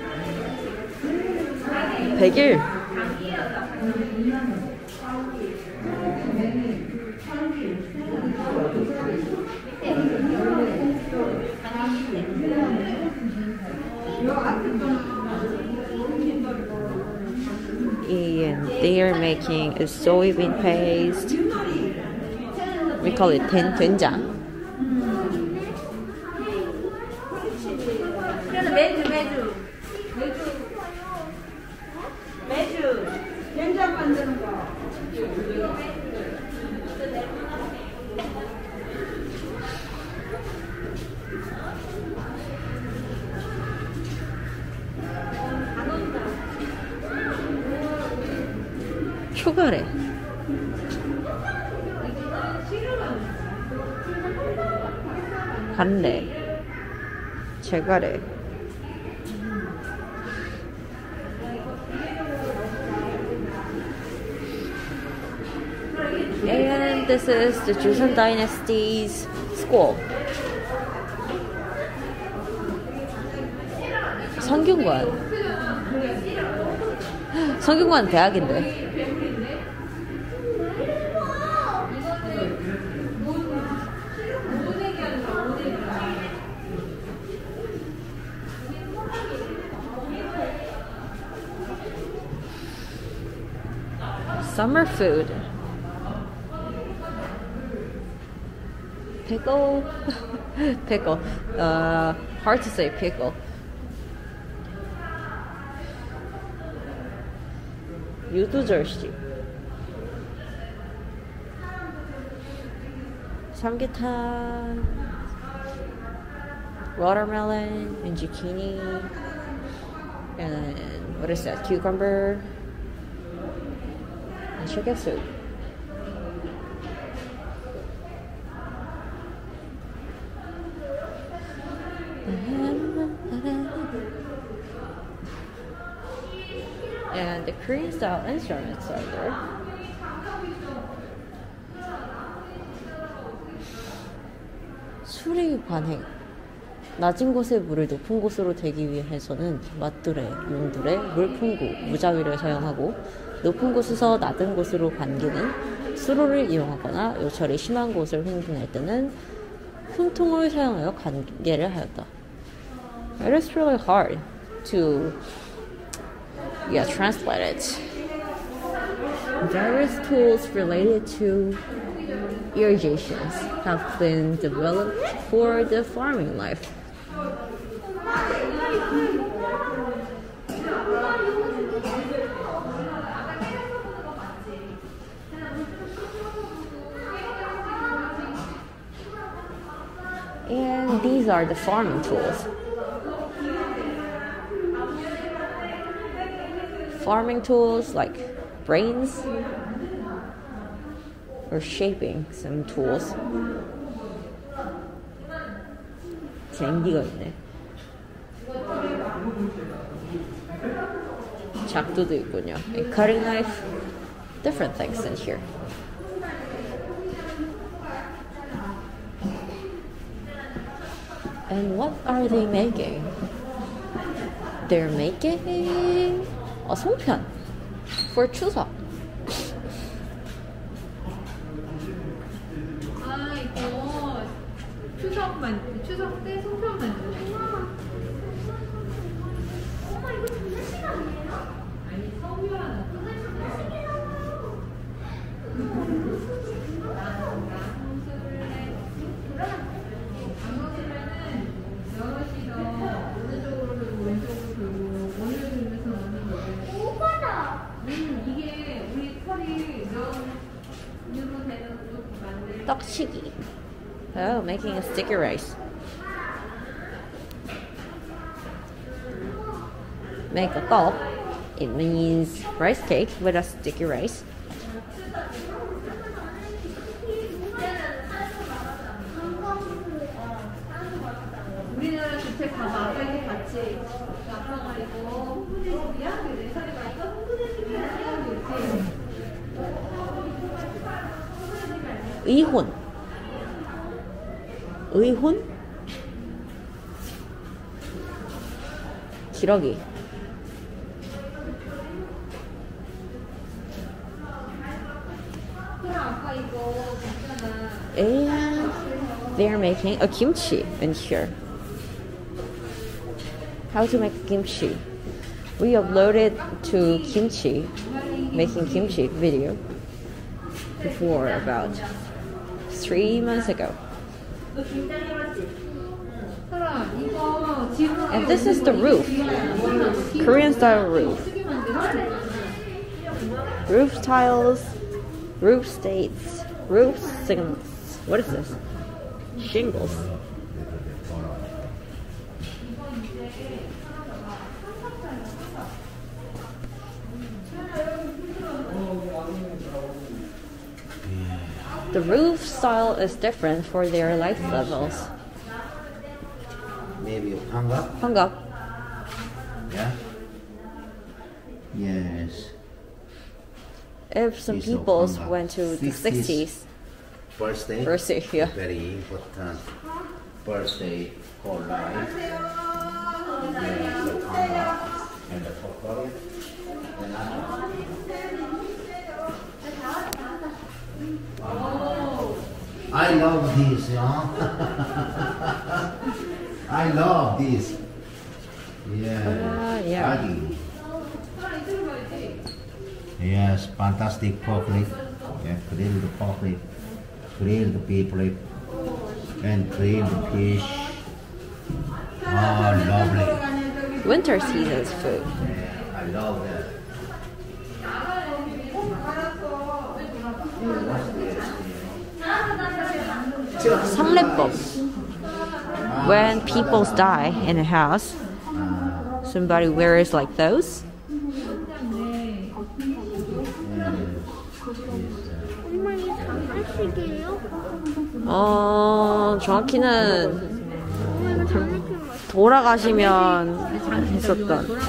100일. making is soybean paste. We call it 된장. 매주 된장 만드는 거. 초가래. 간래. 제가래. And this is the Joseon Dynasty's school. 성균관. 성균관 대학인데. Summer food. Pickle. Pickle. Hard to say pickle. 유두절식. 삼계탕. Watermelon and zucchini. And what is that? Cucumber. And chicken soup. And the Korean style instruments are there. 수리 관행. 낮은 곳의 물을 높은 곳으로 대기 위해서는 맞두레, 용두레, 물풍구, 무자위를 사용하고 높은 곳에서 낮은 곳으로 반기는 수로를 이용하거나 요철이 심한 곳을 횡행할 때는 흠통을 사용하여 관계를 하였다. It is really hard to translate it. Various tools related to irrigations have been developed for the farming life. And these are the farming tools. Farming tools like brains or shaping some tools. 쟁기가 있네. 작두도 있군요. And cutting knife, different things in here. And what are they making? They're making a 송편 for 추석. 아 이거 추석 때 송편 만드는 거. 엄마 이거 무슨 시간이에요? 아니 성유하는 거. 떡치기. Oh, making a sticky rice. Make a 떡. It means rice cake with a sticky rice. 우리나라 주택 가봐. 아빠 이렇게 같이 아빠가 이거 홍보대집이야? 내 살이가 이거 홍보대집이야? 이렇게. 의혼. 의혼? 기러기. And they're making a kimchi in here. How to make kimchi? We uploaded to kimchi making kimchi video before about 3 months ago. And this is the roof. Korean style roof. Roof tiles, roof states, roof signals. What is this? Shingles. The roof style is different for their light levels. Maybe 환갑? 환갑. Yeah. Yes. If some These are people 환갑. went to the 60s, Birthday. birthday, yeah. Very important. Birthday for life. Yes, the 환갑 and the purple. I love this, I love this. Yeah. Yeah. Aggie. Yes, fantastic pork rib. Yeah, grilled pork rib, grilled beef rib, and grilled fish. Oh, lovely. Winter season's food. Yeah, I love that. 상례법. When people die in a house, somebody wears like those. 정확히는 돌아가시면 했었던.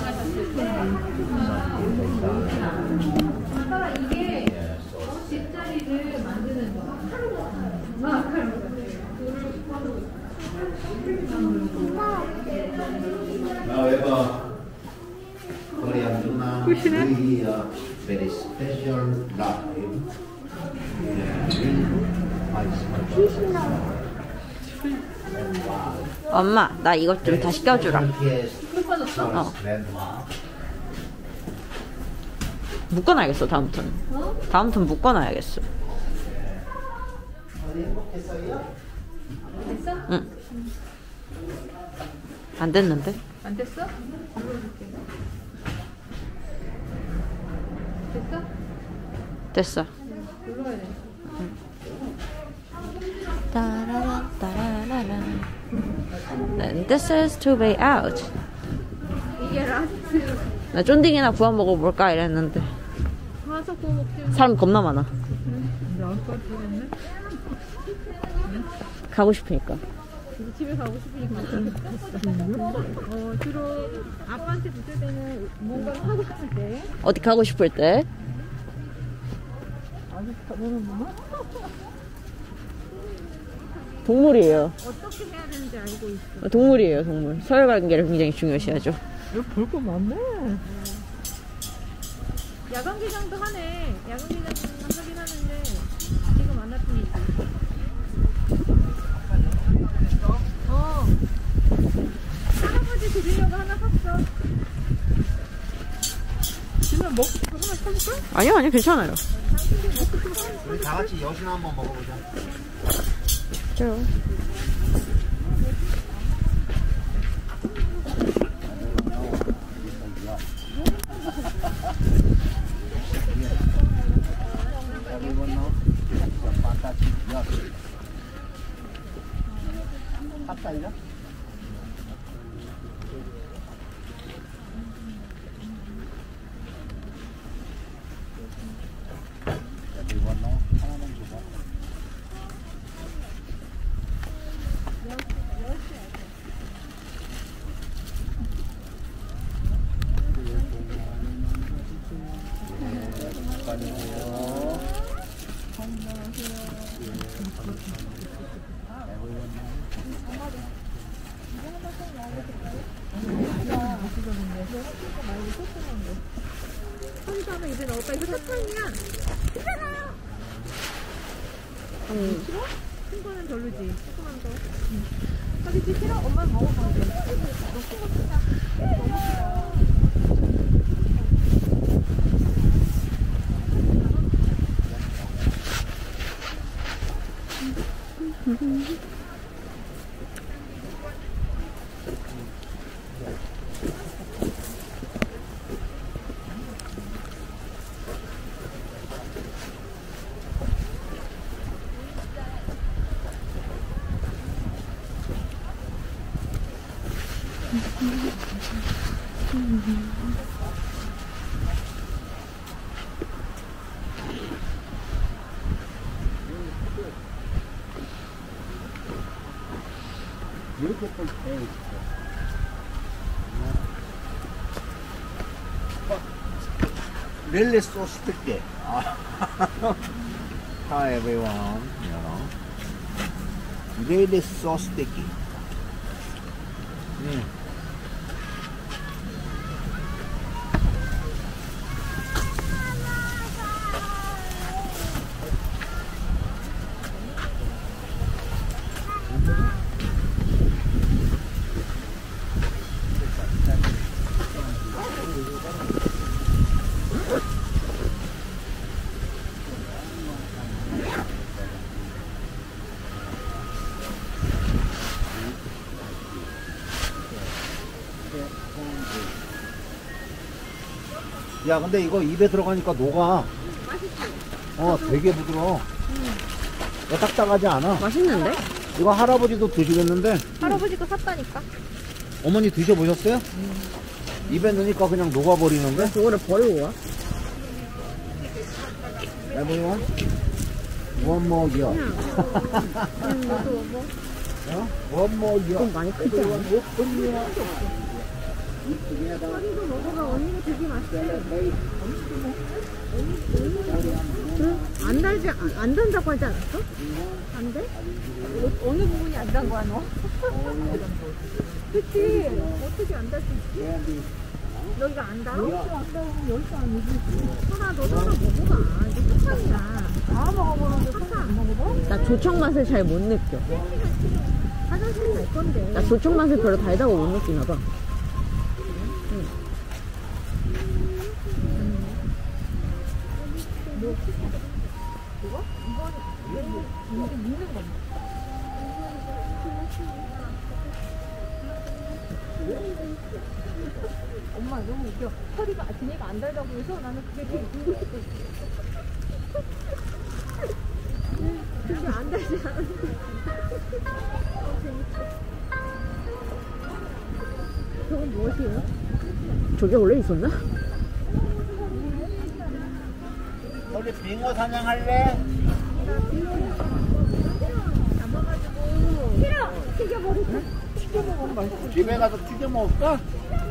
However, Korean Luna really very special life. 엄마, 나 이것 좀 다 시켜주라. 묶어놔야겠어, 다음부터는. 다음부터는 묶어놔야겠어. 응. 안 됐는데? 안 됐어? 됐어? 됐어. 눌러야 돼. Then this is to be out. 이게 라스트. 나 쫀딩이나 구워 먹어볼까 이랬는데 가서 구워 먹지. 사람 겁나 많아. 나올 것 같겠네. 가고 싶으니까. 집에 가고 싶으니까. 주로 아빠한테 붙을 때는 뭔가를 하고 싶을 때. 어디 가고 싶을 때. 아직 가보는구나. 동물이에요. 어떻게 해야 되는지 알고 있어. 동물이에요, 동물. 서열관계를 굉장히 중요시하죠. 여기 볼 거 많네. 야간 개장도 하네. 야간 개장 하긴 하는데 지금 안 왔으니까. 할아버지 드리려고 하나 샀어. 그냥 먹고 싶어 하나 사줄까? 아니요, 아니요, 괜찮아요. 우리 다 같이 여신 한번 먹어보자. 진짜요. 거기서 하면 입에 넣을까? 이거 사탕이야. 괜찮아. 싫어? 큰 거는 별로지. 조그만 거. 하기지 싫어? 엄마는 먹어봐야 돼. 너큰거 쓰자. 너무 싫어. 렐레 소스 뜯게. Hi everyone. 렐레 소스 뜯기. 야, 근데 이거 입에 들어가니까 녹아. 되게 부드러워. 이거 딱딱하지 않아. 맛있는데? 이거 할아버지도 드시겠는데? 할아버지가 샀다니까. 어머니 드셔보셨어요? 입에 넣으니까 그냥 녹아버리는데? 그거를 버리고 와. Everyone? One more year. One more year. 좀 많이 크지 않아? 허리도 먹어봐. 언니가 되게 맛있어. 안 달지, 안 단다고 하지 않았어? 안 돼? 어느 부분이 안 단 거야, 너? 그치? 어떻게 안 달 수 있지? 여기가 안 달아? 여기서 안 달으면 여기서 아니지. 하나, 너도 하나 먹어봐. 이거 사탕이야. 다 먹어보는데 사탕 안 먹어봐? 나 조청 맛을 잘 못 느껴. 화장실 갈 건데. 나 조청 맛을 별로 달다고 못 느끼나 봐. 엄마 너무 웃겨. 허리가 진이가 안 달다고 해서 나는 그게 되게 궁금했어. 근데 안 달지 않았는데. 저건 무엇이에요? 저게 원래 있었나? 우리 빙어 사냥할래? 잡아가지고 싫어! 튀겨버리자. 튀겨먹으면 맛있어. 집에 가서 튀겨 먹을까?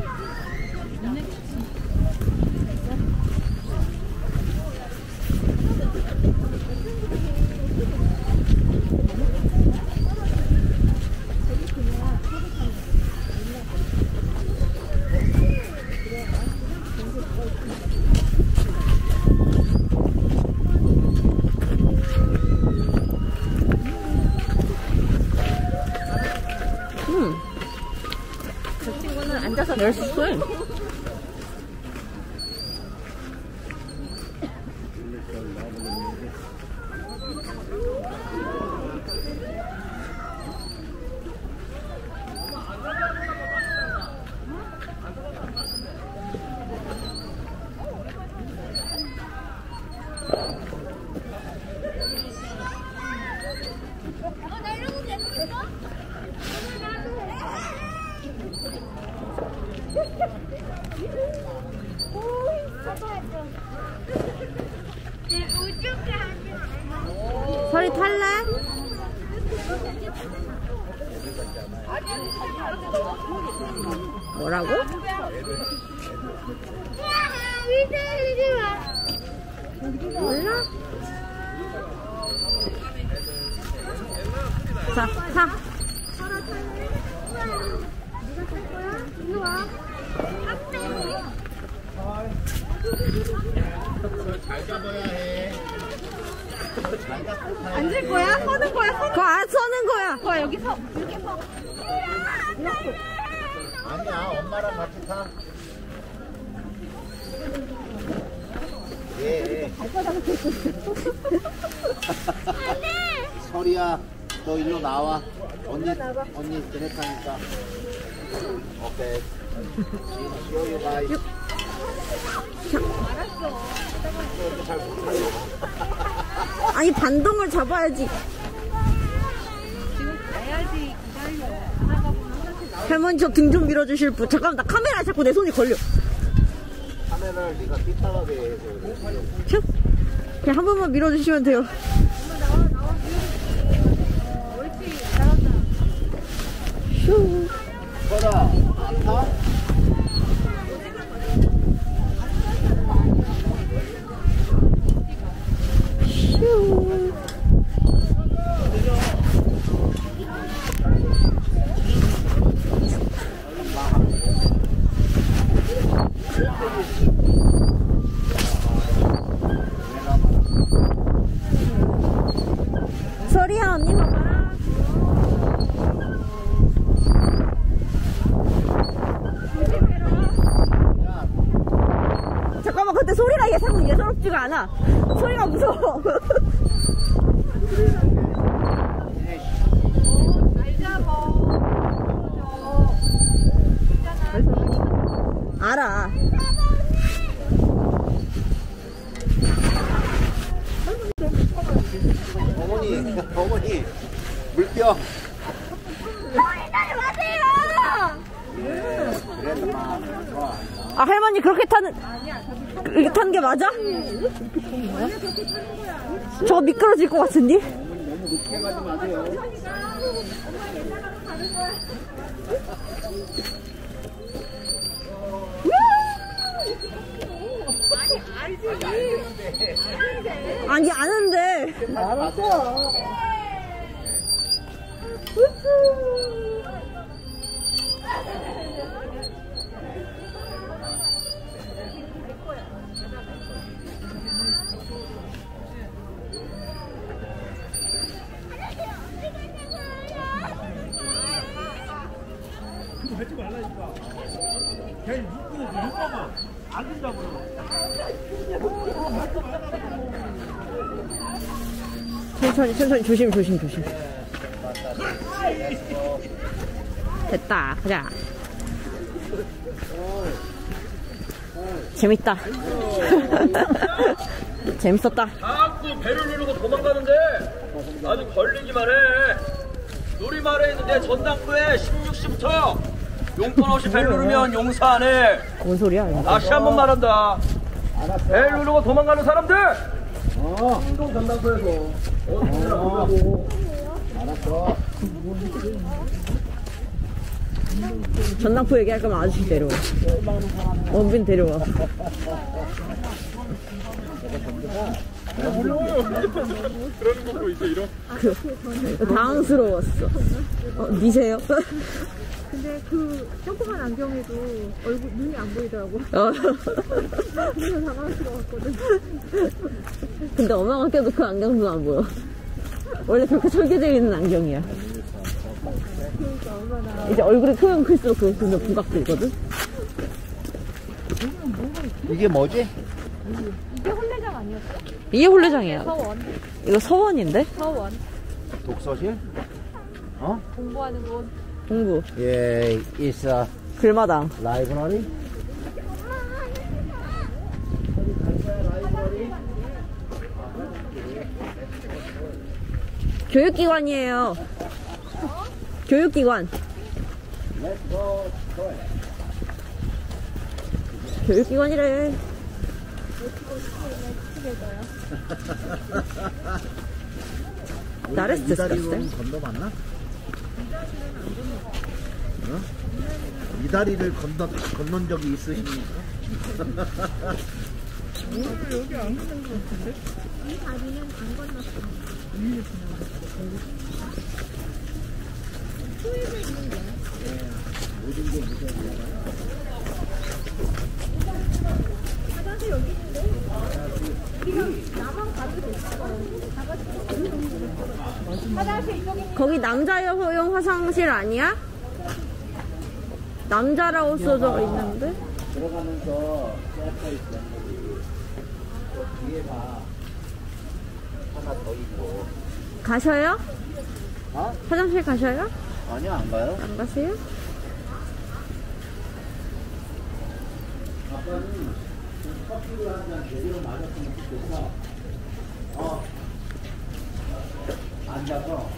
저 친구는 앉아서 낼 수 있어요. 나 이런 거 재밌어? 설이 탈래? 뭐라고? 몰라? 자, 타. 네가 탈 거야? 일로 와. 잘 잡아야 해. 앉을 거야? 서는 거야? 그거 안 서는 거야. 거 여기 서. 이렇게 서. 아니야, 엄마랑 같이 타. 예. 발바닥을 펴고 있어. 설이야, 너 일로 나와. 언니 그랬다니까. 오케이. 시오유 바이. 아니 반동을 잡아야지. 지금 가야지 기다려. 하나가 보면 할머니 저 등 좀 밀어주실 분. 잠깐만 나 카메라에 자꾸 내 손이 걸려. 카메라를 네가 삐딱하게 해서. 슉. 그냥 한 번만 밀어주시면 돼요. 나와. 옳지. 잘한다. 슉. 거다. 아파? 슉. 소리야 언니 봐봐라. 잠깐만 근데 소리가 예사롭지가 않아. 소리가 무서워. 알아. 어머니 물병. 아 할머니 그렇게 이렇게 타는 게 맞아? 저거 미끄러질 것 같은데? 너무 높게 가지 마세요. 아니 아는데. 알았어. 하지 말라니까. 걔 묶어봐. 안 된다고. 천천히 조심. 됐다. 가자. 재밌다. 재밌었다. 자꾸 배를 누르고 도망가는데 아주 걸리기만 해. 놀이마을에 있는데 전당포에 16시부터 용돈 없이 벨 누르면 용서 안 해. 뭔 소리야 이거. 다시 한 번 말한다. 벨 누르고 도망가는 사람들 운동 전당포에서. 알았어. 전당포 얘기할 거면 아저씨 데려와. 원빈 데려와. 그러는 거고 이제 이런. 당황스러웠어. 니세요? 근데 그 조그만 안경에도 눈이 안 보이더라고. 그래서 당황스러웠거든. 근데 엄마가 껴도 그 안경도 안 보여. 원래 그렇게 설계되어 있는 안경이야. 그러니까 얼마나. 이제 얼굴이 크면 클수록 그 부각되거든. 이게 뭐지? 이게 혼례장 아니었어? 이게 홀레장이야. 서원. 이거 서원인데? 서원. 독서실? 공부하는 곳. 공부. 예, it's a 글마당. library. 교육기관이에요. 교육기관. 교육기관이래. 나를 이 다리로는 건너봤나? 어? 이 다리를 건넌 적이 있으십니까? 여기 안 가는 것 같은데? 이 다리는 안 건넜어. 수입에 있는 거야. 모든 게 무서워요. 화장실 여기 있는데? 우리가 나만 가도 됐어. 다 같이 화장실 이쪽에 있는 거기 남자용 화장실 아니야? 남자라고 써져 있는데? 들어가면서 셀카 있어. 뒤에 봐. 하나 더 있고. 가셔요? 어? 화장실 가셔요? 아니요, 안 가요. 안 가세요? 아빠는 커피를 한잔 제대로 마셨으면 좋겠어. 앉아서.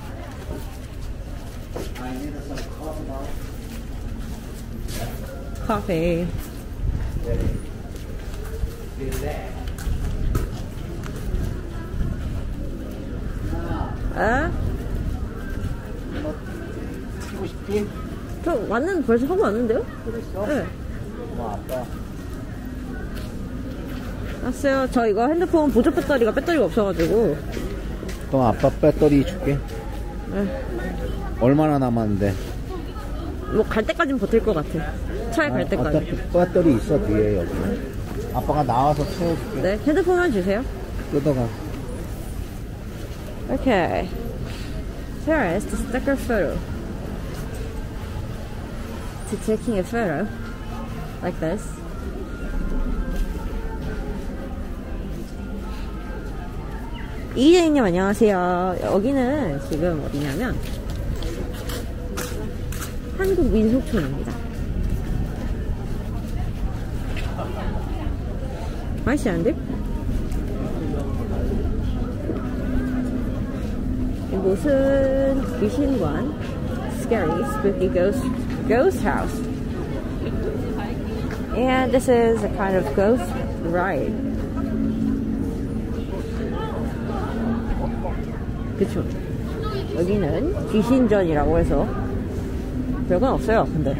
I need some coffee now. Coffee. 아? 너 튀고 싶지? 저 왔는데 벌써 하고 왔는데요? 그랬어? 네. 아빠. 왔어요. 저 이거 핸드폰 보조 배터리가 없어가지고. 그럼 아빠 배터리 줄게. 네. 얼마나 남았는데? 뭐 갈 때까진 버틸 것 같아. 차에 갈 때까지. 어차피 배터리 있어 뒤에 여기. 아빠가 나와서 채워줄게. 네, 핸드폰만 주세요. 뜯어가. Okay. Here is the sticker photo. To taking a photo like this. 이재희님 안녕하세요. 여기는 지금 어디냐면 한국민속촌입니다. 맛있는데? 이곳은 귀신관, scary, spooky ghost house. And this is a kind of ghost ride. 그쵸? 여기는 귀신전이라고 해서 별건 없어요. 근데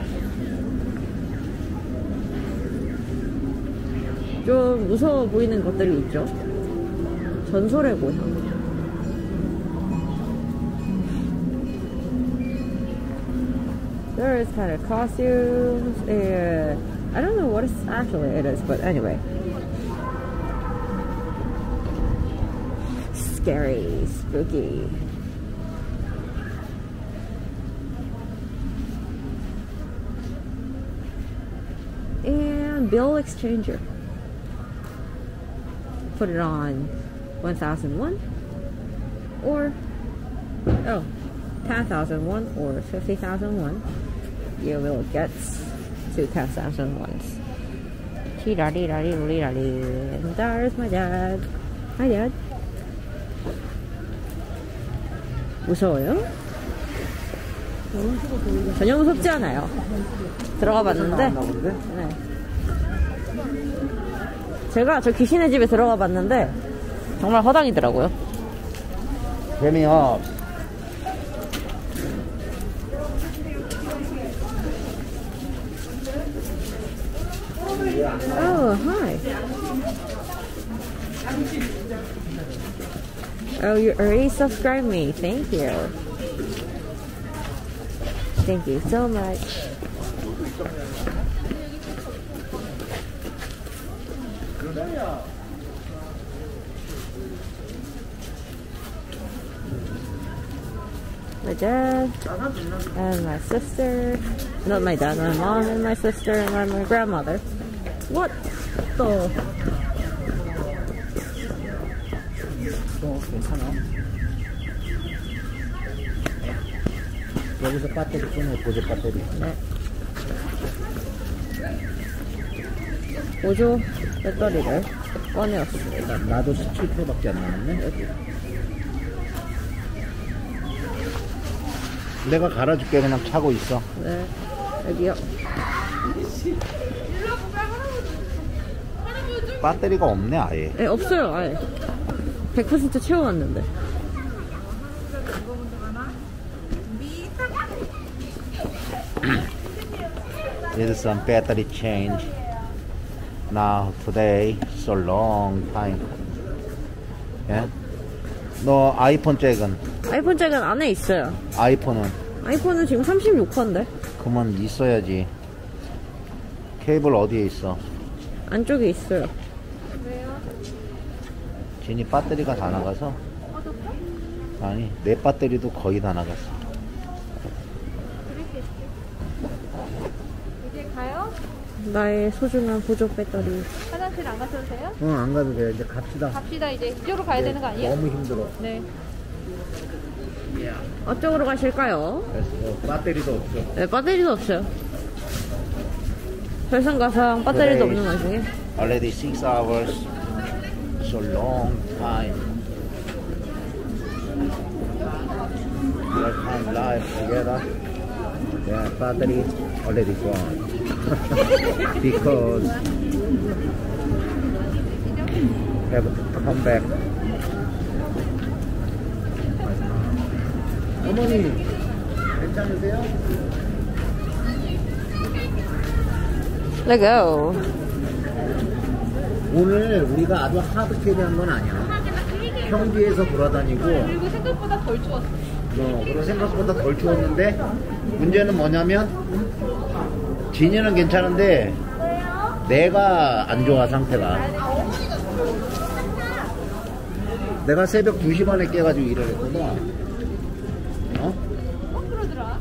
좀 무서워 보이는 것들이 있죠. 전설의 고향. There is kind of costumes and I don't know what actually it is, but anyway. Scary, spooky. And bill exchanger. Put it on 1,001 or 10,001 or 50,001. You will get 2 10,001s. And there's my dad. Hi, Dad. 무서워요? 전혀 무섭지 않아요. 들어가 봤는데, 네. 제가 저 귀신의 집에 들어가 봤는데 정말 허당이더라고요. 재미없어. Oh, hi. Oh, you already subscribed me. Thank you. Thank you so much. My dad and my sister. Not my dad, my mom and my sister and my grandmother. What the? 괜찮아. 여기서 배터리 끊어, 보조 배터리. 네. 보조 배터리를 꺼내었습니다. 나도 17%밖에 안 남았네. 여기. 내가 갈아줄게. 그냥 차고 있어. 네. 여기요. 배터리가 없네 아예. 네, 없어요. 아예. 100% 채워왔는데. Here's some battery change. Now today so long time. 예? 너 아이폰 잭은? 아이폰 잭은 안에 있어요. 아이폰은? 아이폰은 지금 36%인데. 그만 있어야지. 케이블 어디에 있어? 안쪽에 있어요. 진이 배터리가 다 나가서. 아니 내 배터리도 거의 다 나갔어. 이제 가요? 나의 소중한 보조 배터리. 화장실 안 가셔도 돼요? 응, 안 가도 돼. 이제 갑시다. 갑시다. 이제 이쪽으로 가야 되는 거 아니에요? 너무 힘들어. 네. 어쪽으로 가실까요? 배터리도 없어. 네, 배터리도 없어요. 설상가상 배터리도 없는 와중에. Already 6 hours. So long time. Your time life together. Yeah, battery already gone. Because have to come back. 어머니, 괜찮으세요? Let's go. 오늘 우리가 아주 하드캐리한 건 아니야. 평지에서 돌아다니고. 그리고 생각보다 덜 추웠어. 그리고 생각보다 덜 추웠는데 문제는 뭐냐면 진이는 괜찮은데 내가 안 좋아 상태가. 내가 새벽 2시 반에 깨가지고 일을 했거든. 그러더라.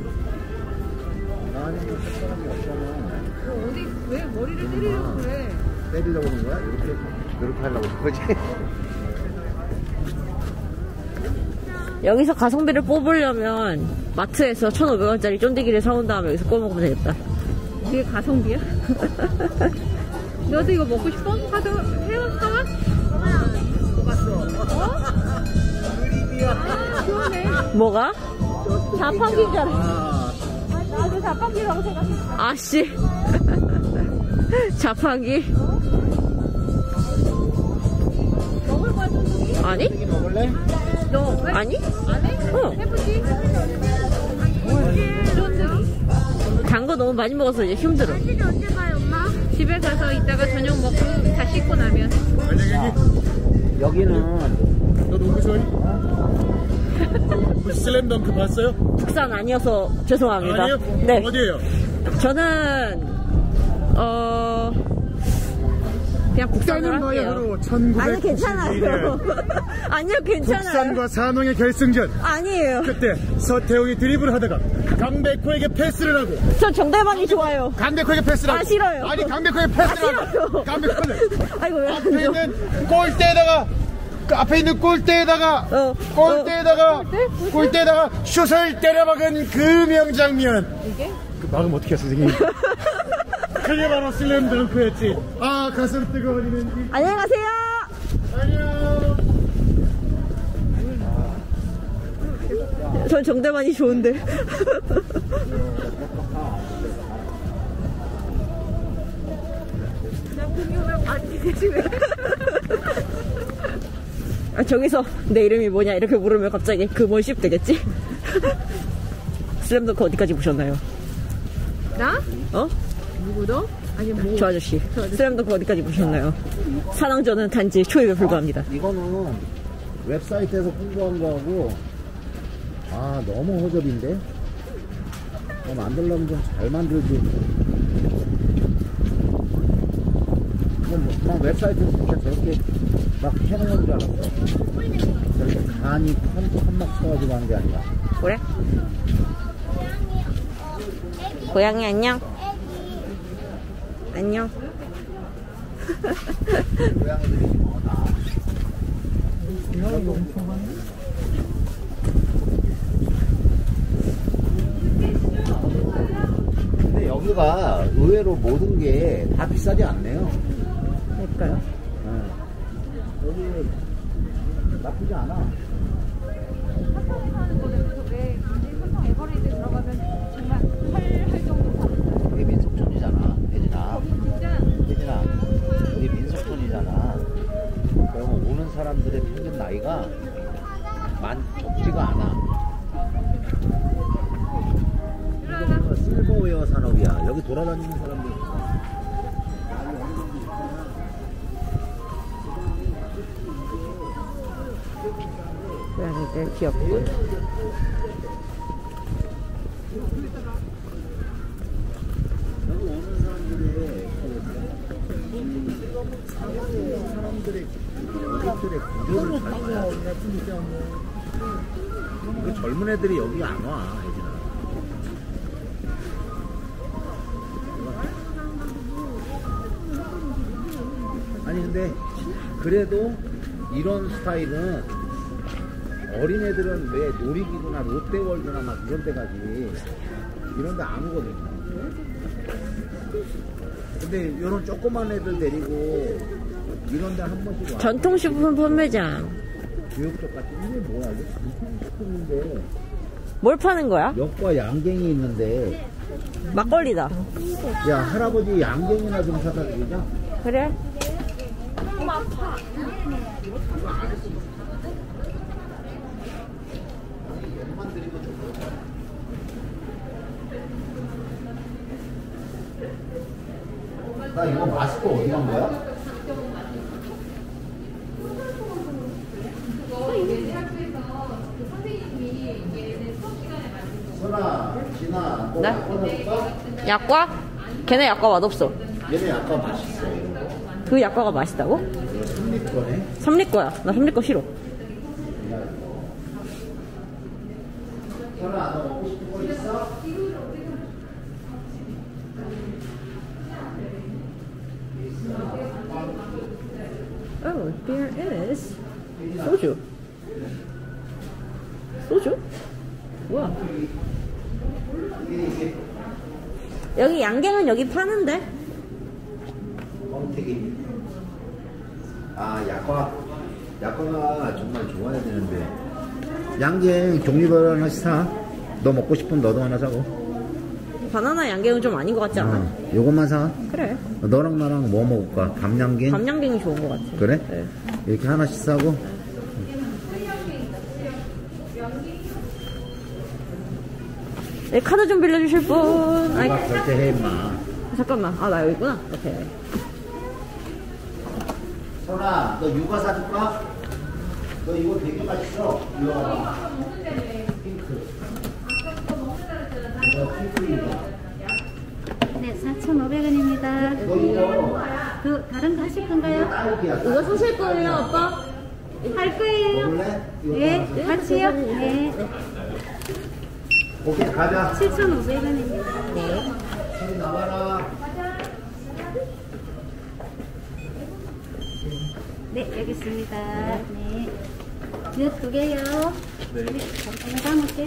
나는 사람이 없잖아. 어디 왜 머리를 때리려고 그래? 때리려고 그런 거야? 이렇게 하려고 그런 거지? 여기서 가성비를 뽑으려면 마트에서 1,500원짜리 쫀디기를 사온 다음에 여기서 구워 먹으면 되겠다. 이게 가성비야? 너도 이거 먹고 싶어? 사도 해볼까? 그러네. 뭐가? 자판기인 줄 알았어. 나도 자판기라고 생각했어. 아씨. 자판기? 먹을 거야, 쫀득이? 아니? 먹을래? 너 왜? 아니? 안 해? 어. 해보지. 쫀득이. 단 거 너무 많이 먹어서 이제 힘들어. 언제 가요, 엄마? 집에 가서 이따가 저녁 먹고 다 씻고 나면. 여기는 너 농구 좋아해? 슬램덩크 봤어요? 국산 아니어서 죄송합니다. 아니요? 네. 어디에요? 저는 그냥 국산으로 할게요. 바야흐로 1992년 아니 괜찮아요. 아니요 괜찮아요. 국산과 산홍의 결승전. 아니에요. 그때 서태웅이 드리블을 하다가 강백호에게 패스를 하고 전 정대만이 좋아요. 강백호에게 패스를 하고 아 싫어요. 아니 강백호에게 패스를 아, 하고 싫어요. 강백호는 아이고 왜 앞에 있는 골대에다가 그 앞에 있는 골대에다가 골대에다가 슛을 때려박은 그 명장면. 이게? 그 막으면 어떻게 했어 선생님? 그게 바로 슬램덩크였지. 아 가슴 뜨거워지는 안녕히 가세요. 안녕. 전 정대만이 좋은데. 그냥 공연을 봤지, 왜? 아, 저기서 내 이름이 뭐냐 이렇게 물으면 갑자기 그 뭔10 되겠지? 슬램덩크 어디까지 보셨나요? 나? 어? 누구 너? 아니 뭐? 저 아저씨. 슬램덩크 어디까지 보셨나요? 사랑전은 단지 초입에 불과합니다. 이거는 웹사이트에서 홍보한 거하고 너무 허접인데? 만들려면 좀 잘 만들지. 막 웹사이트에서 진짜 저렇게 막 해놓은 줄 알았어. 저렇게 간이 한막 써가지고 하는 게 아니라. 그래? 고양이 안녕. 안녕. 고양이들이 뭐 다. 근데 여기가 의외로 모든 게 다 비싸지 않네요. 그러니까요. 여기 나쁘지 않아. 사는 거는 왜 삼성 에버랜드 들어가면 정말 할 정도 사는 여기 민속촌이잖아, 혜진아. 진짜 혜진아, 여기 민속촌이잖아. 그러면 오는 사람들의 평균 나이가 적지가 않아. 실버웨어 산업이야. 여기 돌아다니는 사람들 있어. 고양이들 귀엽고. 여기 오는 사람들의 사람들의 구조를 잘 봐야 돼. 그 젊은 애들이 여기 안 와, 혜진아. 아니 근데 그래도 이런 스타일은 어린애들은 왜 놀이기구나 롯데월드나 막 이런 데 가지. 이런 데 안 오거든요. 근데 이런 조그만 애들 데리고 이런 데 한 번씩 와. 전통식품 판매장. 교육적 같은 이게 뭐야? 이게 전통식품인데. 뭘 파는 거야? 역과 양갱이 있는데. 막걸리다. 야, 할아버지 양갱이나 좀 사다 드리자. 그래? 나 이거 마스크 어디 간 거야? 선아, 진아, 뭐 네? 바꿔줄까? 약과? 걔네 약과 맛없어. 얘네 약간 맛있어. 이런 거. 그 약과가 맛있다고? 이거 3리 거네. 3리 거야. 나 3리 거 싫어. 선아, 너 먹고 싶은 거 있어? Oh, there is soju. 소주? 뭐야? 여기 양갱은 여기 파는데? 뻥튀기. 아, 약과가 정말 좋아야 되는데. 양갱 종류별로 하나씩 사. 너 먹고 싶으면 너도 하나 사고. 바나나 양갱은 좀 아닌 것 같지 않아? 요것만 사. 그래. 너랑 나랑 뭐 먹을까? 감양갱? 감양갱이 좋은 것 같아. 그래? 네. 이렇게 하나씩 사고. 네, 카드 좀 빌려주실 분. 아이, 누가 결제해, 임마. 잠깐만. 아, 나 여기 있구나. 오케이. 선아, 너 육아 사줄까? 너 이거 되게 맛있어. 이거 봐봐. 핑크. 이거 핑크 이거. 네, 4,500원입니다. 너 이거 그 다른 거 하실 건가요? 딸기야. 이거 사실 거예요, 아빠? 할 거예요. 먹을래? 이거 네, 같이요? 네. 오케이, 가자. 7,500원입니다. 네. 저리 나와라. 네, 여기 있습니다. 네. 몇 두 개요? 네. 잠깐만 담을게.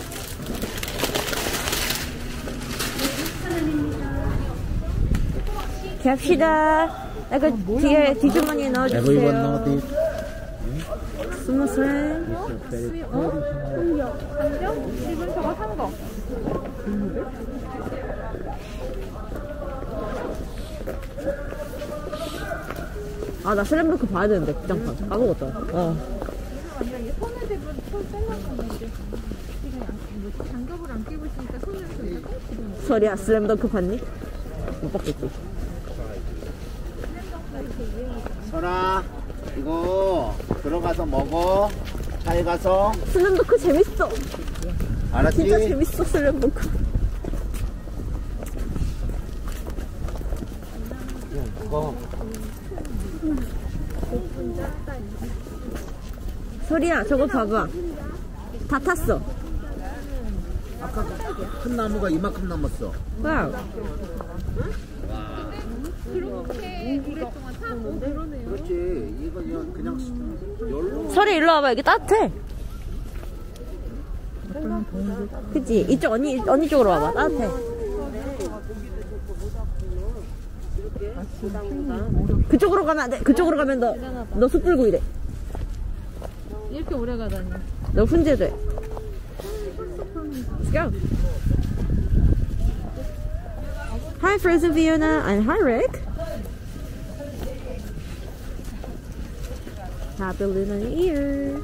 갑시다. 약간 뒤에 뒷주머니에 Everyone 넣어주세요. know this. 스무스레. 지금 저거 산 거. 아, 나 슬램덩크 봐야 되는데, 극장판. 까먹었다. 손을 대고 손 떼놨었는데. 장갑을 안 끼고 있으니까 손을 좀 떼고. 설이야, 슬램덩크 봤니? 못 봤겠지. 설아, 이거 들어가서 먹어. 차에 가서. 슬램덩크 재밌어. 알았지? 진짜 재밌어, 슬램덩크. 설이야, 저거 봐봐. 다 탔어. 아까 큰 나무가 이만큼 남았어. 와우. 그렇게 오랫동안 타고 그러네요. 그렇지. 이거 그냥 열로. 설이 일로 와봐. 여기 따뜻해. 그치? 이쪽 언니 쪽으로 와봐. 따뜻해. 그쪽으로 가면 안 돼. 그쪽으로 가면 너 숯 불고 이래. 이렇게 오래 가다니. 너 훈제돼. Let's go. Hi, Frozen Fiona, and hi, Rick. Happy Lunar New Year.